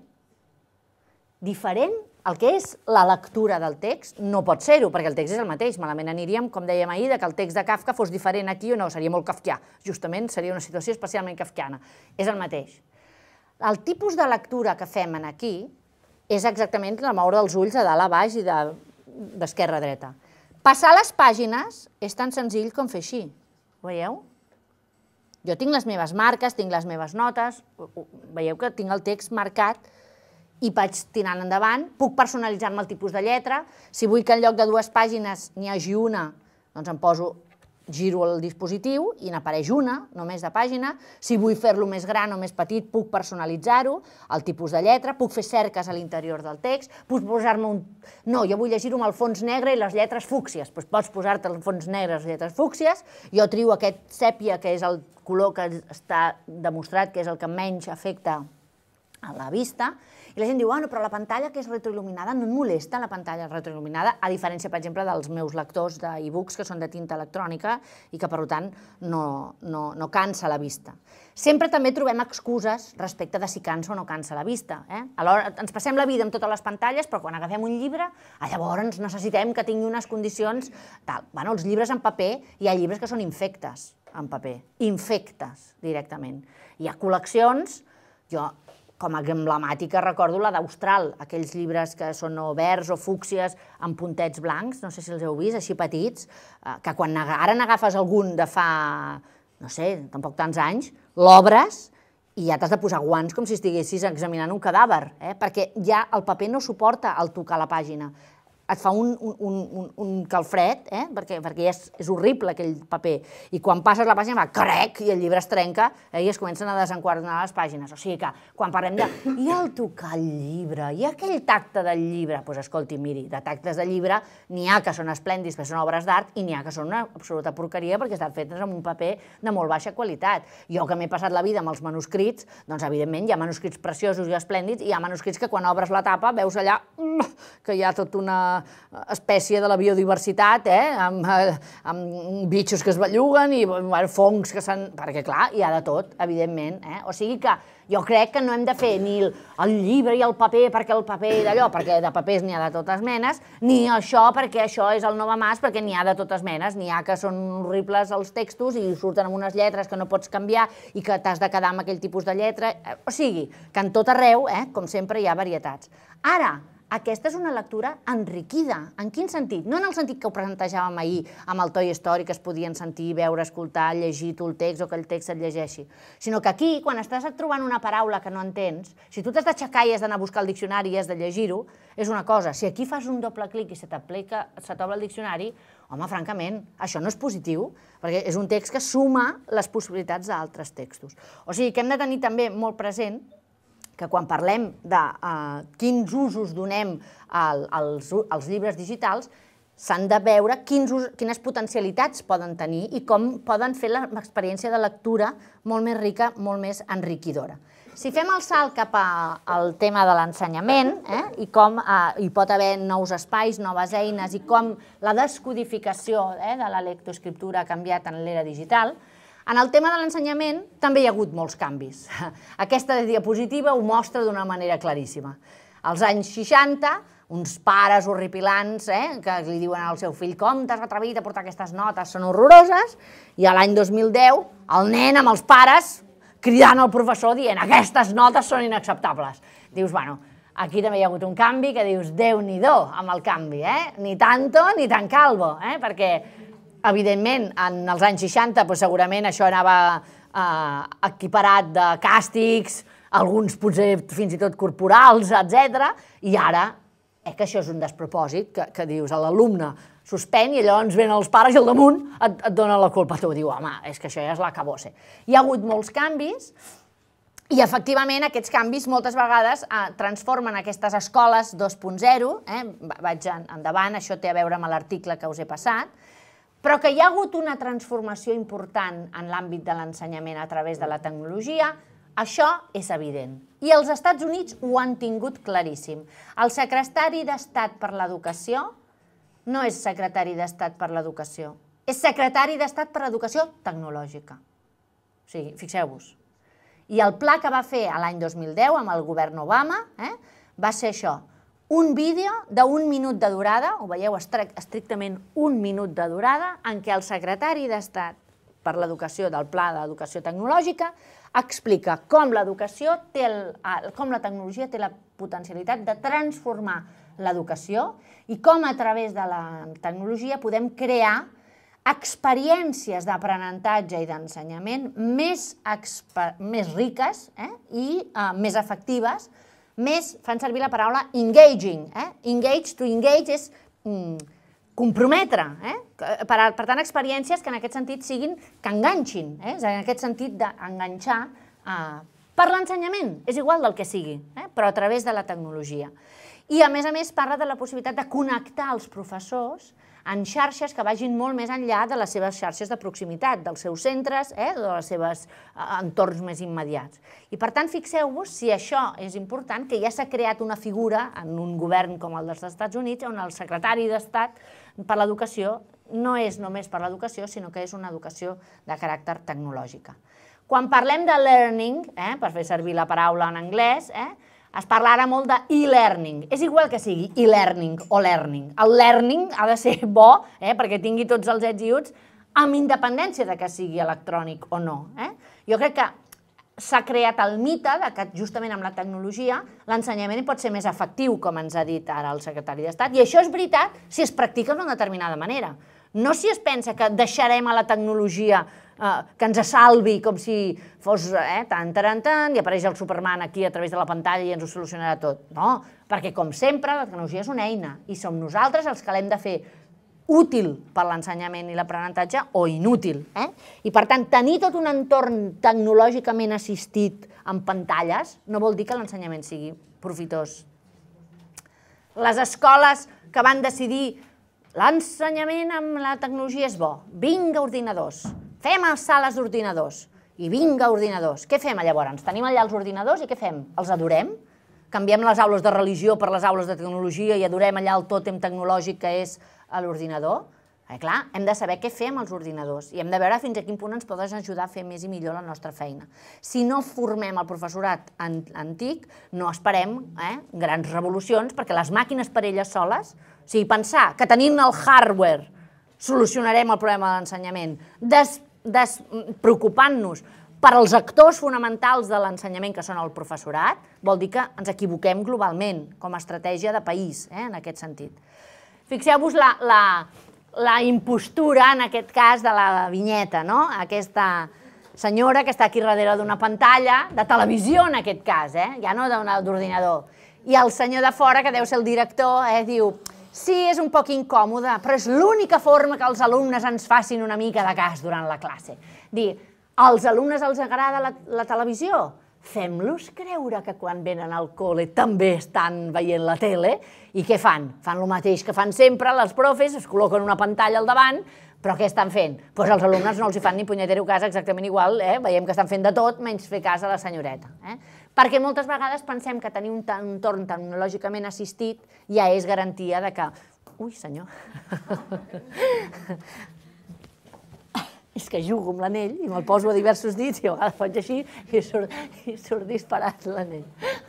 A: Diferent? El que és la lectura del text no pot ser-ho, perquè el text és el mateix. Malament aniríem, com dèiem ahir, que el text de Kafka fos diferent aquí o no, seria molt kafkià. Justament seria una situació especialment kafkiana. És el mateix. El tipus de lectura que fem aquí és exactament la moure els ulls de dalt a baix i d'esquerra a dreta. Passar les pàgines és tan senzill com fer així. Ho veieu? Jo tinc les meves marques, tinc les meves notes, veieu que tinc el text marcat i vaig tirant endavant, puc personalitzar-me el tipus de lletra, si vull que en lloc de dues pàgines n'hi hagi una, doncs em poso, giro el dispositiu i n'apareix una, només de pàgina, si vull fer-lo més gran o més petit puc personalitzar-ho, el tipus de lletra, puc fer cerques a l'interior del text, puc posar-me un... No, jo vull llegir-ho amb el fons negre i les lletres fúcsies, doncs pots posar-te el fons negre i les lletres fúcsies, jo trio aquest sèpia, que és el color que està demostrat que és el que menys afecta a la vista, i la gent diu, bueno, però la pantalla que és retroil·luminada no em molesta la pantalla retroil·luminada, a diferència, per exemple, dels meus lectors d'e-books que són de tinta electrònica i que, per tant, no cansa la vista. Sempre també trobem excuses respecte de si cansa o no cansa la vista. Alhora, ens passem la vida amb totes les pantalles, però quan agafem un llibre, llavors necessitem que tingui unes condicions tal. Bueno, els llibres en paper, hi ha llibres que són infectes en paper, infectes directament. Hi ha col·leccions, jo com a emblemàtica recordo la d'Austral, aquells llibres que són o verds o fúcsies amb puntets blancs, no sé si els heu vist, així petits, que quan ara n'agafes algun de fa, no sé, tampoc tants anys, l'obres i ja t'has de posar guants com si estiguessis examinant un cadàver, perquè ja el paper no suporta el tocar la pàgina. Et fa un calfred, perquè és horrible aquell paper, i quan passes la pàgina fa crec, i el llibre es trenca i es comencen a desenquadernar les pàgines. O sigui que, quan parlem de i el tocar el llibre, i aquell tacte del llibre, doncs escolti, miri, de tactes de llibre n'hi ha que són esplèndids, perquè són obres d'art, i n'hi ha que són una absoluta porqueria perquè estan fetes amb un paper de molt baixa qualitat. Jo que m'he passat la vida amb els manuscrits, doncs evidentment hi ha manuscrits preciosos i esplèndids, i hi ha manuscrits que quan obres la tapa veus allà que hi ha tot una espècie de la biodiversitat, amb bitxos que es belluguen i fongs que s'han... Perquè, clar, hi ha de tot, evidentment. O sigui que jo crec que no hem de fer ni el llibre i el paper perquè el paper i d'allò, perquè de papers n'hi ha de totes menes, ni això perquè això és el Novamàs, perquè n'hi ha de totes menes, n'hi ha que són horribles els textos i surten amb unes lletres que no pots canviar i que t'has de quedar amb aquell tipus de lletra. O sigui, que en tot arreu, com sempre, hi ha varietats. Ara, aquesta és una lectura enriquida. En quin sentit? No en el sentit que ho presentàvem ahir amb el Toy Story, que es podien sentir, veure, escoltar, llegir tu el text o que el text et llegeixi, sinó que aquí, quan estàs trobant una paraula que no entens, si tu t'has d'aixecar i has d'anar a buscar el diccionari i has de llegir-ho, és una cosa. Si aquí fas un doble clic i se t'aplica, se t'obre el diccionari, home, francament, això no és positiu, perquè és un text que suma les possibilitats d'altres textos. O sigui que hem de tenir també molt present que quan parlem de quins usos donem als llibres digitals, s'han de veure quines potencialitats poden tenir i com poden fer l'experiència de lectura molt més rica, molt més enriquidora. Si fem el salt cap al tema de l'ensenyament i com hi pot haver nous espais, noves eines i com la descodificació de la lectoescriptura ha canviat en l'era digital, en el tema de l'ensenyament també hi ha hagut molts canvis. Aquesta diapositiva ho mostra d'una manera claríssima. Als anys seixanta, uns pares horripilants que li diuen al seu fill com t'has atrevit a portar aquestes notes, són horroroses, i a l'any dos mil deu el nen amb els pares cridant al professor dient aquestes notes són inacceptables. Dius, bueno, aquí també hi ha hagut un canvi que dius Déu-n'hi-do amb el canvi, ni tanto ni tan calvo, perquè evidentment, en els anys seixanta segurament això anava equiparat de càstigs, alguns potser fins i tot corporals, etcètera, i ara que això és un despropòsit, que dius a l'alumne suspèn i llavors venen els pares i al damunt et donen la culpa a tu. Diu, home, és que això ja és l'acabose. Hi ha hagut molts canvis i efectivament aquests canvis moltes vegades transformen aquestes escoles dos punt zero, vaig endavant, això té a veure amb l'article que us he passat, però que hi ha hagut una transformació important en l'àmbit de l'ensenyament a través de la tecnologia, això és evident. I els Estats Units ho han tingut claríssim. El secretari d'Estat per l'Educació no és secretari d'Estat per l'Educació, és secretari d'Estat per l'Educació tecnològica. O sigui, fixeu-vos. I el pla que va fer l'any dos mil deu amb el govern Obama va ser això, un vídeo d'un minut de durada, ho veieu estrictament un minut de durada, en què el secretari d'Estat per l'Educació del Pla d'Educació Tecnològica explica com l'educació té, com la tecnologia té la potencialitat de transformar l'educació i com a través de la tecnologia podem crear experiències d'aprenentatge i d'ensenyament més riques i més efectives, més, fan servir la paraula engaging. Engage, to engage és comprometre. Per tant, experiències que en aquest sentit siguin, que enganxin, en aquest sentit d'enganxar per l'ensenyament, és igual del que sigui, però a través de la tecnologia. I a més a més parla de la possibilitat de connectar els professors en xarxes que vagin molt més enllà de les seves xarxes de proximitat, dels seus centres, de les seves entorns més immediats. I per tant, fixeu-vos si això és important, que ja s'ha creat una figura en un govern com el dels Estats Units, on el secretari d'Estat per l'Educació no és només per l'educació, sinó que és una educació de caràcter tecnològica. Quan parlem de learning, per fer servir la paraula en anglès, es parla ara molt de e-learning. És igual que sigui e-learning o learning. El learning ha de ser bo perquè tingui tots els ets i uts amb independència de que sigui electrònic o no. Jo crec que s'ha creat el mite que justament amb la tecnologia l'ensenyament pot ser més efectiu, com ens ha dit ara el secretari d'Estat, i això és veritat si es practica d'una determinada manera. No si es pensa que deixarem a la tecnologia que ens salvi com si fos tan, tan, tan, i apareix el Superman aquí a través de la pantalla i ens ho solucionarà tot. No, perquè com sempre la tecnologia és una eina i som nosaltres els que l'hem de fer útil per l'ensenyament i l'aprenentatge o inútil. I per tant, tenir tot un entorn tecnològicament assistit amb pantalles no vol dir que l'ensenyament sigui profitós. Les escoles que van decidir l'ensenyament amb la tecnologia és bo, vinga ordinadors, fem sales d'ordinadors i vinga ordinadors. Què fem llavors? Tenim allà els ordinadors i què fem? Els adorem? canviem les aules de religió per les aules de tecnologia i adorem allà el tòtem tecnològic que és l'ordinador. Eh, clar, hem de saber què fer amb els ordinadors i hem de veure fins a quin punt ens poden ajudar a fer més i millor la nostra feina. Si no formem el professorat antic, no esperem grans revolucions, perquè les màquines per elles soles, o sigui, pensar que tenint el hardware solucionarem el problema de l'ensenyament, preocupant-nos per als actors fonamentals de l'ensenyament, que són el professorat, vol dir que ens equivoquem globalment, com a estratègia de país, en aquest sentit. Fixeu-vos la impostura, en aquest cas, de la vinyeta, no? Aquesta senyora que està aquí darrere d'una pantalla, de televisió en aquest cas, ja no d'ordinador. I el senyor de fora, que deu ser el director, diu: sí, és un poc incòmode, però és l'única forma que els alumnes ens facin una mica de cas durant la classe. Dir, als alumnes els agrada la televisió? Fem-los creure que quan venen al col·le també estan veient la tele. I què fan? Fan el mateix que fan sempre els profes, es col·loquen una pantalla al davant, però què estan fent? Doncs els alumnes no els hi fan ni punyetero cas exactament igual, veiem que estan fent de tot menys fer cas a la senyoreta. Perquè moltes vegades pensem que tenir un entorn tecnològicament assistit ja és garantia de que... Ui, senyor... És que jugo amb l'anell i me'l poso a diversos dits i a vegades faig així i surt disparat l'anell.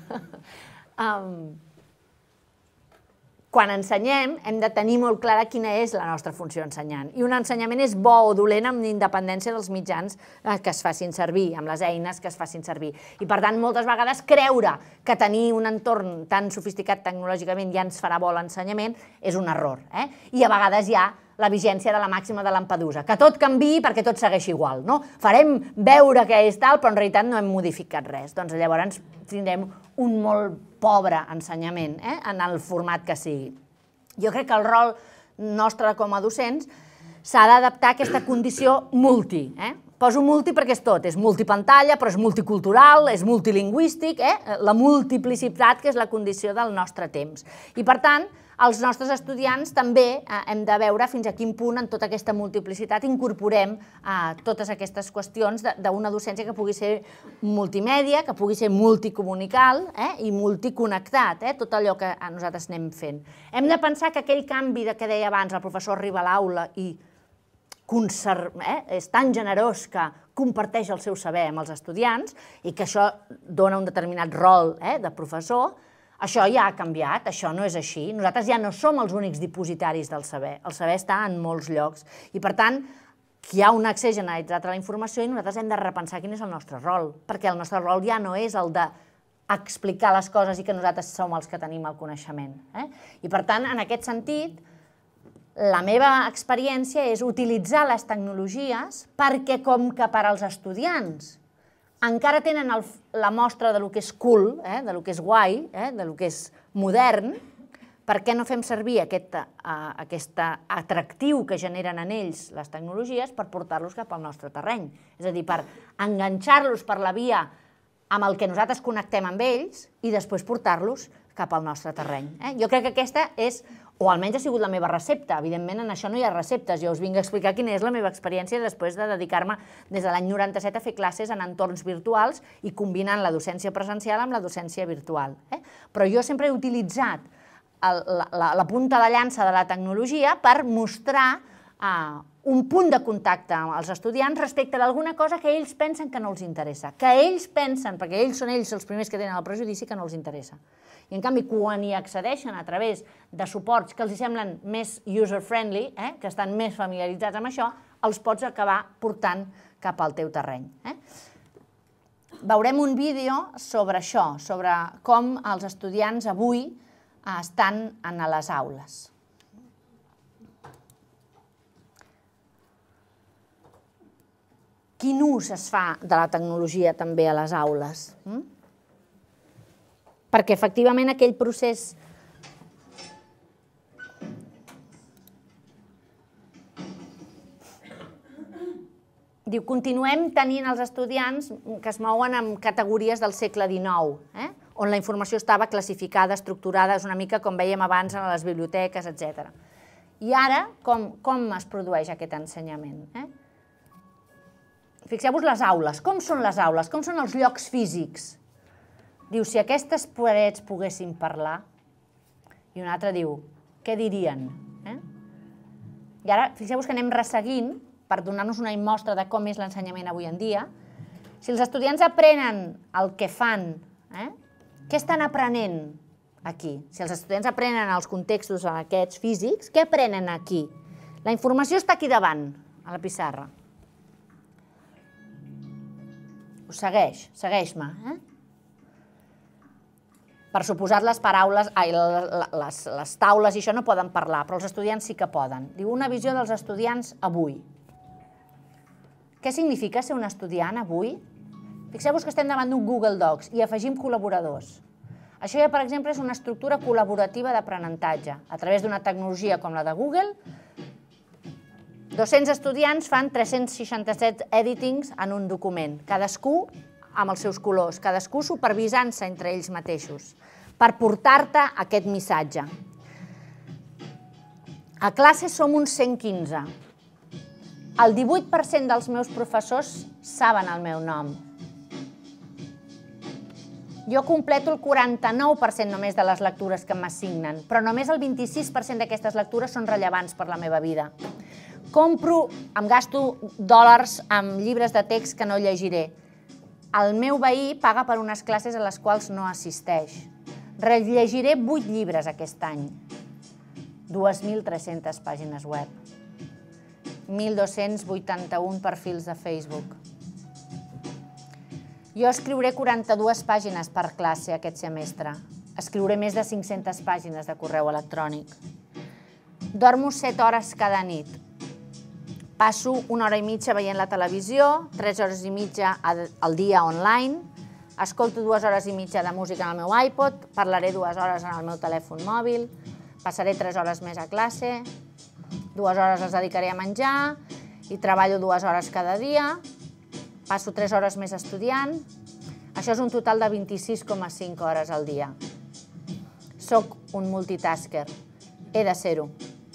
A: Quan ensenyem hem de tenir molt clara quina és la nostra funció ensenyant. I un ensenyament és bo o dolent amb independència dels mitjans que es facin servir, amb les eines que es facin servir. I per tant, moltes vegades creure que tenir un entorn tan sofisticat tecnològicament ja ens farà bo l'ensenyament és un error. I a vegades hi ha la vigència de la màxima de Lampedusa, que tot canviï perquè tot segueix igual. Farem veure que és tal, però en realitat no hem modificat res. Doncs llavors tindrem un molt pobre ensenyament en el format que sigui. Jo crec que el rol nostre com a docents s'ha d'adaptar a aquesta condició multi. Poso multi perquè és tot, és multipantalla, però és multicultural, és multilingüístic, la multiplicitat que és la condició del nostre temps. I per tant, els nostres estudiants també hem de veure fins a quin punt en tota aquesta multiplicitat incorporem totes aquestes qüestions d'una docència que pugui ser multimèdia, que pugui ser multicomunical i multiconnectat, tot allò que nosaltres anem fent. Hem de pensar que aquell canvi que deia abans, el professor arriba a l'aula i és tan generós que comparteix el seu saber amb els estudiants i que això dona un determinat rol de professor. Això ja ha canviat, això no és així. Nosaltres ja no som els únics dipositaris del saber. El saber està en molts llocs. I, per tant, hi ha un accés generalitzat a la informació i nosaltres hem de repensar quin és el nostre rol, perquè el nostre rol ja no és el d'explicar les coses i que nosaltres som els que tenim el coneixement. I, per tant, en aquest sentit, la meva experiència és utilitzar les tecnologies perquè, com que per als estudiants encara tenen la mostra del que és cool, del que és guai, del que és modern, per què no fem servir aquest atractiu que generen en ells les tecnologies per portar-los cap al nostre terreny? És a dir, per enganxar-los per la via amb el que nosaltres connectem amb ells i després portar-los cap al nostre terreny. Jo crec que aquesta és, o almenys ha sigut la meva recepta. Evidentment, en això no hi ha receptes. Jo us vinc a explicar quina és la meva experiència després de dedicar-me des de l'any noranta-set a fer classes en entorns virtuals i combinant la docència presencial amb la docència virtual. Però jo sempre he utilitzat la punta de llança de la tecnologia per mostrar un punt de contacte amb els estudiants respecte d'alguna cosa que ells pensen que no els interessa, que ells pensen, perquè ells són ells els primers que tenen el prejudici, que no els interessa. I, en canvi, quan hi accedeixen a través de suports que els semblen més user-friendly, que estan més familiaritzats amb això, els pots acabar portant cap al teu terreny. Veurem un vídeo sobre això, sobre com els estudiants avui estan a les aules. Quin ús es fa de la tecnologia també a les aules? Perquè, efectivament, aquell procés... Diu, continuem tenint els estudiants que es mouen en categories del segle dinou, on la informació estava classificada, estructurada, és una mica com vèiem abans a les biblioteques, etcètera. I ara, com es produeix aquest ensenyament? Fixeu-vos les aules. Com són les aules? Com són els llocs físics? Diu, si aquestes parets poguessin parlar, i un altre diu, què dirien? I ara, fixeu-vos que anem resseguint, per donar-nos una mostra de com és l'ensenyament avui en dia. Si els estudiants aprenen el que fan, què estan aprenent aquí? Si els estudiants aprenen els contextos aquests físics, què aprenen aquí? La informació està aquí davant, a la pissarra. Us segueix, segueix-me. Per suposat, les paraules, ai, les, les taules i això no poden parlar, però els estudiants sí que poden. Diu, una visió dels estudiants avui. Què significa ser un estudiant avui? Fixeu-vos que estem davant d'un Google Docs i afegim col·laboradors. Això ja, per exemple, és una estructura col·laborativa d'aprenentatge. A través d'una tecnologia com la de Google, dos-cents estudiants fan tres-cents seixanta-set editings en un document, cadascú amb els seus colors, cadascú supervisant-se entre ells mateixos, per portar-te aquest missatge. A classe som uns cent quinze. El divuit per cent dels meus professors saben el meu nom. Jo completo el quaranta-nou per cent només de les lectures que m'assignen, però només el vint-i-sis per cent d'aquestes lectures són rellevants per la meva vida. Compro, em gasto dòlars amb llibres de text que no llegiré. El meu veí paga per unes classes a les quals no assisteix. Rellegiré vuit llibres aquest any. dos mil tres-centes pàgines web. mil dos-cents vuitanta-un perfils de Facebook. Jo escriuré quaranta-dues pàgines per classe aquest semestre. Escriuré més de cinc-centes pàgines de correu electrònic. Dormo set hores cada nit. Passo una hora i mitja veient la televisió, tres hores i mitja al dia online, escolto dues hores i mitja de música en el meu iPod, parlaré dues hores en el meu telèfon mòbil, passaré tres hores més a classe, dues hores les dedicaré a menjar i treballo dues hores cada dia, passo tres hores més estudiant. Això és un total de vint-i-sis coma cinc hores al dia. Soc un multitasker. He de ser-ho.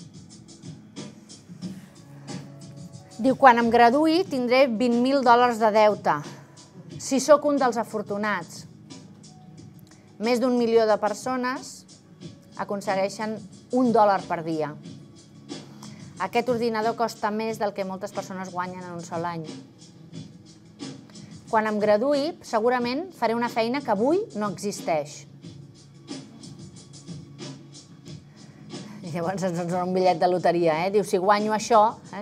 A: Diu, quan em graduï tindré vint mil dòlars de deute. Si sóc un dels afortunats. Més d'un milió de persones aconsegueixen un dòlar per dia. Aquest ordinador costa més del que moltes persones guanyen en un sol any. Quan em graduï, segurament faré una feina que avui no existeix. I llavors ens dona un bitllet de loteria, eh? Diu, si guanyo això, eh?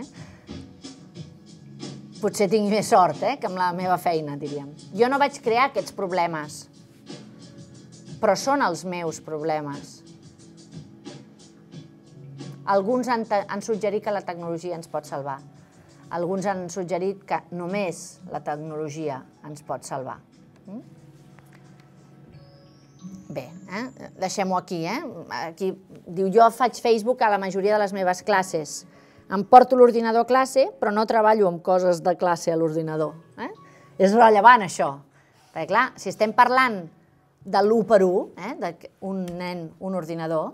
A: potser tinc més sort, eh? que amb la meva feina, diríem. Jo no vaig crear aquests problemes, però són els meus problemes. Alguns han, han suggerit que la tecnologia ens pot salvar. Alguns han suggerit que només la tecnologia ens pot salvar. Bé, eh? deixem-ho aquí. Eh? Aquí diu, jo faig Facebook a la majoria de les meves classes. Em porto l'ordinador a classe, però no treballo amb coses de classe a l'ordinador. Eh? És rellevant, això. Perquè, clar, si estem parlant de l'u per u, eh? d'un nen, un ordinador,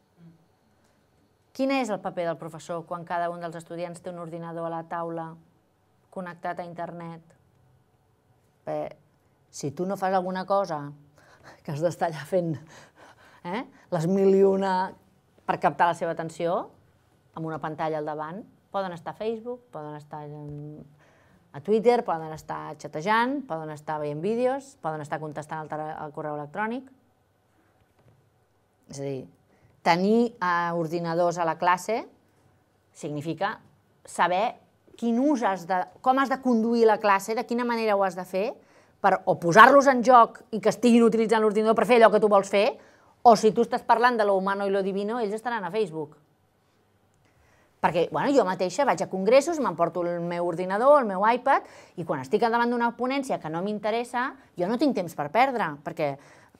A: quin és el paper del professor quan cada un dels estudiants té un ordinador a la taula connectat a internet? Bé, si tu no fas alguna cosa que has d'estar allà fent eh? les mil i una per captar la seva atenció, amb una pantalla al davant, poden estar a Facebook, poden estar a Twitter, poden estar xatejant, poden estar veient vídeos, poden estar contestant al correu electrònic. És a dir, tenir ordinadors a la classe significa saber quin ús has de, com has de conduir la classe, de quina manera ho has de fer, per o posar-los en joc i que estiguin utilitzant l'ordinador per fer allò que tu vols fer, o si tu estàs parlant de lo humano i lo divino, ells estaran a Facebook. Perquè bueno, jo mateixa vaig a congressos, m'emporto el meu ordinador, el meu iPad, i quan estic davant d'una ponència que no m'interessa, jo no tinc temps per perdre, perquè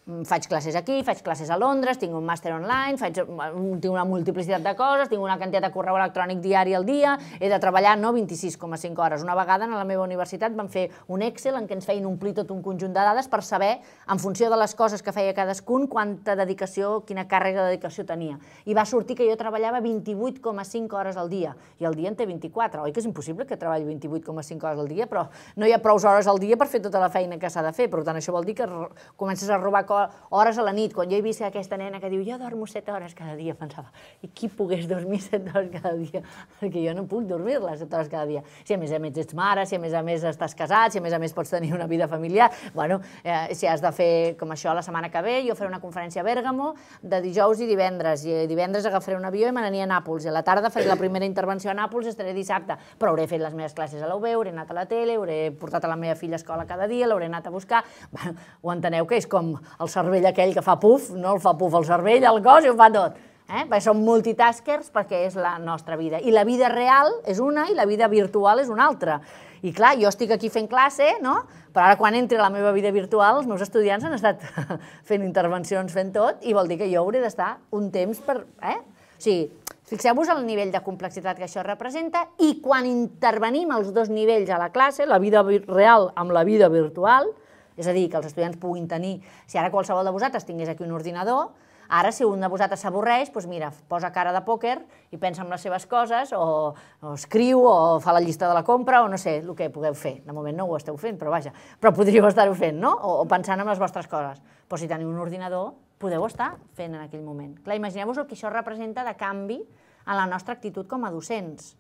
A: faig classes aquí, faig classes a Londres, tinc un màster online, tinc una multiplicitat de coses, tinc una quantitat de correu electrònic diari al dia, he de treballar vint-i-sis coma cinc hores. Una vegada a la meva universitat vam fer un Excel en què ens feien omplir tot un conjunt de dades per saber, en funció de les coses que feia cadascun, quanta dedicació, quina càrrega de dedicació tenia. I va sortir que jo treballava vint-i-vuit coma cinc hores al dia, i el dia en té vint-i-quatre. Oi que és impossible que treballi vint-i-vuit coma cinc hores al dia, però no hi ha prou hores al dia per fer tota la feina que s'ha de fer. Per tant, això vol dir que comences a robar hores a la nit. Quan jo he vist aquesta nena que diu jo dormo set hores cada dia, pensava, i qui pogués dormir set hores cada dia? Perquè jo no puc dormir-les set hores cada dia. Si a més a més ets mare, si a més a més estàs casat, si a més a més pots tenir una vida familiar, bueno, si has de fer com això la setmana que ve, jo faré una conferència a Bèrgamo de dijous i divendres, i divendres agafaré un avió i me n'aniré a Nàpols, i a la tarda faré la primera intervenció a Nàpols i estaré dissabte, però hauré fet les meves classes a la U B, hauré anat a la tele, hauré portat a la meva filla a escola cada dia, l'hauré anat a buscar. Bueno, ho enteneu que és com el cervell aquell que fa puf, no el fa puf el cervell, el cos i ho fa tot. Som multitaskers perquè és la nostra vida. I la vida real és una i la vida virtual és una altra. I clar, jo estic aquí fent classe, no? Però ara quan entri a la meva vida virtual, els meus estudiants han estat fent intervencions, fent tot, i vol dir que jo hauré d'estar un temps per... O sigui, fixeu-vos el nivell de complexitat que això representa, i quan intervenim els dos nivells a la classe, la vida real amb la vida virtual, és a dir, que els estudiants puguin tenir, si ara qualsevol de vosaltres tingués aquí un ordinador, ara si un de vosaltres s'avorreix, doncs mira, posa cara de pòquer i pensa en les seves coses, o escriu, o fa la llista de la compra, o no sé, el que pugueu fer. De moment no ho esteu fent, però vaja, però podríeu estar-ho fent, no? O pensant en les vostres coses. Però si teniu un ordinador, podeu estar fent en aquell moment. Clar, imagineu-vos el que això representa de canvi en la nostra actitud com a docents,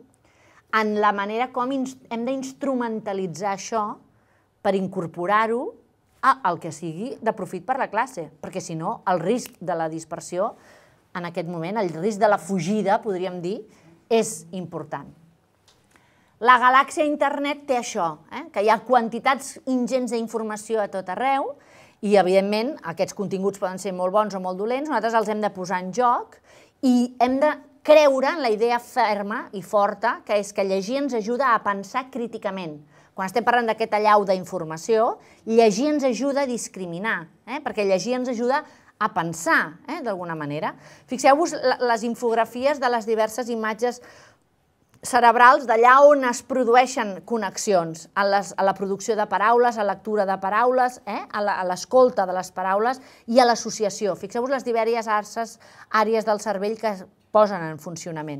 A: en la manera com hem d'instrumentalitzar això per incorporar-ho al que sigui de profit per la classe, perquè si no el risc de la dispersió en aquest moment, el risc de la fugida, podríem dir, és important. La galàxia internet té això, que hi ha quantitats ingents d'informació a tot arreu i, evidentment, aquests continguts poden ser molt bons o molt dolents, nosaltres els hem de posar en joc i hem de creure en la idea ferma i forta, que és que llegir ens ajuda a pensar críticament. Quan estem parlant d'aquest allau d'informació, llegir ens ajuda a discriminar, perquè llegir ens ajuda a pensar, d'alguna manera. Fixeu-vos les infografies de les diverses imatges cerebrals d'allà on es produeixen connexions, a la producció de paraules, a la lectura de paraules, a l'escolta de les paraules i a l'associació. Fixeu-vos les diverses àrees del cervell que es posen en funcionament.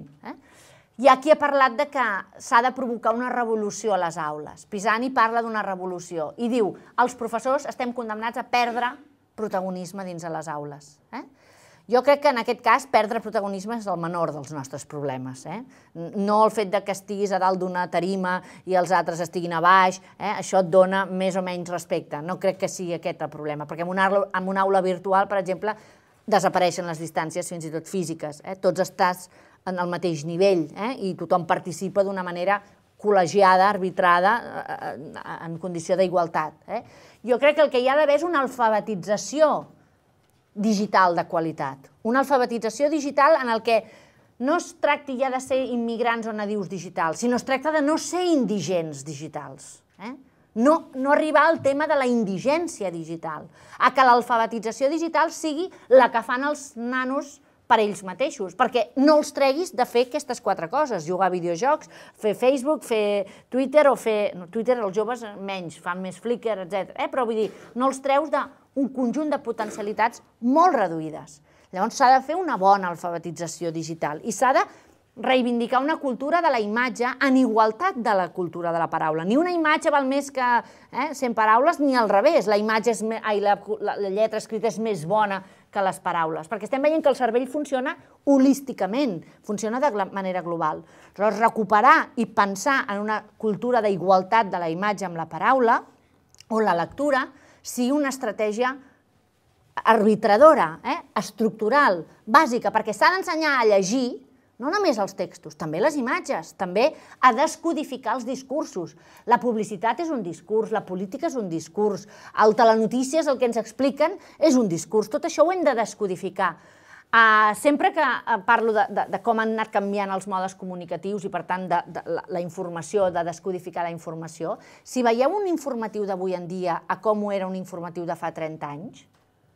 A: I aquí ha parlat que s'ha de provocar una revolució a les aules. Pisani parla d'una revolució i diu els professors estem condemnats a perdre protagonisme dins de les aules. Jo crec que en aquest cas perdre protagonisme és el menor dels nostres problemes. No el fet que estiguis a dalt d'una tarima i els altres estiguin a baix, això et dona més o menys respecte. No crec que sigui aquest el problema, perquè en una aula virtual, per exemple, desapareixen les distàncies fins i tot físiques. Tots estàs en el mateix nivell i tothom participa d'una manera col·legiada, arbitrada, en condició d'igualtat. Jo crec que el que hi ha d'haver és una alfabetització digital de qualitat. Una alfabetització digital en el que no es tracti ja de ser immigrants o nadius digitals, sinó es tracta de no ser indigents digitals. No arribar al tema de la indigència digital, a que l'alfabetització digital sigui la que fan els nanos per ells mateixos, perquè no els treguis de fer aquestes quatre coses, jugar a videojocs, fer Facebook, fer Twitter, o fer... Twitter els joves menys, fan més Flickr, etcètera. Però vull dir, no els treus d'un conjunt de potencialitats molt reduïdes. Llavors s'ha de fer una bona alfabetització digital i s'ha de reivindicar una cultura de la imatge en igualtat de la cultura de la paraula. Ni una imatge val més que cent paraules, ni al revés. La lletra escrita és més bona que les paraules, perquè estem veient que el cervell funciona holísticament, funciona de manera global. Aleshores, recuperar i pensar en una cultura d'igualtat de la imatge amb la paraula, on la lectura sigui una estratègia arbitradora, estructural, bàsica, perquè s'ha d'ensenyar a llegir no només els textos, també les imatges, també a descodificar els discursos. La publicitat és un discurs, la política és un discurs, el telenotícies, el que ens expliquen, és un discurs. Tot això ho hem de descodificar. Sempre que parlo de com han anat canviant els modes comunicatius i, per tant, de la informació, de descodificar la informació, si veieu un informatiu d'avui en dia a com ho era un informatiu de fa trenta anys,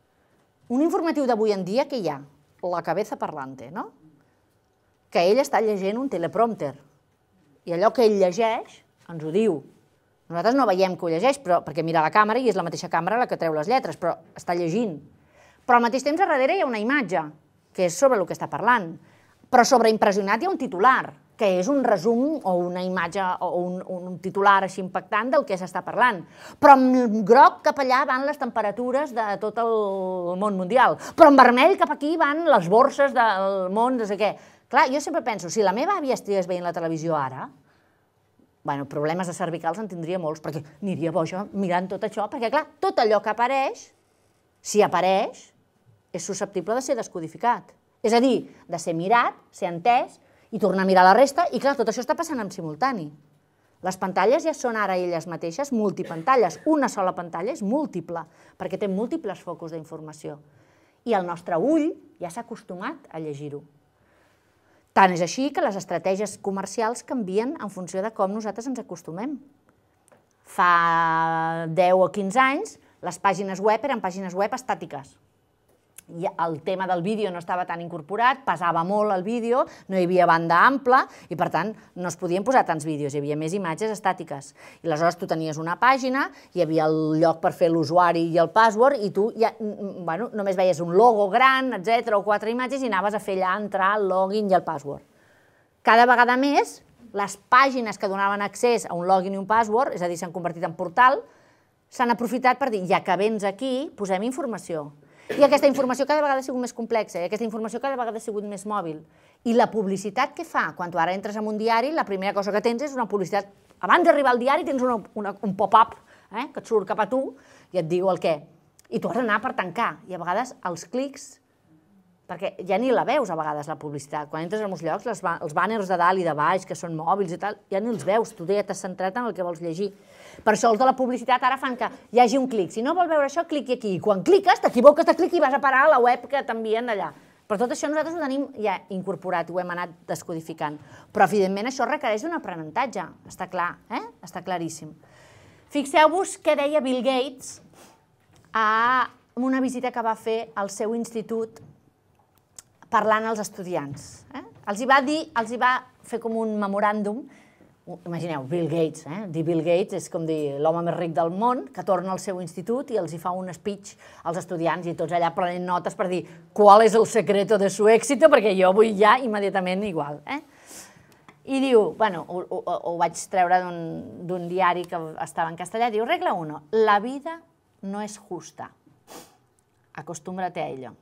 A: un informatiu d'avui en dia, què hi ha? La cabeza parlante, no? Que ell està llegint un teleprompter. I allò que ell llegeix ens ho diu. Nosaltres no veiem que ho llegeix, perquè mira la càmera i és la mateixa càmera la que treu les lletres, però està llegint. Però al mateix temps a darrere hi ha una imatge, que és sobre el que està parlant. Però sobreimpressionat hi ha un titular, que és un resum o una imatge o un titular així impactant del que s'està parlant. Però en groc cap allà van les temperatures de tot el món mundial. Però en vermell cap aquí van les borses del món, no sé què. Clar, jo sempre penso, si la meva àvia estigués veient la televisió ara, bueno, problemes de cervicals en tindria molts, perquè aniria boja mirant tot això, perquè clar, tot allò que apareix, si apareix, és susceptible de ser descodificat. És a dir, de ser mirat, ser entès, i tornar a mirar la resta, i clar, tot això està passant en simultani. Les pantalles ja són ara elles mateixes multipantalles. Una sola pantalla és múltiple, perquè té múltiples focus d'informació. I el nostre ull ja s'ha acostumat a llegir-ho. Tant és així que les estratègies comercials canvien en funció de com nosaltres ens acostumem. Fa deu o quinze anys, les pàgines web eren pàgines web estàtiques. El tema del vídeo no estava tan incorporat, pesava molt el vídeo, no hi havia banda ampla i per tant no es podien posar tants vídeos, hi havia més imatges estàtiques. I aleshores tu tenies una pàgina, hi havia el lloc per fer l'usuari i el password i tu ja només veies un logo gran, etcètera, o quatre imatges i anaves a fer allà entrar el login i el password. Cada vegada més, les pàgines que donaven accés a un login i un password, és a dir, s'han convertit en portal, s'han aprofitat per dir, ja que vens aquí, posem informació. I aquesta informació cada vegada ha sigut més complexa, i aquesta informació cada vegada ha sigut més mòbil. I la publicitat que fa, quan tu ara entres en un diari, la primera cosa que tens és una publicitat. Abans d'arribar al diari tens un pop-up que et surt cap a tu i et diu el què. I tu has d'anar per tancar. I a vegades els clics, perquè ja ni la veus a vegades la publicitat. Quan entres en uns llocs, els bàners de dalt i de baix, que són mòbils i tal, ja ni els veus, tu ja t'has centrat en el que vols llegir. Per això els de la publicitat ara fan que hi hagi un clic. Si no vol veure això, cliqui aquí. I quan cliques, t'equivoques de clic i vas a parar a la web que t'envien d'allà. Per tot això nosaltres ho tenim ja incorporat, ho hem anat descodificant. Però, evidentment, això requereix un aprenentatge. Està clar, eh? Està claríssim. Fixeu-vos què deia Bill Gates en una visita que va fer al seu institut parlant als estudiants. Els hi va dir, els hi va fer com un memoràndum. Imagineu, Bill Gates, dir Bill Gates és com dir l'home més ric del món que torna al seu institut i els hi fa un speech als estudiants i tots allà prenent notes per dir qual és el secreto de su éxito, perquè jo vull ja immediatament igual. I diu, bueno, ho vaig treure d'un diari que estava en castellà, diu, regla uno, la vida no es justa, acostúmbrate a ello.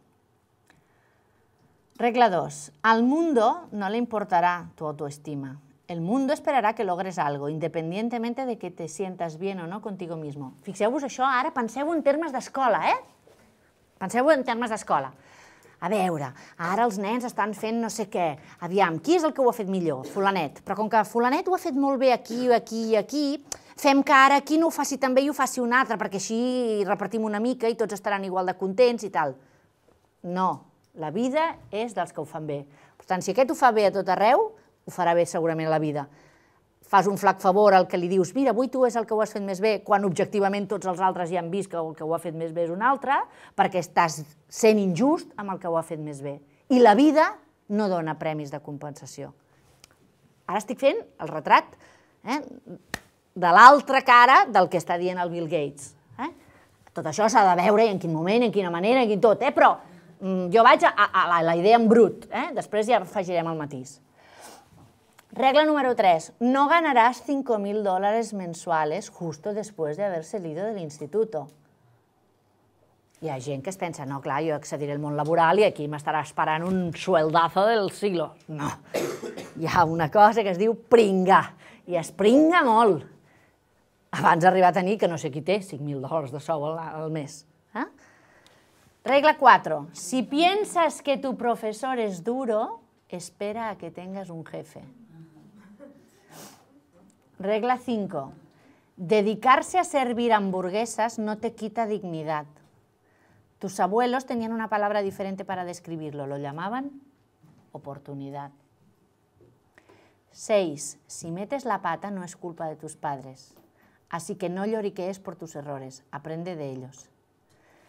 A: Regla dos, al mundo no le importará tu autoestima. El mundo esperará que logres algo, independientemente de que te sientas bien o no contigo mismo. Fixeu-vos això, ara penseu en termes d'escola, eh? Penseu en termes d'escola. A veure, ara els nens estan fent no sé què. Aviam, qui és el que ho ha fet millor? Fulanet. Però com que Fulanet ho ha fet molt bé aquí, aquí i aquí, fem que ara aquí no ho faci tan bé i ho faci un altre, perquè així repartim una mica i tots estaran igual de contents i tal. No, la vida és dels que ho fan bé. Per tant, si aquest ho fa bé a tot arreu, ho farà bé segurament a la vida. Fas un flac favor al que li dius, mira, avui tu és el que ho has fet més bé, quan objectivament tots els altres ja han vist que el que ho ha fet més bé és un altre, perquè estàs sent injust amb el que ho ha fet més bé. I la vida no dona premis de compensació. Ara estic fent el retrat de l'altra cara del que està dient el Bill Gates. Tot això s'ha de veure i en quin moment, en quina manera, en quin tot, però jo vaig a la idea en brut, després ja afegirem el matís. Regla número tres. No ganarás cinco mil dólares mensuales justo después de haber salido del instituto. Hi ha gent que es pensa, no, clar, jo accediré al món laboral i aquí m'estarà esperant un sueldazo del siglo. No. Hi ha una cosa que es diu pringar, i es pringa molt. Abans d'arribar a tenir, que no sé qui té, cinc mil dòlars de sou al mes. Regla quatre. Si piensas que tu profesor es duro, espera a que tengas un jefe. Regla cinco. Dedicarse a servir hamburguesas no te quita dignidad. Tus abuelos tenían una palabra diferente para describirlo. Lo llamaban oportunidad. seis. Si metes la pata no es culpa de tus padres. Así que no lloriquees por tus errores. Aprende de ellos.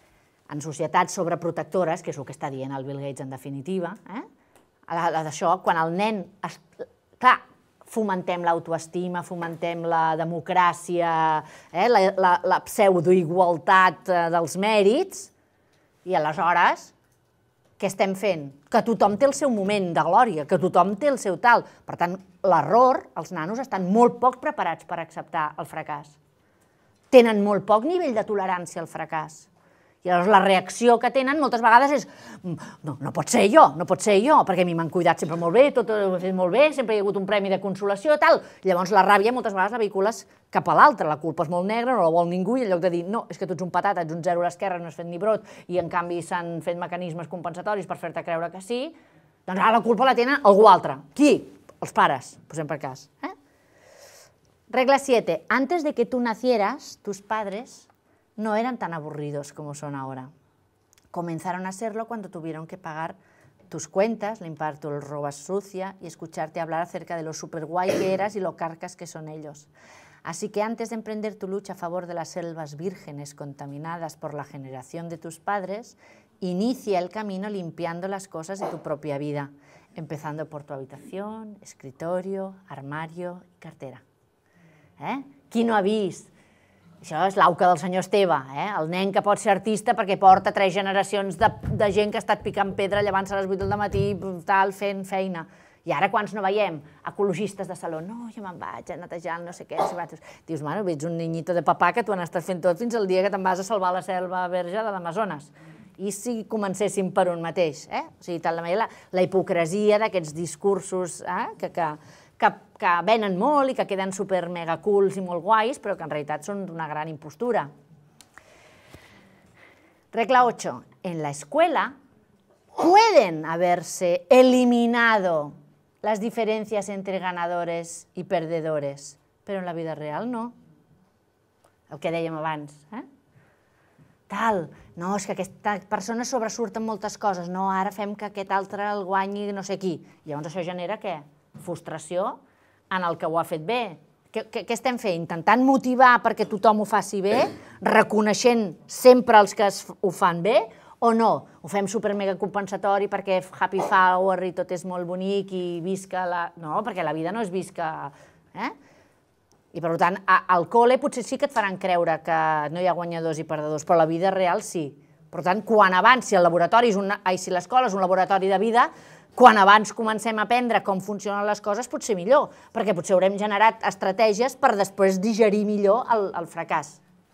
A: en societats sobreprotectores, que és el que està dient el Bill Gates en definitiva, d'això, quan el nen... Clar, fomentem l'autoestima, fomentem la democràcia, la pseudoigualtat dels mèrits, i aleshores, què estem fent? Que tothom té el seu moment de glòria, que tothom té el seu tal. Per tant, l'error, els nanos estan molt poc preparats per acceptar el fracàs. Tenen molt poc nivell de tolerància al fracàs. I llavors la reacció que tenen moltes vegades és no, no pot ser jo, no pot ser jo, perquè a mi m'han cuidat sempre molt bé, tot ho he fet molt bé, sempre hi ha hagut un premi de consolació, tal. Llavors la ràbia moltes vegades la vehicules cap a l'altre, la culpa és molt negra, no la vol ningú, i en lloc de dir no, és que tu ets un patata, ets un zero a l'esquerra, no has fet ni brot, i en canvi s'han fet mecanismes compensatoris per fer-te creure que sí, doncs ara la culpa la tenen algú altre. Qui? Els pares, posem per cas. Regla siete. Antes de que tú nacieras, tus padres no eran tan aburridos como son ahora. Comenzaron a serlo cuando tuvieron que pagar tus cuentas, limpiar tu ropa sucia y escucharte hablar acerca de lo súper guay que eras y lo carcas que son ellos. Así que antes de emprender tu lucha a favor de las selvas vírgenes contaminadas por la generación de tus padres, inicia el camino limpiando las cosas de tu propia vida, empezando por tu habitación, escritorio, armario y cartera. Eh? Qui no ha vist? Això és l'auca del senyor Esteve, el nen que pot ser artista perquè porta tres generacions de gent que ha estat picant pedra llevant-se a les vuit del matí, tal, fent feina. I ara quants no veiem? Ecologistes de saló, no, jo me'n vaig a netejar no sé què. Dius, bueno, veig un niñito de papà que tu han estat fent tot fins al dia que te'n vas a salvar la selva verge de l'Amazones. I si comencéssim per un mateix, eh? O sigui, tal manera, la hipocresia d'aquests discursos que... que que venen molt i que queden super mega cools i molt guais, però que en realitat són d'una gran impostura. Regla ocho. En la escuela pueden haberse eliminado las diferencias entre ganadores y perdedores, pero en la vida real no. El que dèiem abans. Tal, no, és que aquesta persona sobresurt en moltes coses, no, ara fem que aquest altre el guanyi no sé qui. Llavors això genera què? Frustració en el que ho ha fet bé. Què estem fent? Intentant motivar perquè tothom ho faci bé, reconeixent sempre els que ho fan bé, o no? Ho fem super mega compensatori perquè happy flower i tot és molt bonic i visca la... No, perquè la vida no és visca... I per tant, al col·le potser sí que et faran creure que no hi ha guanyadors i perdedors, però la vida real sí. Per tant, quan abans, si el laboratori és un... Ai, si l'escola és un laboratori de vida, quan abans comencem a aprendre com funcionen les coses pot ser millor, perquè potser haurem generat estratègies per després digerir millor el fracàs.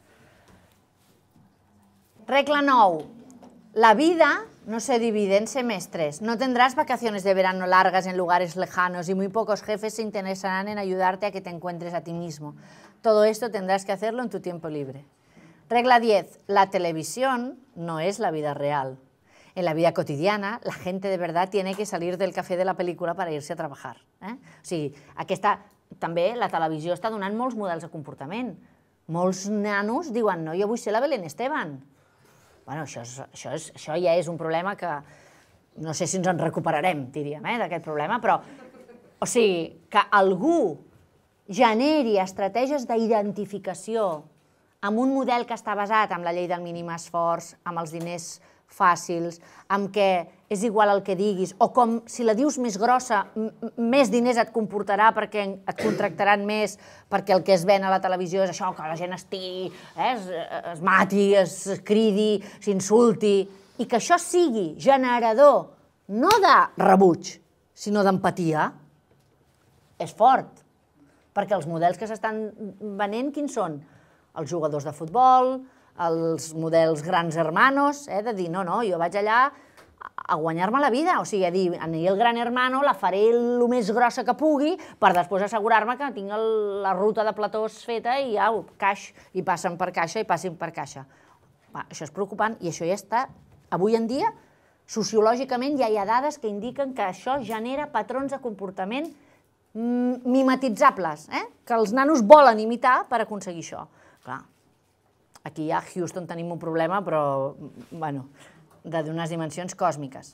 A: Regla nou. La vida no se divide en semestres. No tendrás vacaciones de verano largas en lugares lejanos y muy pocos jefes se interesarán en ayudarte a que te encuentres a ti mismo. Todo esto tendrás que hacerlo en tu tiempo libre. Regla diez. La televisión no es la vida real. En la vida cotidiana, la gente de verdad tiene que salir del café de la pel·lícula para irse a trabajar. O sigui, aquesta, també la televisió està donant molts models de comportament. Molts nanos diuen, no, jo vull ser la Belén Esteban. Bueno, això ja és un problema que no sé si ens en recuperarem, diríem, d'aquest problema, però, o sigui, que algú generi estratègies d'identificació amb un model que està basat en la llei del mínim esforç, amb els diners fàcils, amb què és igual el que diguis, o com si la dius més grossa, més diners et comportarà perquè et contractaran més, perquè el que es ven a la televisió és això, que la gent estigui, es mati, es cridi, s'insulti, i que això sigui generador no de rebuig, sinó d'empatia, és fort, perquè els models que s'estan venent, quins són? Els jugadors de futbol, els models grans hermanos, de dir, no, no, jo vaig allà a guanyar-me la vida, o sigui, a dir, aniré al gran hermano, la faré el més grossa que pugui per després assegurar-me que tinc la ruta de platós feta i au, caix, i passen per caixa i passin per caixa. Això és preocupant i això ja està, avui en dia, sociològicament ja hi ha dades que indiquen que això genera patrons de comportament mimetitzables, que els nanos volen imitar per aconseguir això. Clar, aquí a Houston tenim un problema, però, bueno, d'unes dimensions còsmiques.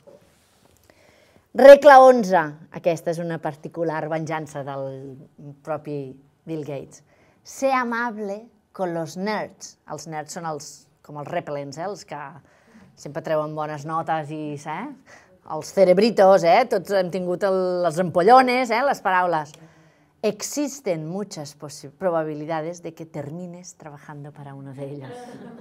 A: Regla onze. Aquesta és una particular venjança del propi Bill Gates. Sé amable con los nerds. Els nerds són com els repel·lents, els que sempre treuen bones notes i, eh? Els cerebritos, eh? Tots hem tingut els empollones, eh? Les paraules. Existen muchas probabilidades de que termines trabajando para uno de ellos.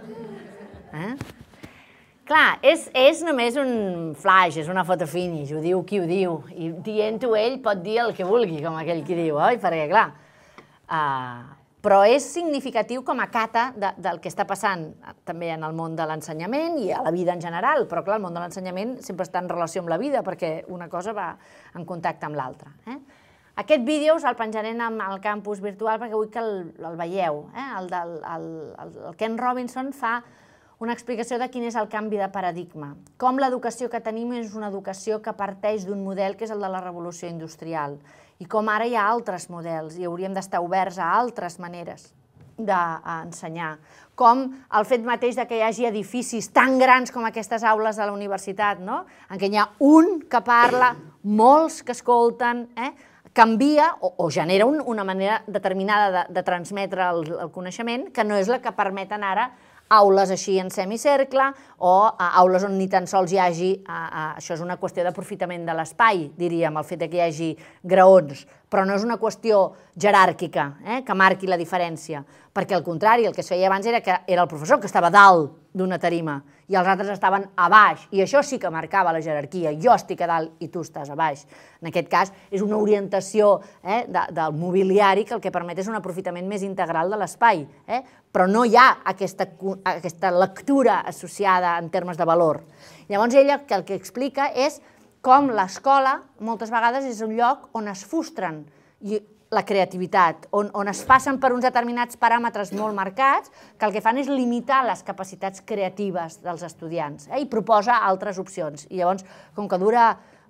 A: Eh? Clar, és, és només un flash, és una foto finish, ho diu qui ho diu, i dient-ho ell pot dir el que vulgui, com aquell qui diu, oi? Perquè, clar, uh, però és significatiu com a cata de, del que està passant també en el món de l'ensenyament i a la vida en general, però clar, el món de l'ensenyament sempre està en relació amb la vida perquè una cosa va en contacte amb l'altra. Eh? Aquest vídeo us el penjarem al campus virtual perquè vull que el, el veieu. Eh? El, del, el, el, el Ken Robinson fa una explicació de quin és el canvi de paradigma, com l'educació que tenim és una educació que parteix d'un model que és el de la revolució industrial i com ara hi ha altres models i hauríem d'estar oberts a altres maneres d'ensenyar, com el fet mateix que hi hagi edificis tan grans com aquestes aules de la universitat, no? En què hi ha un que parla, molts que escolten, eh? canvia o, o genera un, una manera determinada de, de transmetre el, el coneixement que no és la que permeten ara aules així en semicercle o a, aules on ni tan sols hi hagi, a, a, això és una qüestió d'aprofitament de l'espai, diríem, el fet que hi hagi graons, però no és una qüestió jeràrquica, eh, que marqui la diferència, perquè al contrari, el que es feia abans era que era el professor que estava dalt d'una tarima i els altres estaven a baix, i això sí que marcava la jerarquia, jo estic a dalt i tu estàs a baix. En aquest cas, és una orientació eh, de, del mobiliari que el que permet és un aprofitament més integral de l'espai, eh? Però no hi ha aquesta, aquesta lectura associada en termes de valor. Llavors ella el que explica és com l'escola moltes vegades és un lloc on es frustren la creativitat, on, on es passen per uns determinats paràmetres molt marcats que el que fan és limitar les capacitats creatives dels estudiants eh, i proposa altres opcions. I llavors, com que dura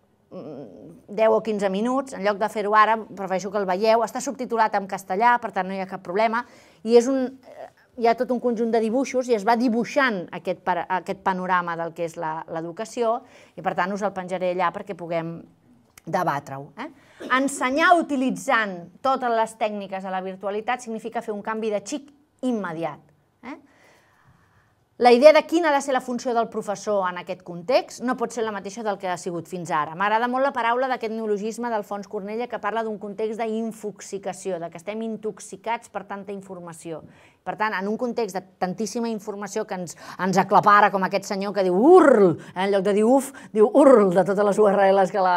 A: deu o quinze minuts, en lloc de fer-ho ara, prefereixo que el veieu, està subtitulat en castellà, per tant no hi ha cap problema, i és un, hi ha tot un conjunt de dibuixos i es va dibuixant aquest, aquest panorama del que és l'educació i per tant us el penjaré allà perquè puguem debatre-ho. Eh? Ensenyar utilitzant totes les tècniques de la virtualitat significa fer un canvi de xic immediat. Eh? La idea de quina ha de ser la funció del professor en aquest context no pot ser la mateixa del que ha sigut fins ara. M'agrada molt la paraula d'aquest neologisme d'Alfons Cornella que parla d'un context d'infoxicació, que estem intoxicats per tanta informació. Per tant, en un context de tantíssima informació que ens, ens aclapara, com aquest senyor que diu url, eh, en lloc de dir uf, diu url de totes les U R Ls que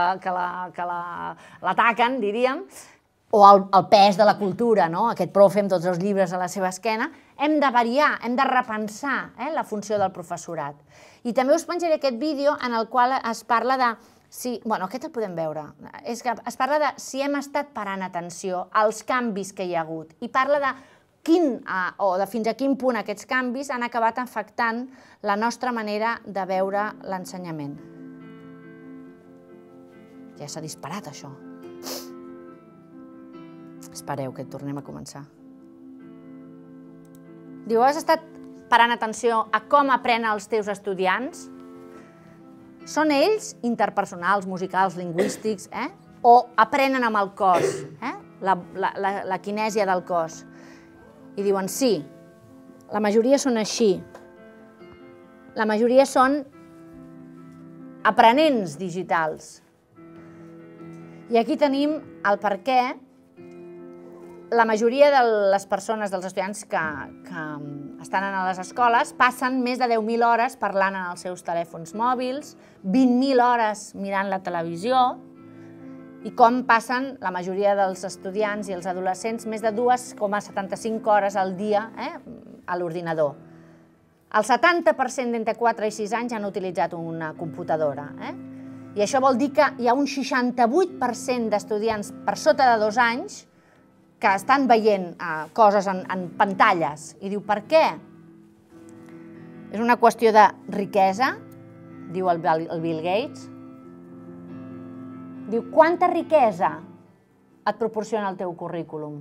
A: l'ataquen, diríem, o el, el pes de la cultura, no? Aquest profe amb tots els llibres a la seva esquena, hem de variar, hem de repensar eh, la funció del professorat. I també us penjaré aquest vídeo en el qual es parla de, si, bueno, aquest el podem veure, és que es parla de si hem estat parant atenció als canvis que hi ha hagut i parla de quin, o de fins a quin punt aquests canvis han acabat afectant la nostra manera de veure l'ensenyament. Ja s'ha disparat, això. Espereu que tornem a començar. Diu, has estat parant atenció a com aprenen els teus estudiants? Són ells interpersonals, musicals, lingüístics, eh? O aprenen amb el cos, eh? la, la, la, la kinèsia del cos? I diuen, sí, la majoria són així. La majoria són aprenents digitals. I aquí tenim el per què la majoria de les persones, dels estudiants que, que estan a les escoles, passen més de deu mil hores parlant en els seus telèfons mòbils, vint mil hores mirant la televisió, i com passen la majoria dels estudiants i els adolescents més de dos coma setanta-cinc hores al dia eh, a l'ordinador. El setanta per cent d'entre quatre i sis anys han utilitzat una computadora. Eh? I això vol dir que hi ha un seixanta-vuit per cent d'estudiants per sota de dos anys que estan veient uh, coses en, en pantalles. I diu, per què? És una qüestió de riquesa, diu el, el Bill Gates. Diu, quanta riquesa et proporciona el teu currículum?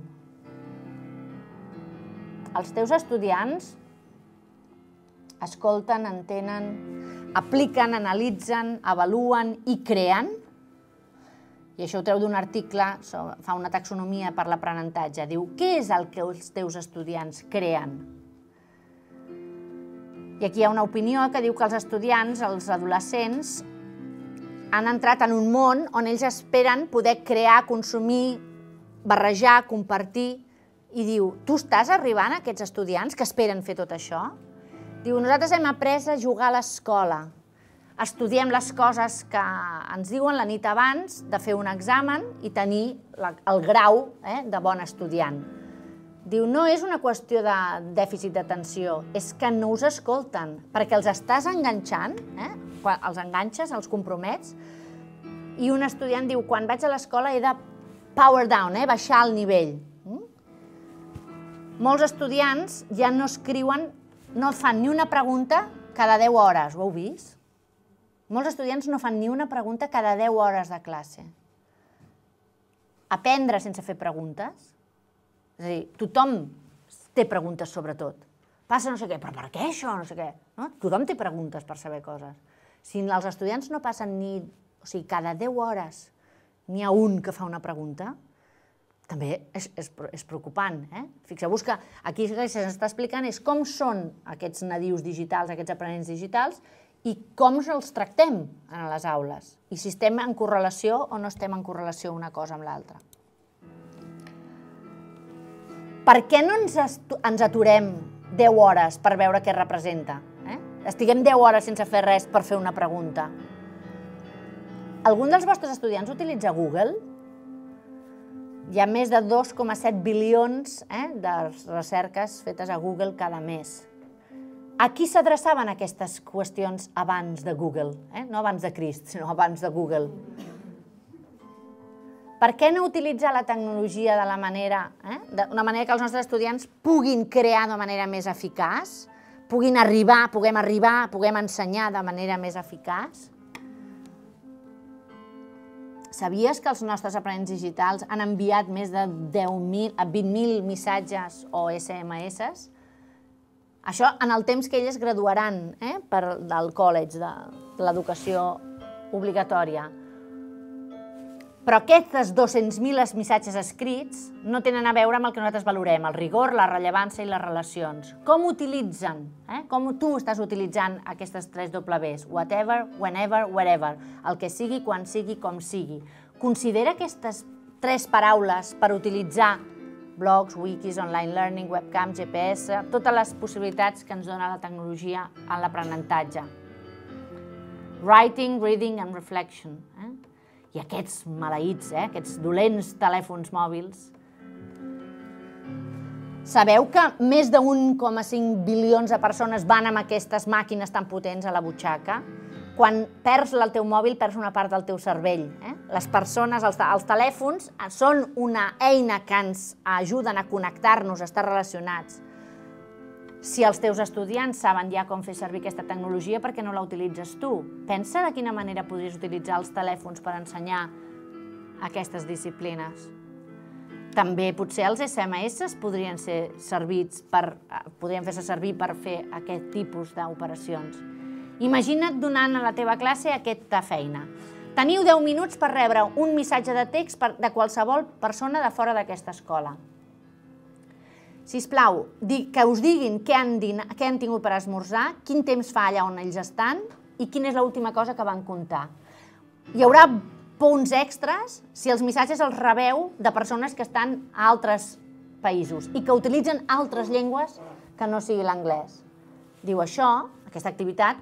A: Els teus estudiants escolten, entenen, apliquen, analitzen, avaluen i creen. I això ho treu d'un article, fa una taxonomia per l'aprenentatge. Diu, què és el que els teus estudiants creen? I aquí hi ha una opinió que diu que els estudiants, els adolescents, han entrat en un món on ells esperen poder crear, consumir, barrejar, compartir, i diu, tu estàs arribant a aquests estudiants que esperen fer tot això? Diu, nosaltres hem après a jugar a l'escola, estudiem les coses que ens diuen la nit abans de fer un examen i tenir el grau de bon estudiant. Diu, no és una qüestió de dèficit d'atenció, és que no us escolten, perquè els estàs enganxant, quan els enganxes, els compromets, i un estudiant diu, quan vaig a l'escola he de power down, baixar el nivell. Molts estudiants ja no escriuen, no fan ni una pregunta cada deu hores, ho heu vist? Molts estudiants no fan ni una pregunta cada deu hores de classe. Aprendre sense fer preguntes. És a dir, tothom té preguntes sobre tot. Passa no sé què, però per què això? No sé què. Tothom té preguntes per saber coses. Si els estudiants no passen ni, o sigui, cada deu hores n'hi ha un que fa una pregunta, també és preocupant. Fixeu-vos que aquí el que s'està explicant és com són aquests nadius digitals, aquests aprenents digitals, i com els tractem a les aules, i si estem en correlació o no estem en correlació una cosa amb l'altra. Per què no ens aturem deu hores per veure què representa? Estiguem deu hores sense fer res per fer una pregunta. Algun dels vostres estudiants utilitza Google? Hi ha més de dos coma set bilions de recerques fetes a Google cada mes. A qui s'adreçaven aquestes qüestions abans de Google? No abans de Crist, sinó abans de Google. Per què no utilitzar la tecnologia de la manera, d'una manera que els nostres estudiants puguin crear de manera més eficaç, puguin arribar, puguem arribar, puguem ensenyar de manera més eficaç? Sabies que els nostres aprenents digitals han enviat més de vint mil missatges o esse eme esse? Això en el temps que elles graduaran del college, de l'educació obligatòria. Però aquests dos-cents mil missatges escrits no tenen a veure amb el que nosaltres valorem, el rigor, la rellevància i les relacions. Com utilitzen? Com tu estàs utilitzant aquestes tres Ws? Whatever, whenever, wherever. El que sigui, quan sigui, com sigui. Considera aquestes tres paraules per utilitzar blogs, wikis, online learning, webcam, ge pe esse, totes les possibilitats que ens dona la tecnologia en l'aprenentatge. Writing, reading and reflection. I aquests maleïts, aquests dolents telèfons mòbils. Sabeu que més d'un coma cinc bilions de persones van amb aquestes màquines tan potents a la butxaca? Quan perds el teu mòbil, perds una part del teu cervell. Les persones, els telèfons, són una eina que ens ajuden a connectar-nos, a estar relacionats. Si els teus estudiants saben ja com fer servir aquesta tecnologia, per què no la utilitzes tu? Pensa de quina manera podries utilitzar els telèfons per ensenyar aquestes disciplines. També potser els esse eme esse podrien ser servits per, podrien fer-se servir per fer aquest tipus d'operacions. Imagina't donant a la teva classe aquesta feina. Teniu deu minuts per rebre un missatge de text de qualsevol persona de fora d'aquesta escola. Sisplau, que us diguin què han tingut per esmorzar, quin temps fa allà on ells estan i quina és l'última cosa que van contar. Hi haurà punts extras si els missatges els rebeu de persones que estan a altres països i que utilitzen altres llengües que no sigui l'anglès. Diu això, aquesta activitat,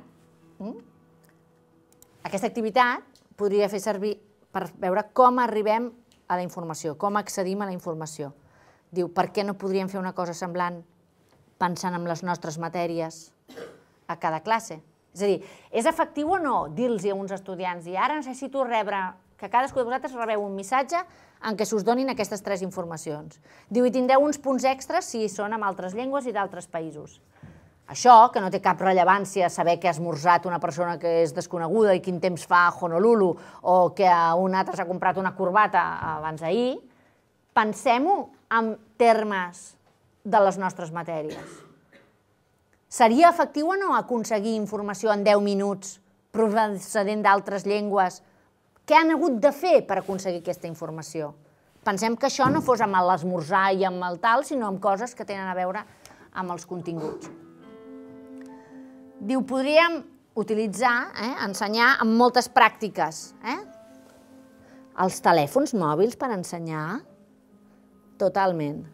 A: aquesta activitat podria fer servir per veure com arribem a la informació, com accedim a la informació. Diu, per què no podríem fer una cosa semblant pensant en les nostres matèries a cada classe? És a dir, és efectiu o no dir-los a uns estudiants i ara necessito rebre, que cadascú de vosaltres rebeu un missatge en què s'us donin aquestes tres informacions. Diu, i tindreu uns punts extras si són en altres llengües i d'altres països. Això, que no té cap rellevància saber què ha esmorzat una persona que és desconeguda i quin temps fa a Honolulu o que un altre s'ha comprat una corbata abans d'ahir, pensem-ho en termes de les nostres matèries. Seria efectiu o no aconseguir informació en deu minuts procedent d'altres llengües? Què han hagut de fer per aconseguir aquesta informació? Pensem que això no fos amb l'esmorzar i amb el tal, sinó amb coses que tenen a veure amb els continguts. Diu, podríem utilitzar, ensenyar amb moltes pràctiques. Els telèfons mòbils per ensenyar? Totalment.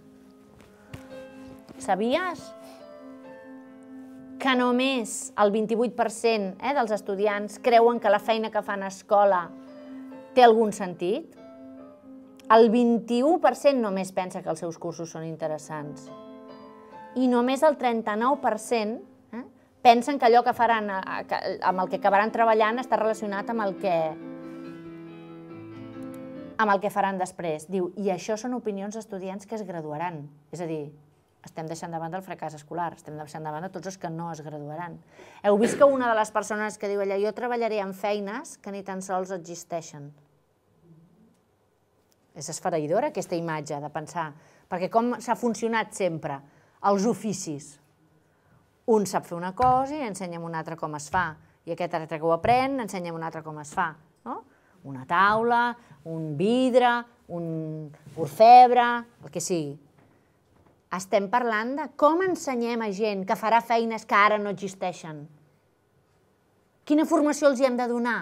A: Sabies que només el vint-i-vuit per cent dels estudiants creuen que la feina que fan a escola té algun sentit? El vint-i-u per cent només pensa que els seus cursos són interessants. I només el trenta-nou per cent pensen que allò que faran, amb el que acabaran treballant està relacionat amb el que amb el que faran després. Diu, i això són opinions d'estudiants que es graduaran. És a dir, estem deixant de banda el fracàs escolar, estem deixant de banda tots els que no es graduaran. Heu vist que una de les persones que diu allà, jo treballaré en feines que ni tan sols existeixen. És esfereïdora aquesta imatge de pensar, perquè com s'ha funcionat sempre, els oficis. Un sap fer una cosa i ensenya a un altre com es fa, i aquest altre que ho aprèn ensenya a un altre com es fa. Una taula, un vidre, un orfebre, el que sigui. Estem parlant de com ensenyem a gent que farà feines que ara no existeixen. Quina formació els hi hem de donar?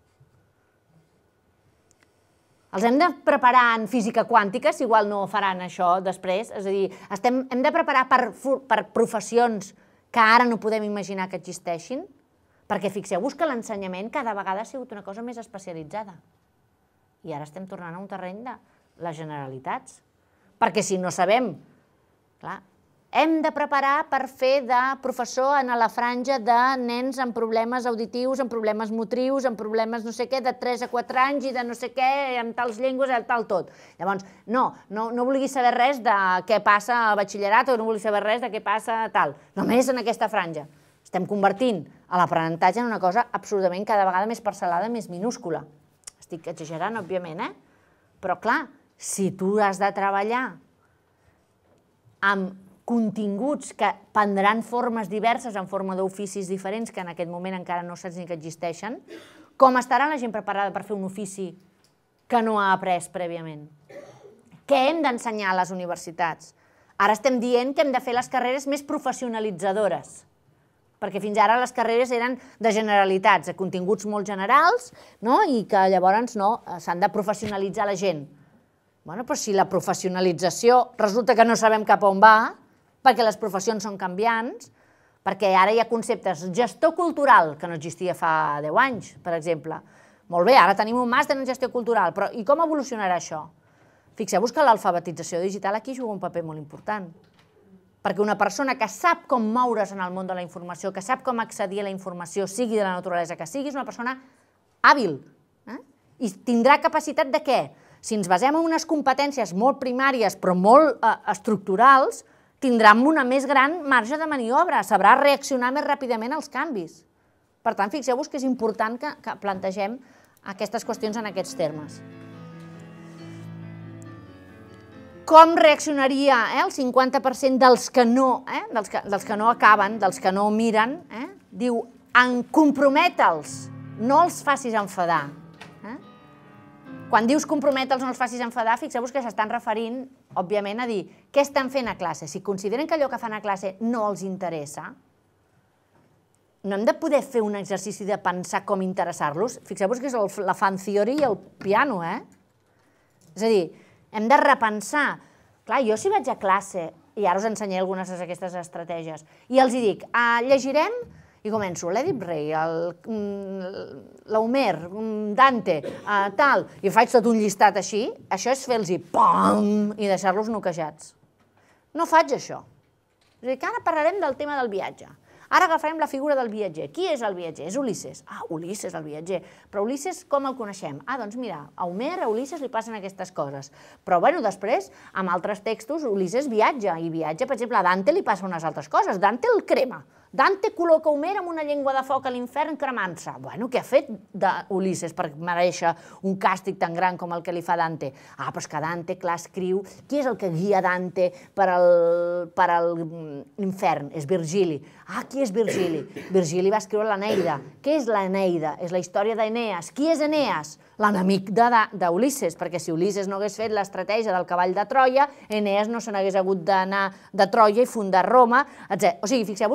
A: Els hem de preparar en física quàntica, si igual no faran això després. És a dir, hem de preparar per professions que ara no podem imaginar que existeixin, perquè fixeu-vos que l'ensenyament cada vegada ha sigut una cosa més especialitzada. I ara estem tornant a un terreny de les generalitats. Perquè si no sabem, clar, hem de preparar per fer de professor en la franja de nens amb problemes auditius, amb problemes motrius, amb problemes no sé què, de tres a quatre anys i de no sé què, amb tals llengües, tal tot. Llavors, no, no vulguis saber res de què passa a batxillerat o no vulguis saber res de què passa tal. Només en aquesta franja. Estem convertint l'aprenentatge en una cosa absolutament cada vegada més parcel·lada, més minúscula. Estic exagerant, òbviament, eh? Però, clar, si tu has de treballar amb continguts que prendran formes diverses en forma d'oficis diferents que en aquest moment encara no saps ni que existeixen, com estarà la gent preparada per fer un ofici que no ha après prèviament? Què hem d'ensenyar a les universitats? Ara estem dient que hem de fer les carreres més professionalitzadores, perquè fins ara les carreres eren de generalitats, de continguts molt generals, i que llavors s'han de professionalitzar la gent. Però si la professionalització resulta que no sabem cap a on va, perquè les professions són canviants, perquè ara hi ha conceptes gestor cultural, que no existia fa deu anys, per exemple. Molt bé, ara tenim un màster en gestió cultural, però i com evolucionarà això? Fixeu-vos que l'alfabetització digital aquí juga un paper molt important, perquè una persona que sap com moure's en el món de la informació, que sap com accedir a la informació, sigui de la naturalesa que sigui, és una persona hàbil. I tindrà capacitat de què? Si ens basem en unes competències molt primàries, però molt estructurals, tindrà una més gran marge de maniobra, sabrà reaccionar més ràpidament als canvis. Per tant, fixeu-vos que és important que plantegem aquestes qüestions en aquests termes. Com reaccionaria el cinquanta per cent dels que no acaben, dels que no miren? Diu, comprometa'ls, no els facis enfadar. Quan dius comprometa'ls, no els facis enfadar, fixeu-vos que s'estan referint, òbviament, a dir què estan fent a classe. Si consideren que allò que fan a classe no els interessa, no hem de poder fer un exercici de pensar com interessar-los. Fixeu-vos que és la fan theory i el piano, eh? És a dir, hem de repensar. Clar, jo si vaig a classe, i ara us ensenyaré algunes d'aquestes estratègies, i els dic, llegirem, i començo, l'Èdip Rei, l'Homer, Dante, tal, i faig tot un llistat així, això és fer-los-hi pam, i deixar-los noquejats. No faig això. És a dir, que ara parlarem del tema del viatge. Ara agafarem la figura del viatger. Qui és el viatger? És Ulisses. Ah, Ulisses, el viatger. Però Ulisses com el coneixem? Ah, doncs mira, a Homer, a Ulisses li passen aquestes coses. Però, bueno, després, amb altres textos, Ulisses viatja, i viatja, per exemple, a Dante li passen unes altres coses. Dante el crema. Dante col·loca Homer amb una llengua de foc a l'infern cremant-se. Bueno, què ha fet Ulisses per mereixer un càstig tan gran com el que li fa Dante? Ah, però és que Dante, clar, escriu... Qui és el que guia Dante per a l'infern? És Virgili. Ah, qui és Virgili? Virgili va escriure l'Eneida. Què és l'Eneida? És la història d'Eneas. Qui és Eneas? L'enemic d'Ulisses, perquè si Ulisses no hagués fet l'estratègia del cavall de Troia, Eneas no se n'hagués hagut d'anar de Troia i fundar Roma, etcètera. O sigui, fixeu-vos que Dante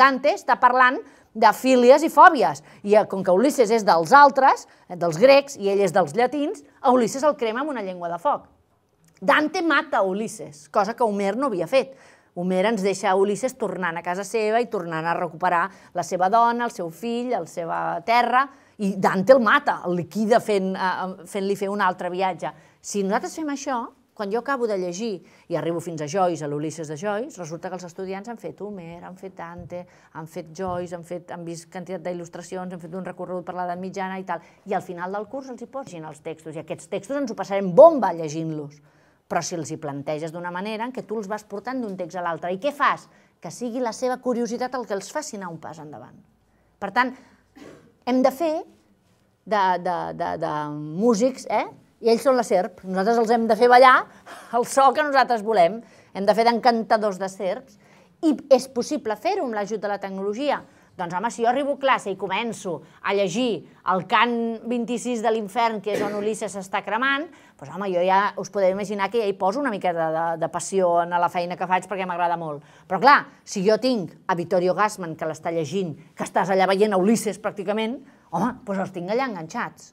A: Dante està parlant de fílies i fòbies, i com que Ulisses és dels altres, dels grecs, i ell és dels llatins, a Ulisses el crema amb una llengua de foc. Dante mata Ulisses, cosa que Homer no havia fet. Homer ens deixa Ulisses tornant a casa seva i tornant a recuperar la seva dona, el seu fill, la seva terra, i Dante el mata, el liquida fent-li fer un altre viatge. Si nosaltres fem això, quan jo acabo de llegir i arribo fins a Joyce, a l'Ulisses de Joyce, resulta que els estudiants han fet Homer, han fet Dante, han fet Joyce, han, fet, han vist quantitat d'il·lustracions, han fet un recorregut per l'edat mitjana i tal, i al final del curs els hi posin els textos, i aquests textos ens ho passarem bomba llegint-los. Però si els hi planteges d'una manera en què tu els vas portant d'un text a l'altre. I què fas? Que sigui la seva curiositat el que els faci anar un pas endavant. Per tant, hem de fer de músics, i ells són la serp. Nosaltres els hem de fer ballar el so que nosaltres volem. Hem de fer d'encantadors de serps. I és possible fer-ho amb l'ajut de la tecnologia. Doncs, home, si jo arribo a classe i començo a llegir el cant vint-i-sis de l'infern, que és on Ulisses s'està cremant, doncs, home, jo ja us podeu imaginar que ja hi poso una mica de passió a la feina que faig perquè m'agrada molt. Però, clar, si jo tinc a Vittorio Gassman, que l'està llegint, que estàs allà veient a Ulisses pràcticament, home, doncs els tinc allà enganxats.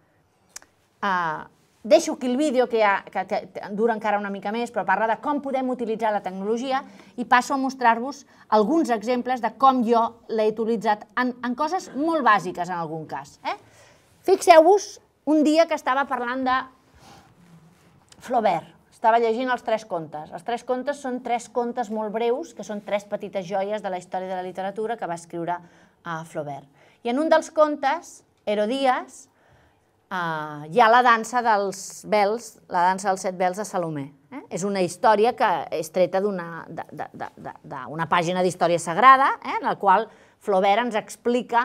A: Deixo aquí el vídeo, que dura encara una mica més, però parla de com podem utilitzar la tecnologia i passo a mostrar-vos alguns exemples de com jo l'he utilitzat en coses molt bàsiques en algun cas. Fixeu-vos un dia que estava parlant de Flaubert, estava llegint els Tres contes. Els Tres contes són tres contes molt breus, que són tres petites joies de la història de la literatura que va escriure Flaubert. I en un dels contes, Herodias, hi ha la dansa dels vels, la dansa dels set vels de Salomé. És una història que és treta d'una pàgina d'història sagrada, en la qual Flaubert ens explica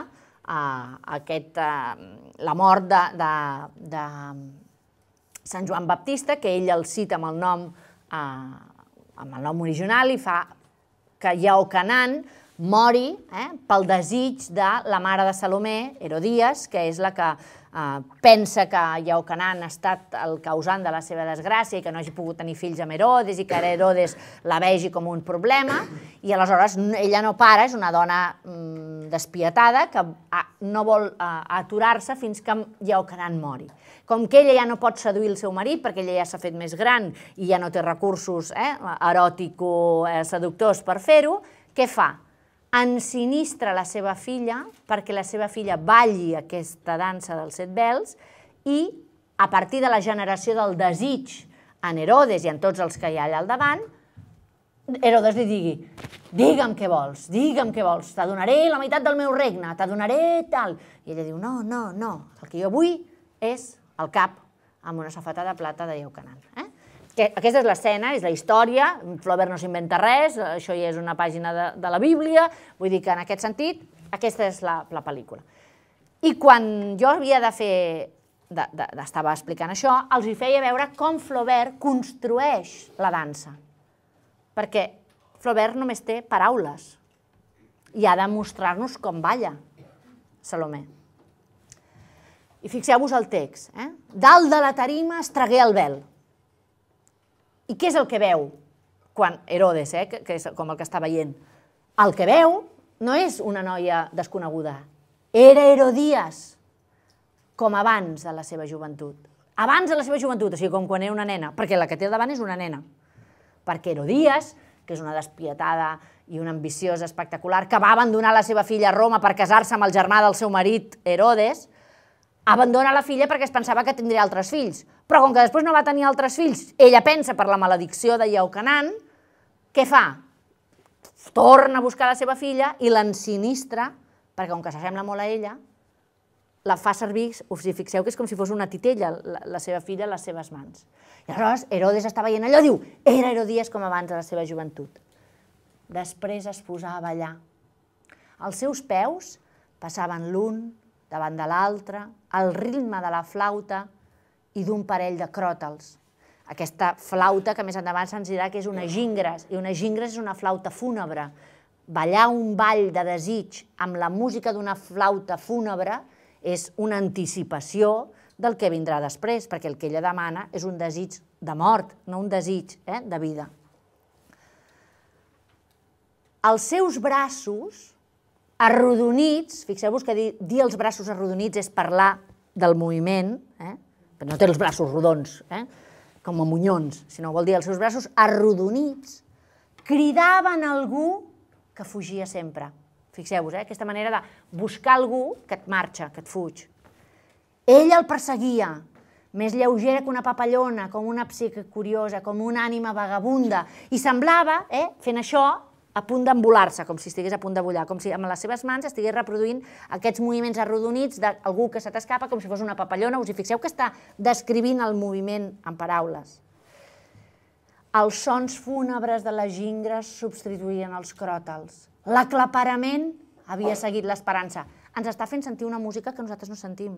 A: la mort de Sant Joan Baptista, que ell el cita amb el nom amb el nom original i fa que Iocanaan mori pel desig de la mare de Salomé, Herodias, que és la que pensa que Iocanaan ha estat el causant de la seva desgràcia i que no hagi pogut tenir fills amb Herodes i que ara Herodes la vegi com un problema, i aleshores ella no para, és una dona despietada que no vol aturar-se fins que Iocanaan mori. Com que ella ja no pot seduir el seu marit perquè ella ja s'ha fet més gran i ja no té recursos eròtico-seductors per fer-ho, què fa? Ensinistra la seva filla perquè la seva filla balli aquesta dansa dels set vels i, a partir de la generació del desig en Herodes i en tots els que hi ha allà al davant, Herodes li digui: digue'm què vols, digue'm què vols, t'adonaré la meitat del meu regne, t'adonaré tal. I ella diu: no, no, no, el que jo vull és el cap amb una safata de plata de Iocanaan. Aquesta és l'escena, és la història, Flaubert no s'inventa res, això ja és una pàgina de la Bíblia, vull dir que en aquest sentit, aquesta és la pel·lícula. I quan jo havia de fer, estava explicant això, els hi feia veure com Flaubert construeix la dansa, perquè Flaubert només té paraules i ha de mostrar-nos com balla Salomé. I fixeu-vos el text, dalt de la tarima es tragué el vel. I què és el que veu quan Herodes, que és com el que està veient? El que veu no és una noia desconeguda, era Herodias, com abans de la seva joventut. Abans de la seva joventut, o sigui, com quan era una nena, perquè la que té al davant és una nena. Perquè Herodias, que és una despietada i una ambiciosa espectacular, que va abandonar la seva filla a Roma per casar-se amb el germà del seu marit, Herodes, abandona la filla perquè es pensava que tindria altres fills. Però com que després no va tenir altres fills, ella pensa per la maledicció de Iocanaan, què fa? Torna a buscar la seva filla i l'ensinistra, perquè com que s'assembla molt a ella, la fa servir, us hi fixeu que és com si fos una titella, la seva filla, a les seves mans. I aleshores Herodes està veient allò i diu: era Herodias com abans de la seva joventut. Després es posà a ballar. Els seus peus passaven l'un davant de l'altre, al ritme de la flauta i d'un parell de cròtals. Aquesta flauta que més endavant se'ns dirà que és una gingres, i una gingres és una flauta fúnebre. Ballar un ball de desig amb la música d'una flauta fúnebre és una anticipació del que vindrà després, perquè el que ella demana és un desig de mort, no un desig de vida. Els seus braços arrodonits, fixeu-vos que dir els braços arrodonits és parlar del moviment, però no té els braços rodons, com a monyons, sinó vol dir els seus braços arrodonits, cridaven algú que fugia sempre. Fixeu-vos, aquesta manera de buscar algú que et marxa, que et fuig. Ell el perseguia, més lleugera que una papallona, com una psique curiosa, com una ànima vagabunda, i semblava, fent això, a punt d'embolar-se, com si estigués a punt de bullar, com si amb les seves mans estigués reproduint aquests moviments arrodonits d'algú que se t'escapa, com si fos una papallona. Us hi fixeu que està descrivint el moviment en paraules. Els sons fúnebres de les gingres substituïen els cròtals. L'aclaparament havia seguit l'esperança. Ens està fent sentir una música que nosaltres no sentim.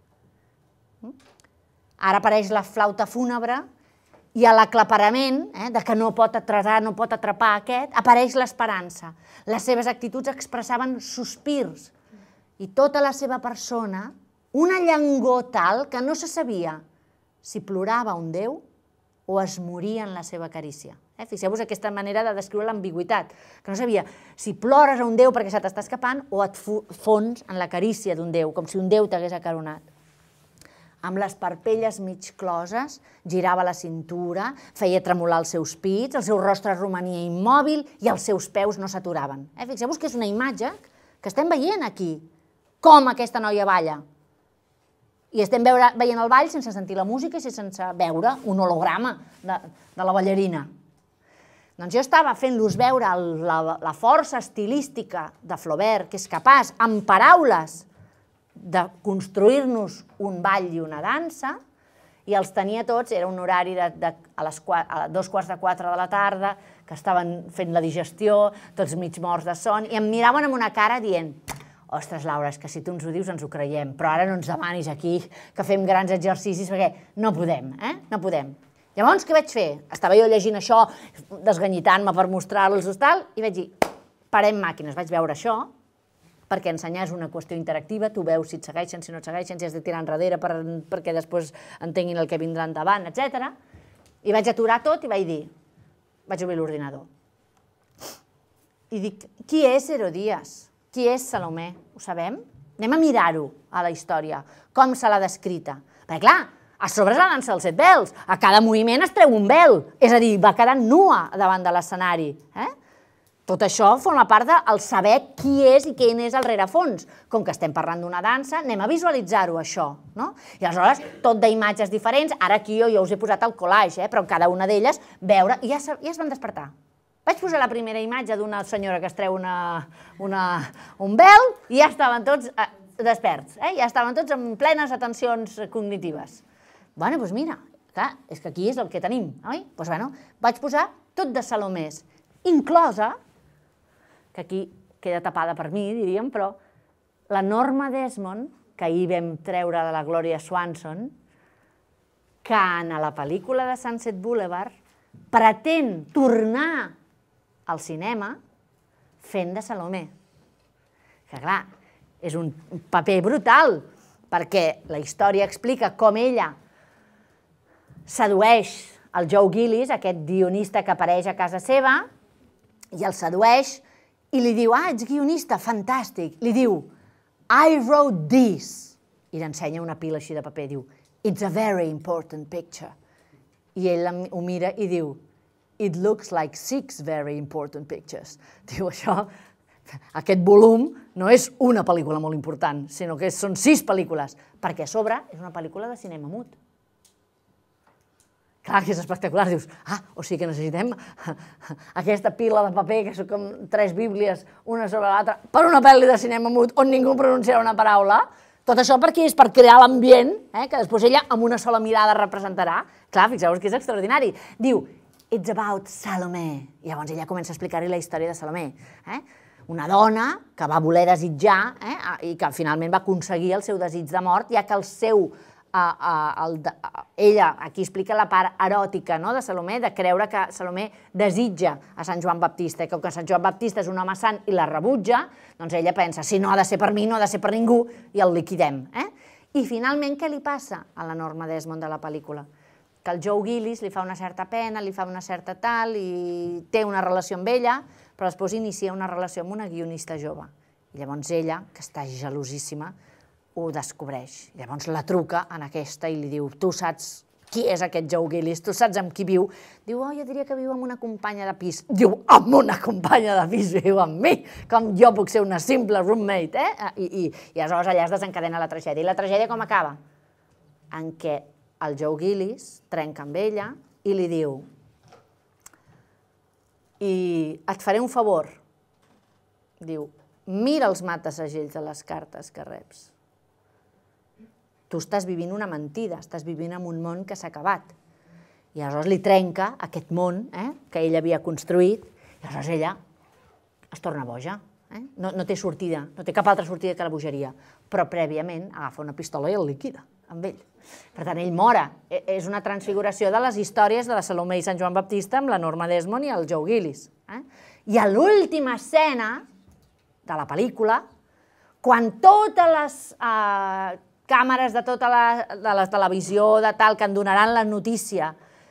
A: Ara apareix la flauta fúnebre i a l'aclaparament, de que no pot atrasar, no pot atrapar aquest, apareix l'esperança. Les seves actituds expressaven sospirs i tota la seva persona, una llangor tal que no se sabia si plorava un déu o es moria en la seva carícia. Fixeu-vos aquesta manera de descriure l'ambigüitat, que no sabia si plores a un déu perquè se t'està escapant o et fons en la carícia d'un déu, com si un déu t'hagués acaronat. Amb les parpelles mig closes, girava la cintura, feia tremolar els seus pits, el seu rostre romania immòbil i els seus peus no s'aturaven. Fixeu-vos que és una imatge que estem veient aquí, com aquesta noia balla. I estem veient el ball sense sentir la música i sense veure un holograma de la ballarina. Doncs jo estava fent-los veure la força estilística de Flaubert, que és capaç, amb paraules, de construir-nos un ball i una dansa, i els tenia tots, era un horari a dos quarts de quatre de la tarda, que estaven fent la digestió, tots mig morts de son, i em miraven amb una cara dient: ostres, Laura, és que si tu ens ho dius ens ho creiem, però ara no ens demanis aquí que fem grans exercicis perquè no podem, eh? No podem. Llavors, què vaig fer? Estava jo llegint això, desganyitant-me per mostrar-los i tal, i vaig dir: parem màquines, vaig veure això, perquè ensenyar és una qüestió interactiva, tu veus si et segueixen, si no et segueixen, si has de tirar enrere perquè després entenguin el que vindrà endavant, etcètera. I vaig aturar tot i vaig dir, vaig obrir l'ordinador. I dic, qui és Herodias? Qui és Salomé? Ho sabem? Anem a mirar-ho a la història, com se l'ha descrita. Perquè clar, a sobre és la dansa dels set vels, a cada moviment es treu un vel, és a dir, va quedar nua davant de l'escenari. Tot això forma part del saber qui és i quin és el rerefons. Com que estem parlant d'una dansa, anem a visualitzar-ho, això. I aleshores, tot d'imatges diferents, ara aquí jo us he posat el collage, però en cada una d'elles, veure, i ja es van despertar. Vaig posar la primera imatge d'una senyora que es treu un vel i ja estaven tots desperts, ja estaven tots amb plenes atencions cognitives. Bé, doncs mira, clar, és que aquí és el que tenim, oi? Doncs bé, vaig posar tot de Salomés, inclosa, que aquí queda tapada per mi, diríem, però la Norma Desmond, que ahir vam treure de la Gloria Swanson, que en la pel·lícula de Sunset Boulevard pretén tornar al cinema fent de Salomé. Que clar, és un paper brutal, perquè la història explica com ella sedueix el Joe Gillis, aquest guionista que apareix a casa seva, i el sedueix i li diu, ah, ets guionista, fantàstic. Li diu, I wrote this. I l'ensenya una pila així de paper, diu, it's a very important picture. I ell ho mira i diu, it looks like six very important pictures. Diu, això, aquest volum no és una pel·lícula molt important, sinó que són sis pel·lícules, perquè a sobre és una pel·lícula de cinema mut. Clar, que és espectacular, dius, ah, o sigui que necessitem aquesta pila de paper, que són com tres bíblies, una sobre l'altra, per una pel·li de cinema mut on ningú pronunciarà una paraula. Tot això perquè és per crear l'ambient, que després ella amb una sola mirada representarà. Clar, fixeu-vos que és extraordinari. Diu, it's about Salomé. I llavors ella comença a explicar-li la història de Salomé. Una dona que va voler desitjar i que finalment va aconseguir el seu desig de mort, ja que el seu ella, aquí explica la part eròtica de Salomé, de creure que Salomé desitja a Sant Joan Baptista, i com que Sant Joan Baptista és un home sant i la rebutja, doncs ella pensa, si no ha de ser per mi, no ha de ser per ningú, i el liquidem. I finalment, què li passa a la Norma Desmond de la pel·lícula? Que el Joe Gillis li fa una certa pena, li fa una certa tal, i té una relació amb ella, però després inicia una relació amb una guionista jove. I llavors ella, que està gelosíssima, ho descobreix. Llavors la truca en aquesta i li diu, tu saps qui és aquest Joe Gillis, tu saps amb qui viu? Diu, oh, jo diria que viu amb una companya de pis. Diu, amb una companya de pis viu amb mi? Com jo puc ser una simple roommate, eh? I, i, i aleshores allà es desencadena la tragèdia. I la tragèdia com acaba? En què el Joe Gillis trenca amb ella i li diu, i et faré un favor. Diu, mira els matasegells de les cartes que reps. Tu estàs vivint una mentida, estàs vivint en un món que s'ha acabat. I aleshores li trenca aquest món que ell havia construït, i aleshores ella es torna boja. No té sortida, no té cap altra sortida que la bogeria, però prèviament agafa una pistola i el liquida amb ell. Per tant, ell mora. És una transfiguració de les històries de la Salomé i Sant Joan Baptista amb la Norma Desmond i el Joe Gillis. I a l'última escena de la pel·lícula, quan totes les càmeres de tota la televisió, de tal, que en donaran la notícia,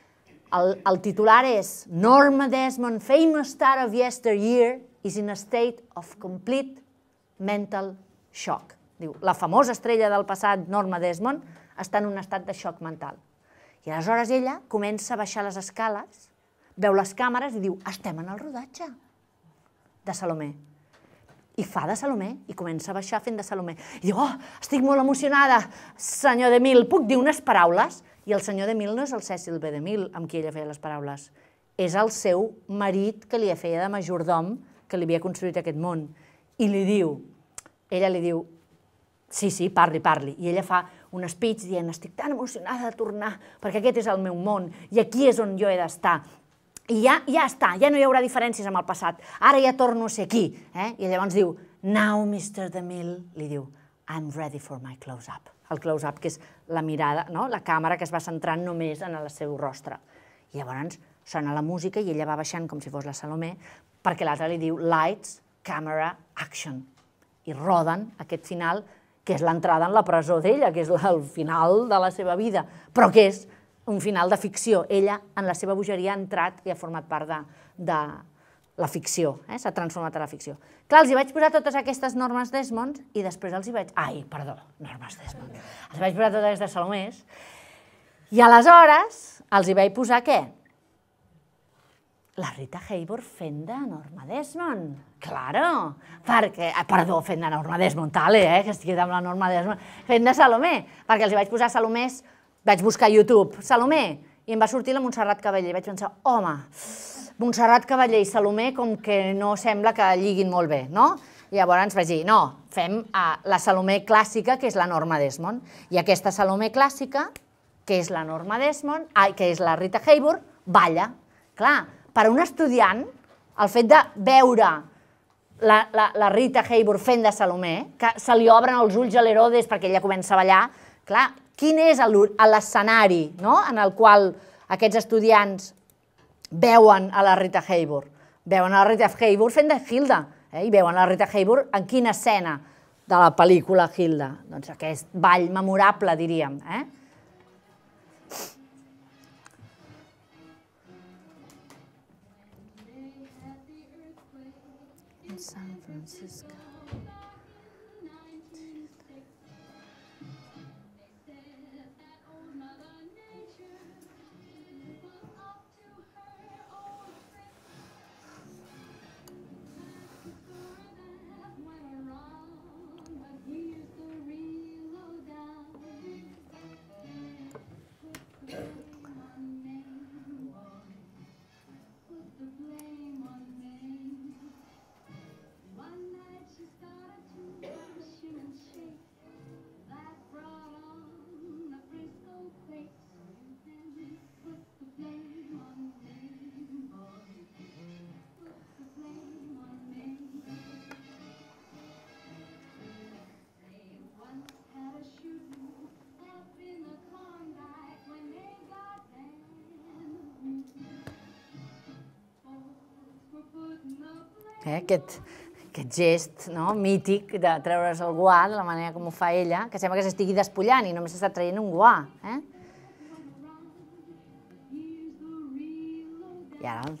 A: el titular és Norma Desmond, famous star of yesteryear, is in a state of complete mental shock. Diu, la famosa estrella del passat, Norma Desmond, està en un estat de xoc mental. I aleshores ella comença a baixar les escales, veu les càmeres i diu, estem en el rodatge de Salomé. I fa de Salomé, i comença a baixar fent de Salomé. I diu, oh, estic molt emocionada, senyor DeMille, puc dir unes paraules? I el senyor DeMille no és el Cecil B. DeMille amb qui ella feia les paraules, és el seu marit que li feia de majordom, que li havia construït aquest món. I li diu, ella li diu, sí, sí, parli, parli. I ella fa un speech dient, estic tan emocionada de tornar, perquè aquest és el meu món, i aquí és on jo he d'estar. I ja, ja està, ja no hi haurà diferències amb el passat, ara ja torno a ser aquí. I llavors diu, now, mister DeMille, li diu, I'm ready for my close-up. El close-up, que és la mirada, la càmera que es va centrant només en el seu rostre. I llavors sona la música i ella va baixant com si fos la Salomé, perquè l'altre li diu, lights, camera, action. I roden aquest final, que és l'entrada en la presó d'ella, que és el final de la seva vida, però que és un final de ficció. Ella, en la seva bogeria, ha entrat i ha format part de la ficció, s'ha transformat en la ficció. Clar, els hi vaig posar totes aquestes Normes Desmond i després els hi vaig... Ai, perdó, Normes Desmond. Els vaig posar totes aquestes Salomés i aleshores els hi vaig posar què? La Rita Hayworth fent de Norma Desmond. Claro, perquè... Perdó, fent de Norma Desmond, tale, eh, que estic amb la Norma Desmond. Fent de Salomé, perquè els hi vaig posar Salomés, vaig buscar a YouTube, Salomé, i em va sortir la Montserrat Cavaller. I vaig pensar, home, Montserrat Cavaller i Salomé com que no sembla que lliguin molt bé, no? I llavors vaig dir, no, fem la Salomé clàssica, que és la Norma Desmond, i aquesta Salomé clàssica, que és la Norma Desmond, que és la Rita Hayworth, balla. Clar, per a un estudiant, el fet de veure la Rita Hayworth fent de Salomé, que se li obren els ulls a l'Herodes perquè ella comença a ballar, clar, quin és l'escenari en el qual aquests estudiants veuen a la Rita Hayworth? Veuen a la Rita Hayworth fent de Hilda, i veuen a la Rita Hayworth en quina escena de la pel·lícula Hilda? Doncs aquest ball memorable, diríem. San Francisco. Aquest gest mític de treure's el guà, de la manera com ho fa ella, que sembla que s'estigui despullant i només s'està traient un guà. I ara...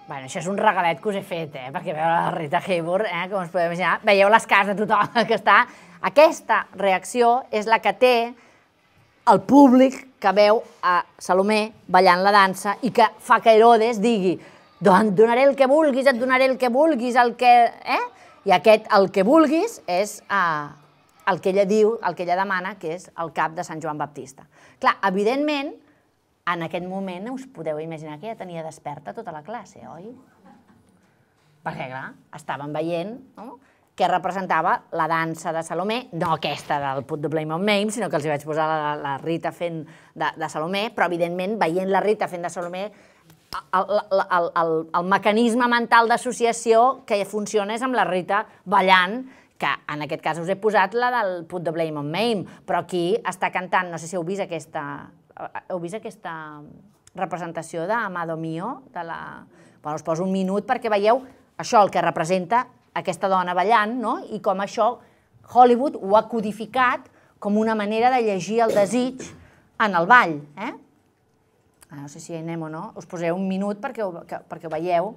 A: Bueno, això és un regalet que us he fet, eh? Perquè veure la Rita Hayworth, eh? Com us podeu imaginar, veieu les cares de tothom que està... Aquesta reacció és la que té el públic que veu a Salomé ballant la dansa i que fa que Herodes digui et donaré el que vulguis, et donaré el que vulguis, el que... Eh? I aquest el que vulguis és eh, el que ella diu, el que ella demana, que és el cap de Sant Joan Baptista. Clar, evidentment, en aquest moment us podeu imaginar que ja tenia desperta tota la classe, oi? Perquè, clar, estaven veient, no?, que representava la dansa de Salomé, no aquesta del Put the Blame on Mame, sinó que els hi vaig posar la, la Rita fent de, de Salomé, però evidentment, veient la Rita fent de Salomé, el, el, el, el, el mecanisme mental d'associació que funciona és amb la Rita ballant, que en aquest cas us he posat la del Put the Blame on Mame, però aquí està cantant, no sé si heu vist aquesta, heu vist aquesta representació d'Amado Mio, de la... Bueno, us poso un minut perquè veieu això, el que representa aquesta dona ballant, no? I com això Hollywood ho ha codificat com una manera de llegir el desig en el ball. Eh? No sé si hi anem o no, us posaré un minut perquè ho, perquè ho veieu.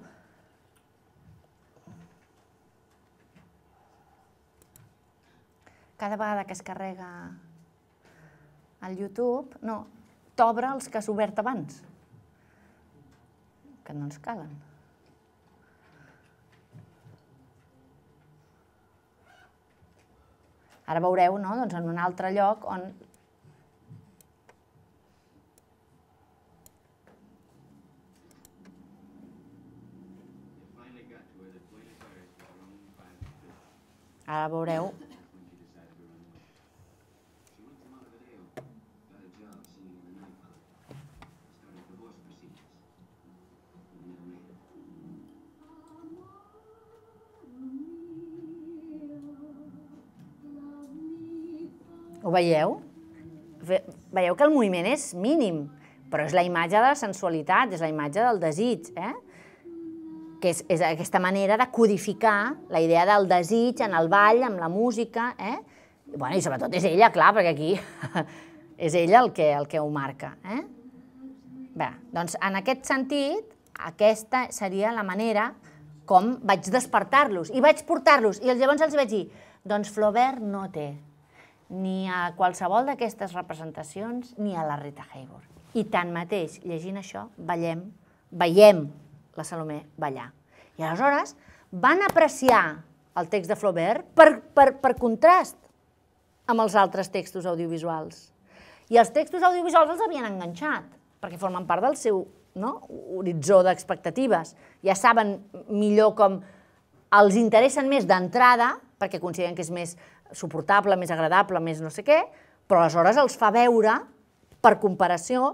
A: Cada vegada que es carrega al YouTube, no, t'obre els que has obert abans, que no ens calen. Ara veureu, no?, doncs en un altre lloc on... Ara veureu... Ho veieu? Veieu que el moviment és mínim, però és la imatge de la sensualitat, és la imatge del desig, eh? Que és, és aquesta manera de codificar la idea del desig en el ball, amb la música, eh? Bueno, i sobretot és ella, clar, perquè aquí és ella el que, el que ho marca, eh? Bé, doncs en aquest sentit, aquesta seria la manera com vaig despertar-los, i vaig portar-los, i llavors els vaig dir, doncs Flaubert no té ni a qualsevol d'aquestes representacions, ni a la Rita Hayworth. I tanmateix, llegint això, veiem, veiem la Salomé ballar. I aleshores van apreciar el text de Flaubert per, per, per contrast amb els altres textos audiovisuals. I els textos audiovisuals els havien enganxat, perquè formen part del seu, no?, horitzó d'expectatives. Ja saben millor com els interessen més d'entrada, perquè consideren que és més suportable, més agradable, més no sé què, però aleshores els fa veure, per comparació,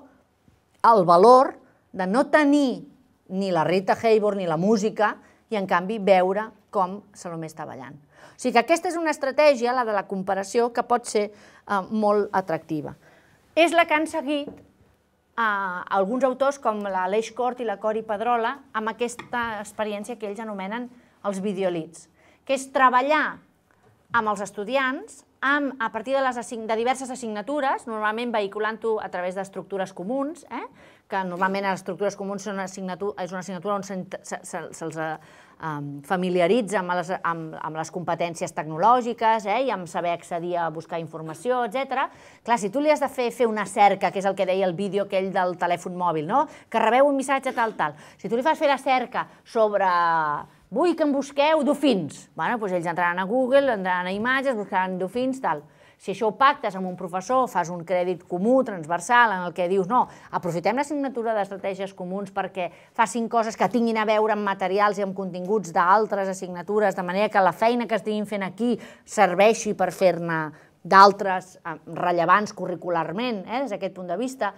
A: el valor de no tenir ni la Rita Hayworth ni la música i, en canvi, veure com Salomé està ballant. O sigui que aquesta és una estratègia, la de la comparació, que pot ser eh, molt atractiva. És la que han seguit eh, alguns autors com l'Aleix Cort i la Cori Pedrola amb aquesta experiència que ells anomenen els videolits, que és treballar amb els estudiants amb, a partir de, les assign de diverses assignatures, normalment vehiculant-ho a través d'estructures comuns, eh? Que normalment les estructures comuns són assignatura, és una assignatura on se'ls se, se, um, familiaritza amb les, amb, amb les competències tecnològiques, eh? I amb saber accedir a buscar informació, etcètera. Clar, si tu li has de fer, fer una cerca, que és el que deia el vídeo aquell del telèfon mòbil, no?, que rebeu un missatge tal, tal. Si tu li fas fer la cerca sobre... vull que em busqueu dofins. Bueno, doncs ells entraran a Google, entraran a imatges, buscaran dofins, tal. Si això ho pactes amb un professor, fas un crèdit comú, transversal, en el que dius, no, aprofitem l'assignatura d'estratègies comuns perquè facin coses que tinguin a veure amb materials i amb continguts d'altres assignatures, de manera que la feina que estiguin fent aquí serveixi per fer-ne d'altres rellevants curricularment, eh, des d'aquest punt de vista.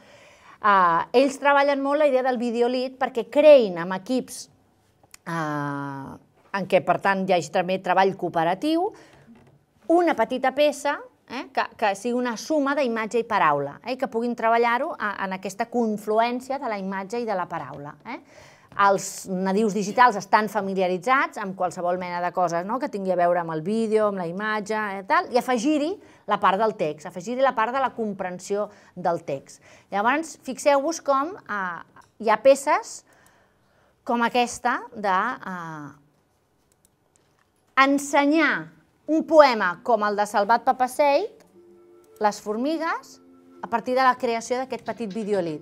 A: Eh, ells treballen molt la idea del videolit perquè creïn amb equips Uh, en què, per tant, hi hagi també treball cooperatiu, una petita peça eh, que, que sigui una suma d'imatge i paraula, eh, que puguin treballar-ho en aquesta confluència de la imatge i de la paraula. Eh. Els nadius digitals estan familiaritzats amb qualsevol mena de coses, no?, que tingui a veure amb el vídeo, amb la imatge, eh, tal, i afegir-hi la part del text, afegir-hi la part de la comprensió del text. Llavors, fixeu-vos com uh, hi ha peces com aquesta de ensenyar un poema com el de Salvat Papasseit, Les formigues, a partir de la creació d'aquest petit videolit.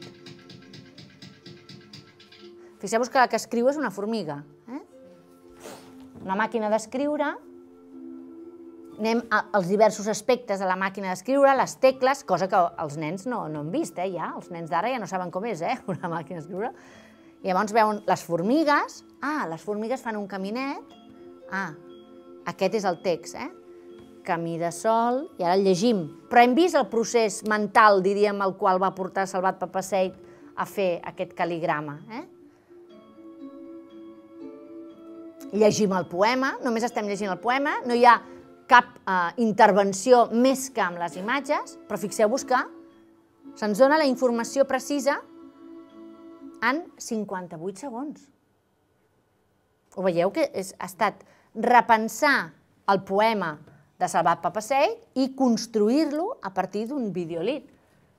A: Fixeu-vos que la que escriu és una formiga. Una màquina d'escriure, anem als diversos aspectes de la màquina d'escriure, les tecles, cosa que els nens no han vist, ja, els nens d'ara ja no saben com és, eh, una màquina d'escriure. I llavors veuen les formigues, ah, les formigues fan un caminet, ah, aquest és el text, eh? Camí de sol, i ara el llegim. Però hem vist el procés mental, diríem, el qual va portar Salvat Papasseit a fer aquest cal·ligrama, eh? Llegim el poema, només estem llegint el poema, no hi ha cap intervenció més que amb les imatges, però fixeu-vos que se'ns dona la informació precisa en cinquanta-vuit segons. Ho veieu que ha estat repensar el poema de Salvat Papasseit i construir-lo a partir d'un videolit.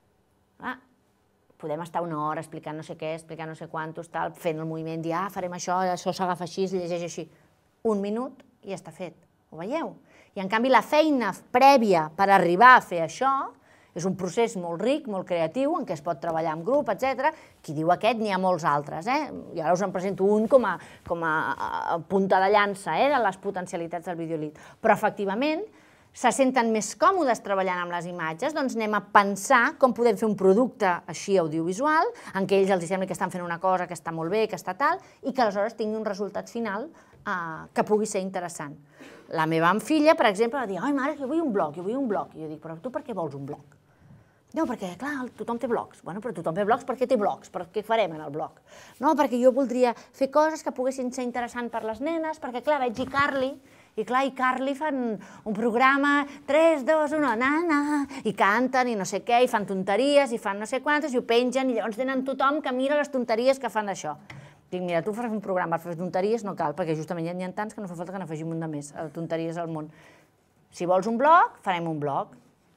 A: Podem estar una hora explicant no sé què, explicant no sé quantos, fent el moviment, dir, ah, farem això, això s'agafa així, es llegeix així. Un minut i ja està fet. Ho veieu? I en canvi la feina prèvia per arribar a fer això és un procés molt ric, molt creatiu, en què es pot treballar en grup, etcètera. Qui diu aquest, n'hi ha molts altres. I ara us en presento un com a punta de llança de les potencialitats del videolit. Però, efectivament, se senten més còmodes treballant amb les imatges, doncs anem a pensar com podem fer un producte així audiovisual, en què ells els sembli que estan fent una cosa que està molt bé, que està tal, i que aleshores tingui un resultat final que pugui ser interessant. La meva filla, per exemple, va dir, ai, mare, jo vull un blog, jo vull un blog. I jo dic, però tu per què vols un blog? No, perquè, clar, tothom té blogs. Bueno, però tothom té blogs, per què té blogs? Per què farem en el blog? No, perquè jo voldria fer coses que poguessin ser interessants per les nenes, perquè, clar, veig iCarly, i clar, iCarly fan un programa, tres, dos, un, na, na, i canten, i no sé què, i fan tonteries, i fan no sé quantes, i ho pengen, i llavors tenen tothom que mira les tonteries que fan d'això. Dic, mira, tu faràs un programa per fer tonteries, no cal, perquè justament hi ha tants que no fa falta que n'afegim un de més, tonteries al món. Si vols un blog, farem un blog.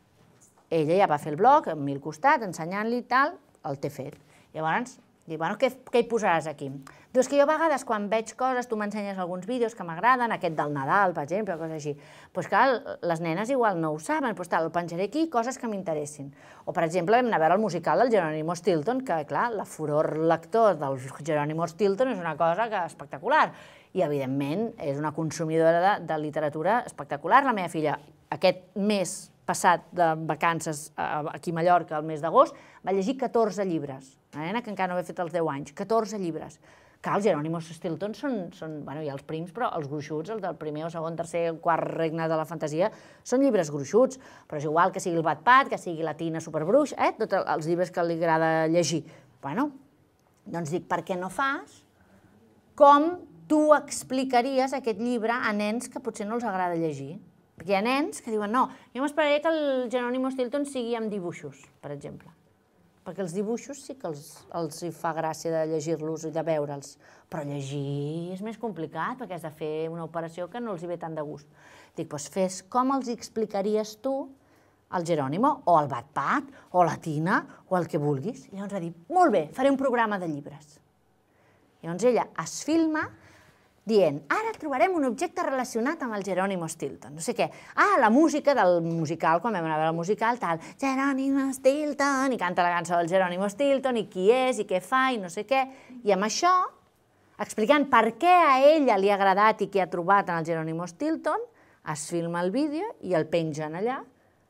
A: Ella ja va fer el blog, a mil costats, ensenyant-li i tal, el té fet. Llavors, dic, bueno, què hi posaràs aquí? Diu, és que jo a vegades quan veig coses, tu m'ensenyes alguns vídeos que m'agraden, aquest del Nadal, per exemple, coses així. Doncs clar, les nenes igual no ho saben, doncs tal, el penjaré aquí, coses que m'interessin. O, per exemple, vam anar a veure el musical del Jerónimo Stilton, que, clar, la furor lector del Jerónimo Stilton és una cosa espectacular. I, evidentment, és una consumidora de literatura espectacular. La meva filla, aquest mes passat de vacances aquí a Mallorca, el mes d'agost, va llegir catorze llibres. Una nena que encara no havia fet els deu anys, catorze llibres. Clar, els Jerónimo Stilton són, bueno, hi ha els prims, però els gruixuts, els del primer, o segon, tercer, quart regne de la fantasia, són llibres gruixuts, però és igual que sigui el Wattpad, que sigui la Tina Superbruix, eh, tots els llibres que li agrada llegir. Bueno, doncs dic, per què no fas com tu explicaries aquest llibre a nens que potser no els agrada llegir? Perquè hi ha nens que diuen, no, jo m'esperaré que el Jerónimo Stilton sigui amb dibuixos, per exemple. Perquè els dibuixos sí que els fa gràcia de llegir-los i de veure'ls, però llegir és més complicat perquè has de fer una operació que no els hi ve tant de gust. Dic, doncs fes com els explicaries tu al Jerónimo, o al Wattpad, o a la Tina, o el que vulguis. I llavors va dir, molt bé, faré un programa de llibres. Llavors ella es filma dient, ara trobarem un objecte relacionat amb el Jerónimo Stilton, no sé què. Ah, la música del musical, quan vam anar a veure el musical, tal, Jerónimo Stilton, i canta la cançó del Jerónimo Stilton, i qui és, i què fa, i no sé què. I amb això, explicant per què a ella li ha agradat i què ha trobat en el Jerónimo Stilton, es filma el vídeo i el pengen allà,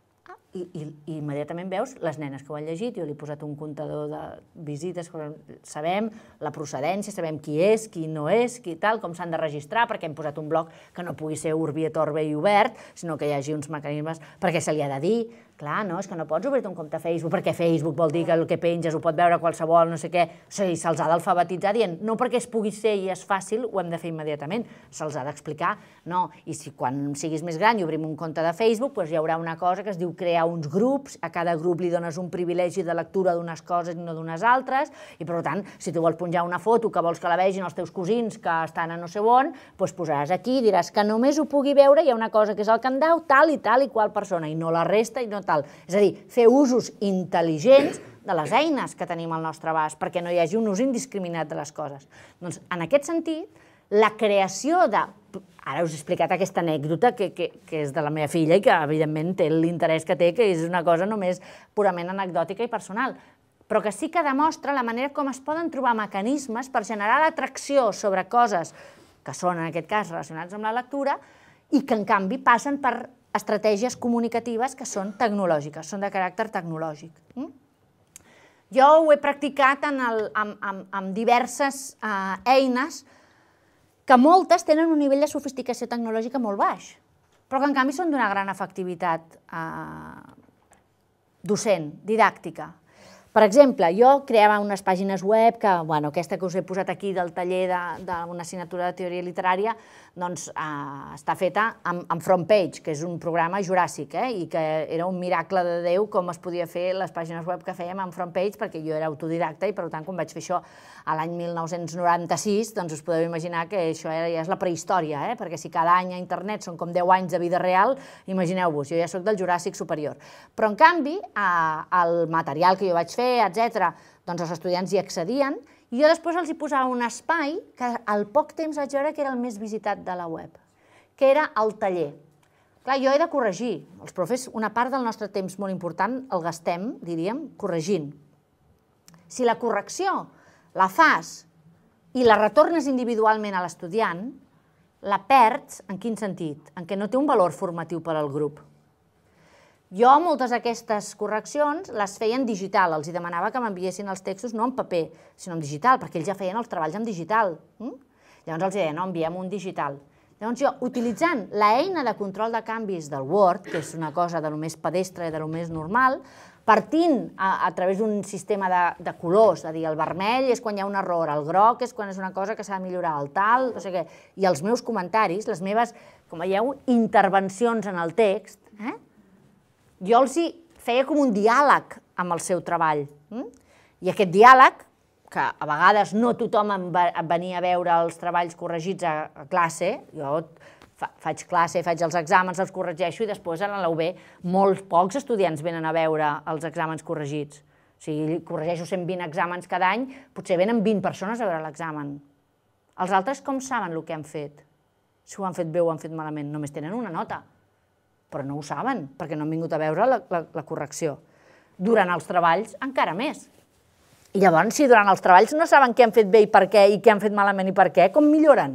A: i immediatament veus les nenes que ho han llegit, jo li he posat un comptador de visites, sabem la procedència, sabem qui és, qui no és, qui tal, com s'han de registrar, perquè hem posat un blog que no pugui ser urbi et orbi i obert, sinó que hi hagi uns mecanismes perquè se li ha de dir, clar, no, és que no pots obrir-te un compte a Facebook, perquè Facebook vol dir que el que penges ho pot veure qualsevol, no sé què, o sigui, se'ls ha d'alfabetitzar dient, no perquè es pugui ser i és fàcil, ho hem de fer immediatament, se'ls ha d'explicar, no, i si quan siguis més gran i obrim un compte de Facebook, doncs hi haurà una cosa que es diu crear uns grups, a cada grup li dones un privilegi de lectura d'unes coses i no d'unes altres, i per tant, si tu vols penjar una foto que vols que la vegin els teus cosins que estan a no sé on, doncs posaràs aquí, diràs que només ho pugui veure, hi ha una cosa que és el candau, tal i tal i qual persona, i no la resta i no tal. És a dir, fer usos intel·ligents de les eines que tenim al nostre abast, perquè no hi hagi un ús indiscriminat de les coses. Doncs, en aquest sentit, la creació de... Ara us he explicat aquesta anècdota que és de la meva filla i que, evidentment, té l'interès que té, que és una cosa només purament anecdòtica i personal, però que sí que demostra la manera com es poden trobar mecanismes per generar l'atracció sobre coses que són, en aquest cas, relacionats amb la lectura i que, en canvi, passen per estratègies comunicatives que són tecnològiques, són de caràcter tecnològic. Jo ho he practicat amb diverses eines que moltes tenen un nivell de sofisticació tecnològica molt baix, però que en canvi són d'una gran efectivitat docent, didàctica. Per exemple, jo creava unes pàgines web que, bueno, aquesta que us he posat aquí del taller d'una assignatura de teoria literària, doncs està feta amb FrontPage, que és un programa juràssic, i que era un miracle de Déu com es podia fer les pàgines web que fèiem amb FrontPage, perquè jo era autodidacta i, per tant, quan vaig fer això a l'any mil nou-cents noranta-sis, doncs us podeu imaginar que això ja és la prehistòria, perquè si cada any a internet són com deu anys de vida real, imagineu-vos, jo ja soc del Juràssic superior. Però, en canvi, el material que jo vaig fer, etcètera, doncs els estudiants hi accedien i jo després els hi posava un espai que al poc temps vaig veure que era el més visitat de la web, que era el taller. Clar, jo he de corregir. Els profes, una part del nostre temps molt important el gastem, diríem, corregint. Si la correcció la fas i la retornes individualment a l'estudiant, la perds en quin sentit? En què no té un valor formatiu per al grup. Jo moltes d'aquestes correccions les feia en digital, els demanava que m'enviessin els textos no en paper, sinó en digital, perquè ells ja feien els treballs en digital. Llavors els deia, no, enviem un digital. Llavors jo, utilitzant l'eina de control de canvis del Word, que és una cosa de lo més pedestre i de lo més normal, partint a través d'un sistema de colors, és a dir, el vermell és quan hi ha un error, el groc és quan és una cosa que s'ha de millorar, el tal, no sé què, i els meus comentaris, les meves, com veieu, intervencions en el text, jo els hi feia com un diàleg amb el seu treball. I aquest diàleg, que a vegades no tothom em venia a veure els treballs corregits a classe, jo faig classe, faig els exàmens, els corregeixo i després a la U B molt pocs estudiants venen a veure els exàmens corregits. Si corregeixo cent vint exàmens cada any, potser venen vint persones a veure l'examen. Els altres com saben el que han fet? Si ho han fet bé o ho han fet malament, només tenen una nota. Però no ho saben, perquè no han vingut a veure la correcció. Durant els treballs, encara més. I llavors, si durant els treballs no saben què han fet bé i per què, i què han fet malament i per què, com milloren?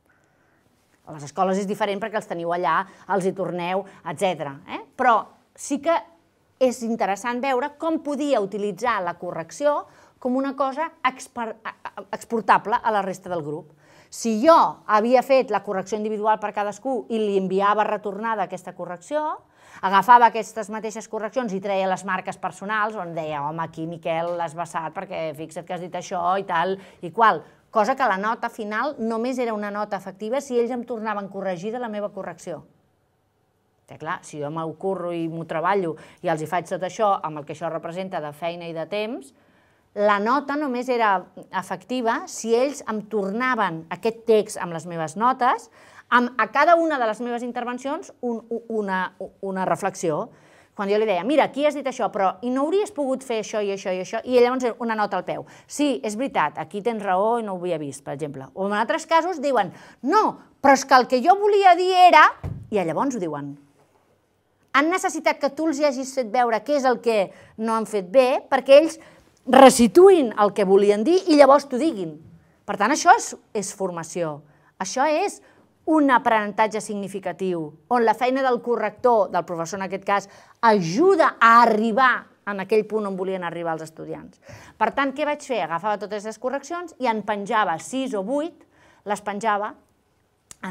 A: A les escoles és diferent perquè els teniu allà, els hi torneu, etcètera. Però sí que és interessant veure com podia utilitzar la correcció com una cosa exportable a la resta del grup. Si jo havia fet la correcció individual per cadascú i li enviava retornada aquesta correcció, agafava aquestes mateixes correccions i treia les marques personals on deia, home, aquí Miquel l'has vessat perquè fixa't que has dit això i tal i qual, cosa que la nota final només era una nota efectiva si ells em tornaven corregida la meva correcció. Que clar, si jo m'ho curro i m'ho treballo i els hi faig tot això amb el que això representa de feina i de temps, la nota només era efectiva si ells em tornaven aquest text amb les meves notes, a cada una de les meves intervencions una reflexió. Quan jo li deia, mira, aquí has dit això, però i no hauries pogut fer això i això i això, i llavors una nota al peu. Sí, és veritat, aquí tens raó i no ho havia vist, per exemple. O en altres casos diuen, no, però és que el que jo volia dir era... I llavors ho diuen. Han necessitat que tu els hagis fet veure què és el que no han fet bé, perquè ells resituïn el que volien dir i llavors t'ho diguin. Per tant, això és formació. Això és un aprenentatge significatiu, on la feina del corrector, del professor en aquest cas, ajuda a arribar en aquell punt on volien arribar els estudiants. Per tant, què vaig fer? Agafava totes aquestes correccions i en penjava sis o vuit, les penjava en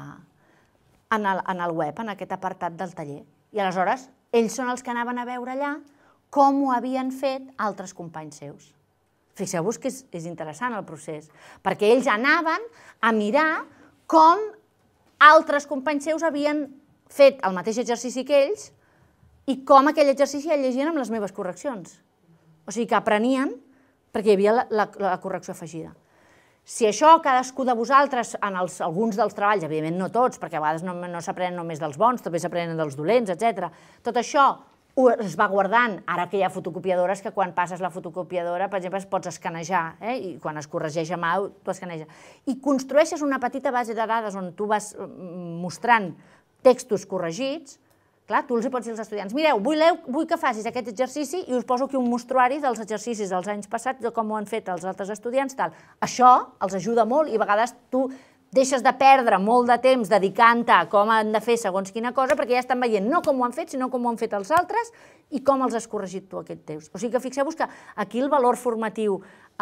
A: el web, en aquest apartat del taller. I aleshores, ells són els que anaven a veure allà com ho havien fet altres companys seus. Fixeu-vos que és interessant el procés, perquè ells anaven a mirar com altres companys seus havien fet el mateix exercici que ells i com aquell exercici el llegien amb les meves correccions. O sigui que aprenien perquè hi havia la correcció afegida. Si això cadascú de vosaltres, en alguns dels treballs, evidentment no tots, perquè a vegades no s'aprenen només dels bons, també s'aprenen dels dolents, etcètera, tot això es va guardant, ara que hi ha fotocopiadores, que quan passes la fotocopiadora, per exemple, es pots escanejar, i quan es corregeix a mà, tu escaneges. I construeixes una petita base de dades on tu vas mostrant textos corregits. Clar, tu els hi pots dir als estudiants, mireu, vull que facis aquest exercici i us poso aquí un mostruari dels exercicis dels anys passats, de com ho han fet els altres estudiants, tal. Això els ajuda molt i a vegades tu deixes de perdre molt de temps dedicant-te a com han de fer segons quina cosa, perquè ja estan veient no com ho han fet, sinó com ho han fet els altres i com els has corregit tu aquest text. O sigui que fixeu-vos que aquí el valor formatiu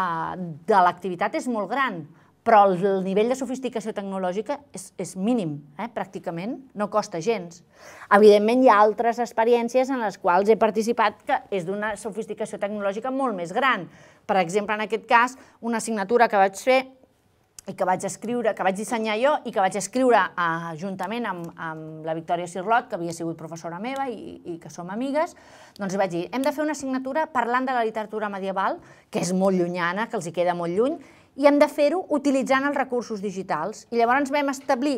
A: de l'activitat és molt gran, però el nivell de sofisticació tecnològica és mínim, pràcticament, no costa gens. Evidentment, hi ha altres experiències en les quals he participat que és d'una sofisticació tecnològica molt més gran. Per exemple, en aquest cas, una assignatura que vaig fer i que vaig escriure, que vaig dissenyar jo i que vaig escriure juntament amb la Victòria Cirlot, que havia sigut professora meva i que som amigues, doncs vaig dir, hem de fer una assignatura parlant de la literatura medieval, que és molt llunyana, que els hi queda molt lluny, i hem de fer-ho utilitzant els recursos digitals. I llavors vam establir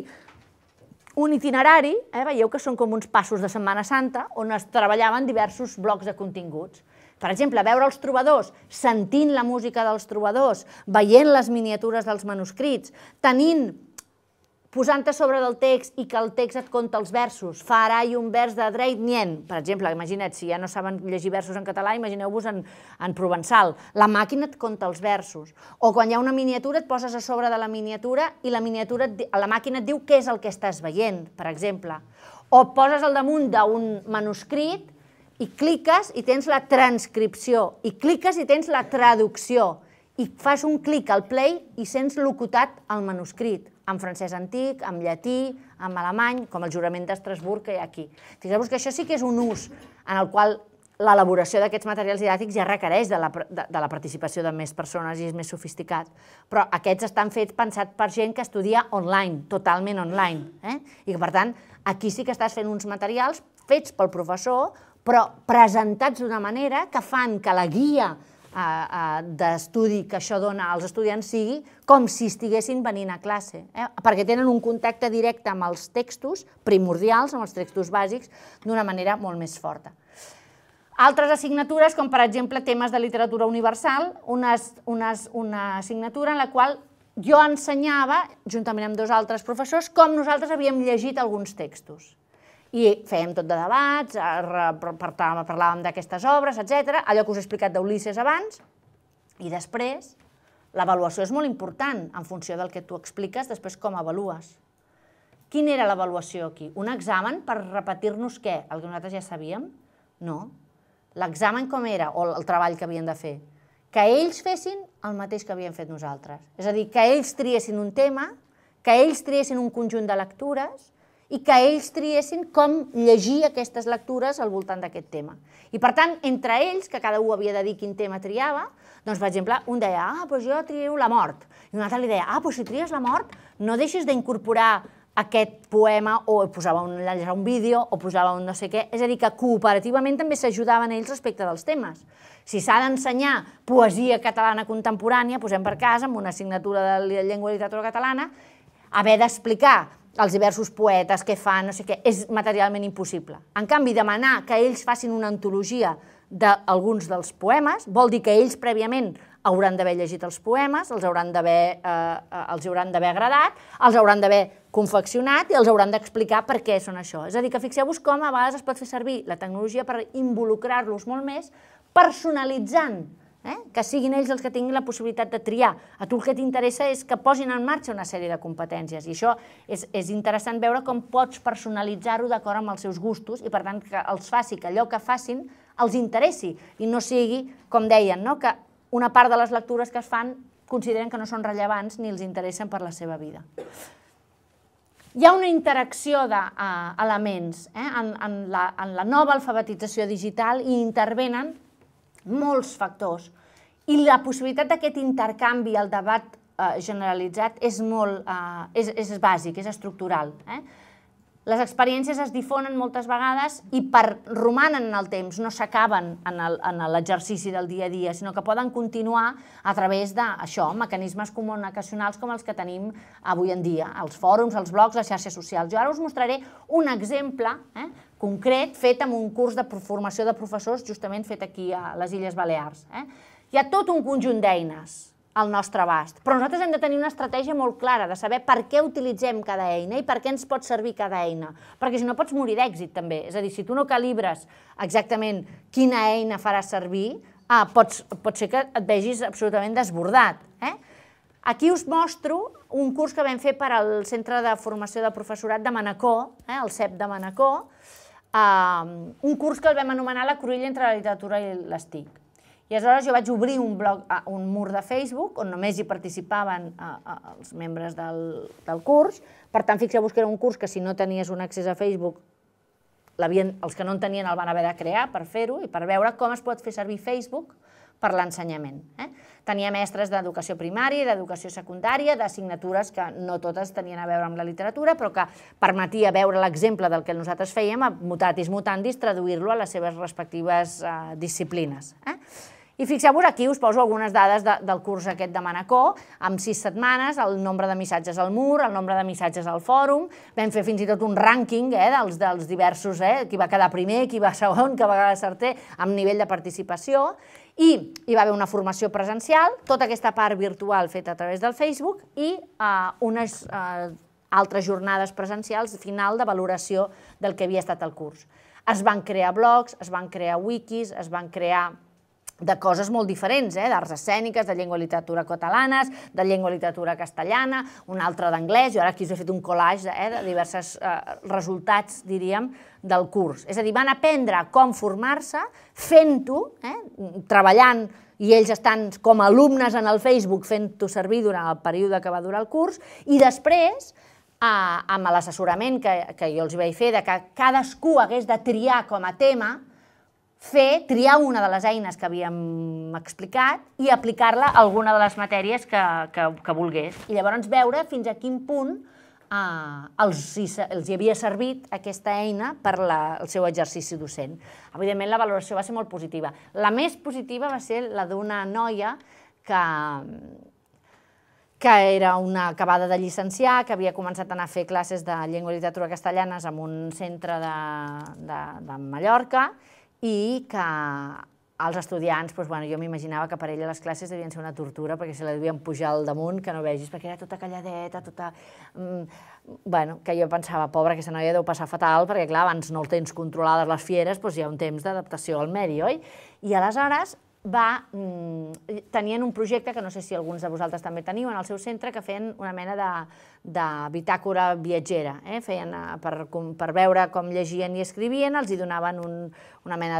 A: un itinerari, veieu que són com uns passos de Setmana Santa, on es treballaven diversos blocs de continguts. Per exemple, veure els trobadors, sentint la música dels trobadors, veient les miniatures dels manuscrits, tenint, posant a sobre del text i que el text et conta els versos. Farai un vers de Dreitnien, per exemple, imagina't, si ja no saben llegir versos en català, imagineu-vos en provençal. La màquina et conta els versos. O quan hi ha una miniatura et poses a sobre de la miniatura i la màquina et diu què és el que estàs veient, per exemple. O poses al damunt d'un manuscrit i cliques i tens la transcripció, i cliques i tens la traducció, i fas un clic al play i sents locutat el manuscrit, en francès antic, en llatí, en alemany, com el jurament d'Estrasburg que hi ha aquí. Fixeu-vos que això sí que és un ús en el qual l'elaboració d'aquests materials didàctics ja requereix de la participació de més persones i és més sofisticat. Però aquests estan fets pensats per gent que estudia online, totalment online. I que, per tant, aquí sí que estàs fent uns materials fets pel professor, però presentats d'una manera que fan que la guia d'estudi que això dona als estudiants sigui com si estiguessin venint a classe, perquè tenen un contacte directe amb els textos primordials, amb els textos bàsics, d'una manera molt més forta. Altres assignatures, com per exemple temes de literatura universal, una assignatura en la qual jo ensenyava, juntament amb dos altres professors, com nosaltres havíem llegit alguns textos. I fèiem tot de debats, parlàvem d'aquestes obres, etcètera, allò que us he explicat d'Ulisses abans, i després l'avaluació és molt important en funció del que tu expliques, després com avalues. Quina era l'avaluació aquí? Un examen per repetir-nos què? El que nosaltres ja sabíem? No. L'examen com era, o el treball que havien de fer? Que ells fessin el mateix que havíem fet nosaltres. És a dir, que ells triessin un tema, que ells triessin un conjunt de lectures, i que ells triessin com llegir aquestes lectures al voltant d'aquest tema. I per tant, entre ells, que cada un havia de dir quin tema triava, doncs, per exemple, un deia, ah, doncs jo trio la mort. I un altre li deia, ah, doncs si tries la mort, no deixis d'incorporar aquest poema, o posava un vídeo, o posava un no sé què. És a dir, que cooperativament també s'ajudaven ells respecte dels temes. Si s'ha d'ensenyar poesia catalana contemporània, posem per cas, amb una assignatura de llengua i literatura catalana, haver d'explicar els diversos poetes, què fan, no sé què, és materialment impossible. En canvi, demanar que ells facin una antologia d'alguns dels poemes vol dir que ells prèviament hauran d'haver llegit els poemes, els hauran d'haver agradat, els hauran d'haver confeccionat i els hauran d'explicar per què són això. És a dir, que fixeu-vos com a vegades es pot fer servir la tecnologia per involucrar-los molt més, personalitzant, que siguin ells els que tinguin la possibilitat de triar. A tu el que t'interessa és que posin en marxa una sèrie de competències i això és interessant veure com pots personalitzar-ho d'acord amb els seus gustos i per tant que els faci que allò que facin els interessi i no sigui, com deien, que una part de les lectures que es fan consideren que no són rellevants ni els interessen per la seva vida. Hi ha una interacció d'elements en la nova alfabetització digital i intervenen molts factors. I la possibilitat d'aquest intercanvi, el debat generalitzat, és bàsic, és estructural. Les experiències es difonen moltes vegades i per romanen en el temps, no s'acaben en l'exercici del dia a dia, sinó que poden continuar a través d'això, mecanismes comunicacionals com els que tenim avui en dia, els fòrums, els blogs, les xarxes socials. Jo ara us mostraré un exemple concret fet amb un curs de formació de professors justament fet aquí a les Illes Balears. Hi ha tot un conjunt d'eines al nostre abast, però nosaltres hem de tenir una estratègia molt clara de saber per què utilitzem cada eina i per què ens pot servir cada eina, perquè si no pots morir d'èxit també, és a dir, si tu no calibres exactament quina eina faràs servir, pot ser que et vegis absolutament desbordat. Aquí us mostro un curs que vam fer per al Centre de Formació de Professorat de Manacor, el C E P de Manacor, un curs que el vam anomenar La cruïlla entre la literatura i les T I C. I aleshores jo vaig obrir un blog, un mur de Facebook, on només hi participaven els membres del curs. Per tant, fixeu-vos que era un curs que si no tenies un accés a Facebook, els que no en tenien el van haver de crear per fer-ho i per veure com es pot fer servir Facebook per l'ensenyament. Tenia mestres d'educació primària, d'educació secundària, d'assignatures que no totes tenien a veure amb la literatura, però que permetia veure l'exemple del que nosaltres fèiem, mutatis mutandis, traduir-lo a les seves respectives disciplines. I fixeu-vos, aquí us poso algunes dades del curs aquest de Manacor, amb sis setmanes, el nombre de missatges al mur, el nombre de missatges al fòrum, vam fer fins i tot un rànquing dels diversos, qui va quedar primer, qui va segon, qui va quedar tercer, amb nivell de participació, i hi va haver una formació presencial, tota aquesta part virtual feta a través del Facebook i unes altres jornades presencials final de valoració del que havia estat el curs. Es van crear blogs, es van crear wikis, es van crear de coses molt diferents, d'arts escèniques, de llengua i literatura catalanes, de llengua i literatura castellana, un altre d'anglès, jo ara aquí us he fet un collage de diversos resultats, diríem, del curs. És a dir, van aprendre com formar-se fent-ho, treballant, i ells estan com a alumnes en el Facebook fent-ho servir durant el període que va durar el curs, i després, amb l'assessorament que jo els vaig fer, que cadascú hagués de triar com a tema, fer, triar una de les eines que havíem explicat i aplicar-la a alguna de les matèries que volgués. I llavors veure fins a quin punt els hi havia servit aquesta eina per al seu exercici docent. Evidentment, la valoració va ser molt positiva. La més positiva va ser la d'una noia que que era una acabada de llicenciar, que havia començat a anar a fer classes de llengua i literatura castellanes en un centre de Mallorca, i que els estudiants, jo m'imaginava que per ella les classes devien ser una tortura perquè se la devien pujar al damunt, que no vegis, perquè era tota calladeta, tota... Bueno, que jo pensava, pobra, aquesta noia deu passar fatal, perquè clar, abans no el tens controlades les fieres, doncs hi ha un temps d'adaptació al medi, oi? I aleshores tenien un projecte, que no sé si alguns de vosaltres també teniu, en el seu centre, que feien una mena de bitàcora viatgera. Per veure com llegien i escrivien, els hi donaven una mena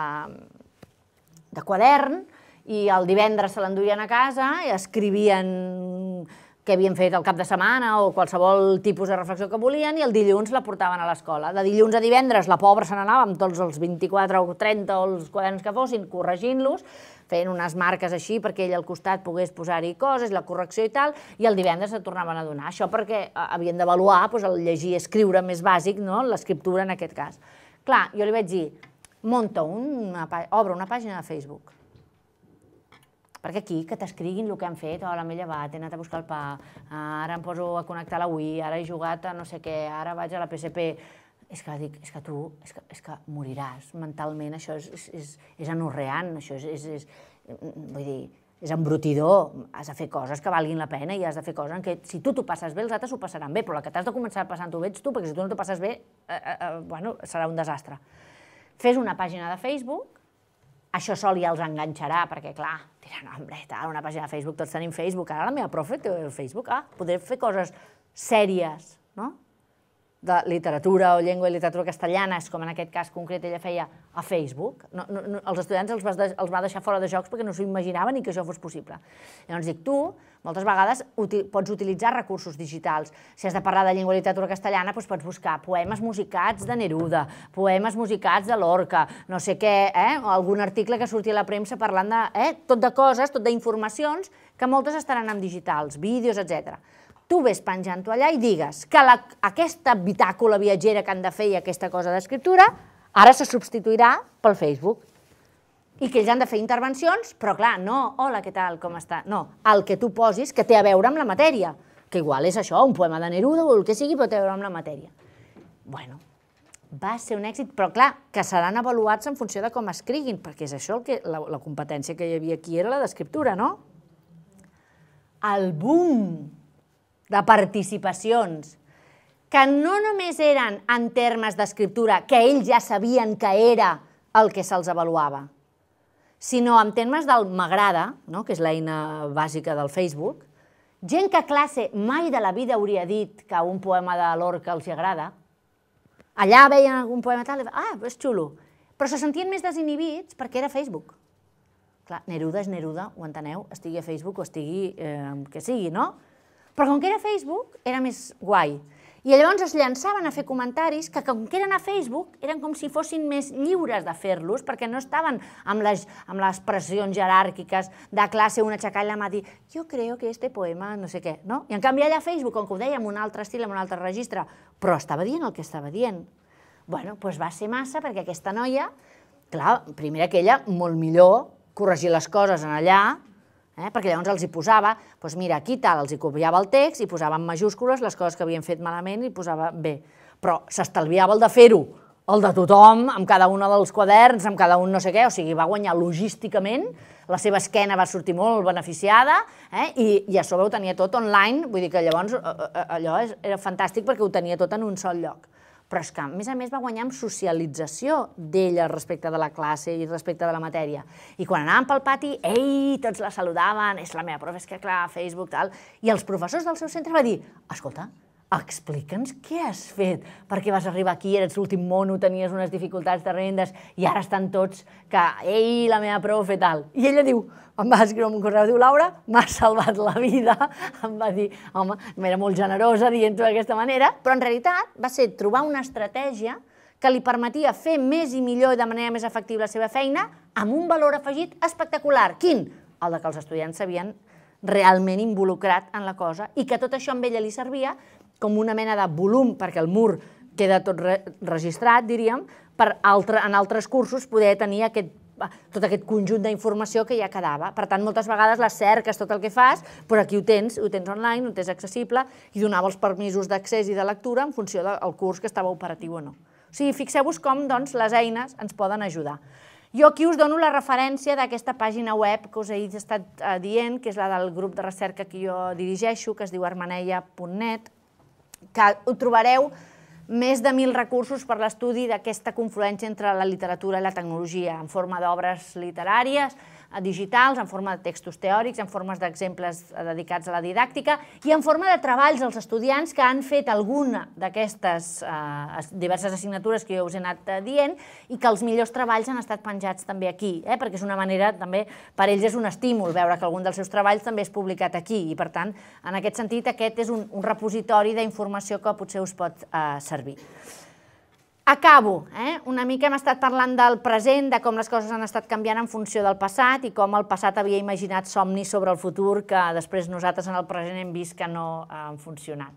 A: de quadern i el divendres se l'enduien a casa i escrivien què havien fet el cap de setmana o qualsevol tipus de reflexió que volien i el dilluns la portaven a l'escola. De dilluns a divendres la pobra se n'anava amb tots els vint-i-quatre o trenta o els quaderns que fossin, corregint-los, fent unes marques així perquè ell al costat pogués posar-hi coses, la correcció i tal, i el divendres se tornaven a donar. Això perquè havien d'avaluar el llegir i escriure més bàsic, l'escriptura en aquest cas. Clar, jo li vaig dir, munta una, obre una pàgina de Facebook. Perquè aquí, que t'escriguin el que han fet, hola, m'he llevat, he anat a buscar el pa, ara em poso a connectar la Wii, ara he jugat a no sé què, ara vaig a la P S P... És que dic, és que tu, és que moriràs mentalment, això és anorreant, això és, vull dir, és embrutidor, has de fer coses que valguin la pena i has de fer coses en què si tu t'ho passes bé, els altres s'ho passaran bé, però la que t'has de començar passant-ho bé ets tu, perquè si tu no t'ho passes bé, bueno, serà un desastre. Fes una pàgina de Facebook, això sol ja els enganxarà, perquè clar, diran, hombre, una pàgina de Facebook, tots tenim Facebook, ara la meva profe té Facebook, ah, podré fer coses sèries, no?, de literatura o llengua i literatura castellanes, com en aquest cas concret ella feia a Facebook. Els estudiants els va deixar fora de jocs perquè no s'ho imaginaven ni que això fos possible. Llavors dic, tu, moltes vegades pots utilitzar recursos digitals. Si has de parlar de llengua i literatura castellana, doncs pots buscar poemes musicats de Neruda, poemes musicats de Lorca, no sé què, algun article que surti a la premsa parlant de tot de coses, tot d'informacions, que moltes estaran en digitals, vídeos, etcètera. tu ves penjant-ho allà i digues que aquesta bitàcola viatgera que han de fer i aquesta cosa d'escriptura ara se substituirà pel Facebook. I que ells han de fer intervencions, però clar, no, hola, què tal, com està? No, el que tu posis que té a veure amb la matèria, que igual és això, un poema de Neruda o el que sigui, però té a veure amb la matèria. Bueno, va ser un èxit, però clar, que seran avaluats en funció de com escriguin, perquè és això, la competència que hi havia aquí era la d'escriptura, no? El boom de participacions, que no només eren en termes d'escriptura, que ells ja sabien que era el que se'ls avaluava, sinó en termes del m'agrada, que és l'eina bàsica del Facebook, gent que a classe mai de la vida hauria dit que un poema de Lorca els agrada, allà veien algun poema tal, ah, és xulo, però se sentien més desinhibits perquè era Facebook. Clar, Neruda és Neruda, ho enteneu, estigui a Facebook o estigui que sigui, no? Però com que era Facebook, era més guai. I llavors es llançaven a fer comentaris que, com que eren a Facebook, eren com si fossin més lliures de fer-los, perquè no estaven amb les pressions jeràrquiques de classe, un aixecar la mà i dir jo creo que este poema no sé què, no? I en canvi allà a Facebook, com que ho deia amb un altre estil, amb un altre registre, però estava dient el que estava dient. Bueno, doncs va ser massa, perquè aquesta noia, clar, primer aquella, molt millor corregir les coses en allà, perquè llavors els hi posava, doncs mira, aquí tal, els hi copiava el text i posava en majúscules les coses que havien fet malament i posava bé. Però s'estalviava el de fer-ho, el de tothom, amb cada un dels quaderns, amb cada un no sé què, o sigui, va guanyar logísticament, la seva esquena va sortir molt beneficiada i a sobre ho tenia tot online, vull dir que llavors allò era fantàstic perquè ho tenia tot en un sol lloc. Però és que, a més a més, va guanyar amb socialització d'ella respecte de la classe i respecte de la matèria. I quan anàvem pel pati, ei, tots la saludaven, és la meva prof, és que clar, Facebook, tal, i els professors del seu centre van dir, escolta, explica'ns què has fet, perquè vas arribar aquí, eres l'últim mono, tenies unes dificultats tremendes i ara estan tots que, ei, la meva prof, i tal. I ella diu, em va escriure un correu, diu, Laura, m'ha salvat la vida, em va dir, home, era molt generosa dient-ho d'aquesta manera, però en realitat va ser trobar una estratègia que li permetia fer més i millor i de manera més efectiva la seva feina amb un valor afegit espectacular. Quin? El de que els estudiants s'havien realment involucrat en la cosa i que tot això amb ella li servia com una mena de volum, perquè el mur queda tot registrat, diríem, per en altres cursos poder tenir tot aquest conjunt d'informació que ja quedava. Per tant, moltes vegades les cerques, tot el que fas, però aquí ho tens, ho tens online, ho tens accessible, i donava els permisos d'accés i de lectura en funció del curs que estava operatiu o no. O sigui, fixeu-vos com les eines ens poden ajudar. Jo aquí us dono la referència d'aquesta pàgina web que us he estat dient, que és la del grup de recerca que jo dirigeixo, que es diu armeneia punt net, que ho trobareu més de mil recursos per l'estudi d'aquesta confluència entre la literatura i la tecnologia, en forma d'obres literàries, digitals, en forma de textos teòrics, en formes d'exemples dedicats a la didàctica i en forma de treballs dels estudiants que han fet alguna d'aquestes diverses assignatures que jo us he anat dient i que els millors treballs han estat penjats també aquí, perquè és una manera, també, per ells és un estímul veure que algun dels seus treballs també és publicat aquí i, per tant, en aquest sentit, aquest és un repositori d'informació que potser us pot servir. Acabo. Una mica hem estat parlant del present, de com les coses han estat canviant en funció del passat i com el passat havia imaginat somnis sobre el futur que després nosaltres en el present hem vist que no han funcionat.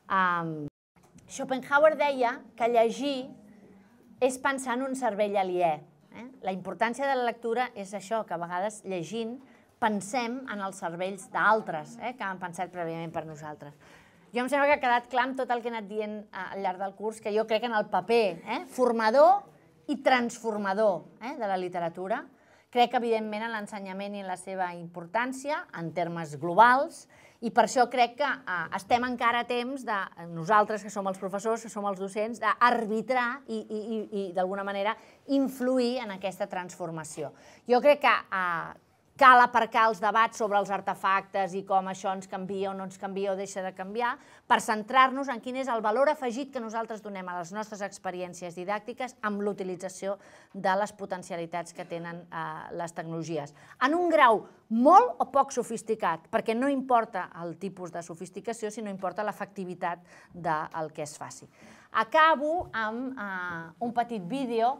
A: Schopenhauer deia que llegir és pensar en un cervell aliè. La importància de la lectura és això, que a vegades llegint pensem en els cervells d'altres que han pensat prèviament per nosaltres. Jo em sembla que ha quedat clar amb tot el que he anat dient al llarg del curs, que jo crec en el paper formador i transformador de la literatura. Crec, evidentment, en l'ensenyament i en la seva importància, en termes globals, i per això crec que estem encara a temps de nosaltres, que som els professors, que som els docents, d'arbitrar i, d'alguna manera, influir en aquesta transformació. Jo crec que cal aparcar els debats sobre els artefactes i com això ens canvia o no ens canvia o deixa de canviar per centrar-nos en quin és el valor afegit que nosaltres donem a les nostres experiències didàctiques amb l'utilització de les potencialitats que tenen les tecnologies. En un grau molt o poc sofisticat, perquè no importa el tipus de sofisticació, sinó importa l'efectivitat del que es faci. Acabo amb un petit vídeo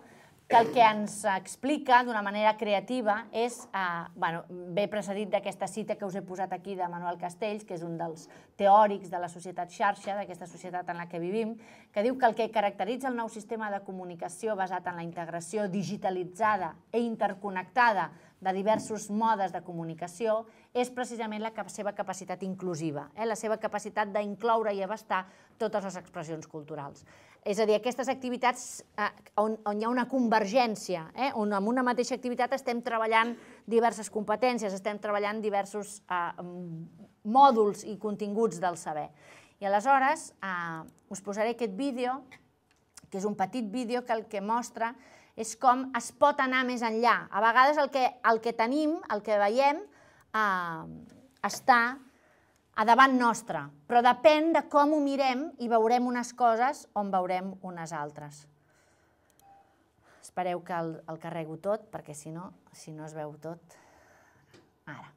A: que el que ens explica d'una manera creativa és, bueno, ve precedit d'aquesta cita que us he posat aquí de Manuel Castells, que és un dels teòrics de la societat xarxa, d'aquesta societat en la que vivim, que diu que el que caracteritza el nou sistema de comunicació basat en la integració digitalitzada i interconnectada de diversos modes de comunicació és precisament la seva capacitat inclusiva, la seva capacitat d'incloure i abastar totes les expressions culturals. És a dir, aquestes activitats on hi ha una convergència, on en una mateixa activitat estem treballant diverses competències, estem treballant diversos mòduls i continguts del saber. I aleshores us posaré aquest vídeo, que és un petit vídeo que el que mostra és com es pot anar més enllà. A vegades el que tenim, el que veiem, està a davant nostre, però depèn de com ho mirem i veurem unes coses on veurem unes altres. Espereu que el carrego tot, perquè si no, si no es veu tot. Ara.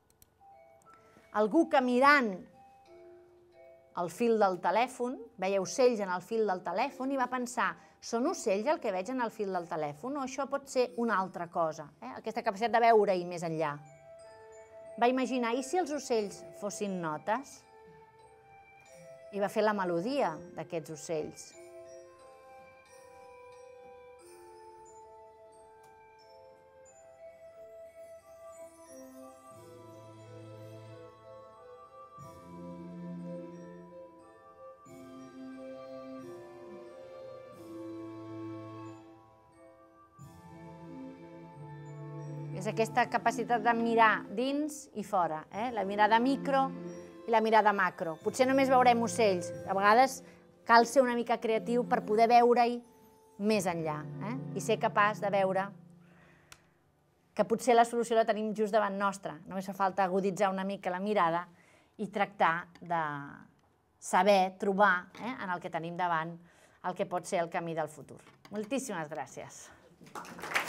A: Algú que mirant el fil del telèfon, veia ocells en el fil del telèfon i va pensar, són ocells el que veig en el fil del telèfon o això pot ser una altra cosa? Aquesta capacitat de veure-hi més enllà. Va imaginar, i si els ocells fossin notes? I va fer la melodia d'aquests ocells. És aquesta capacitat de mirar dins i fora, la mirada micro i la mirada macro. Potser només veurem ocells, a vegades cal ser una mica creatiu per poder veure-hi més enllà i ser capaç de veure que potser la solució la tenim just davant nostra. Només fa falta aguditzar una mica la mirada i tractar de saber trobar en el que tenim davant el que pot ser el camí del futur. Moltíssimes gràcies.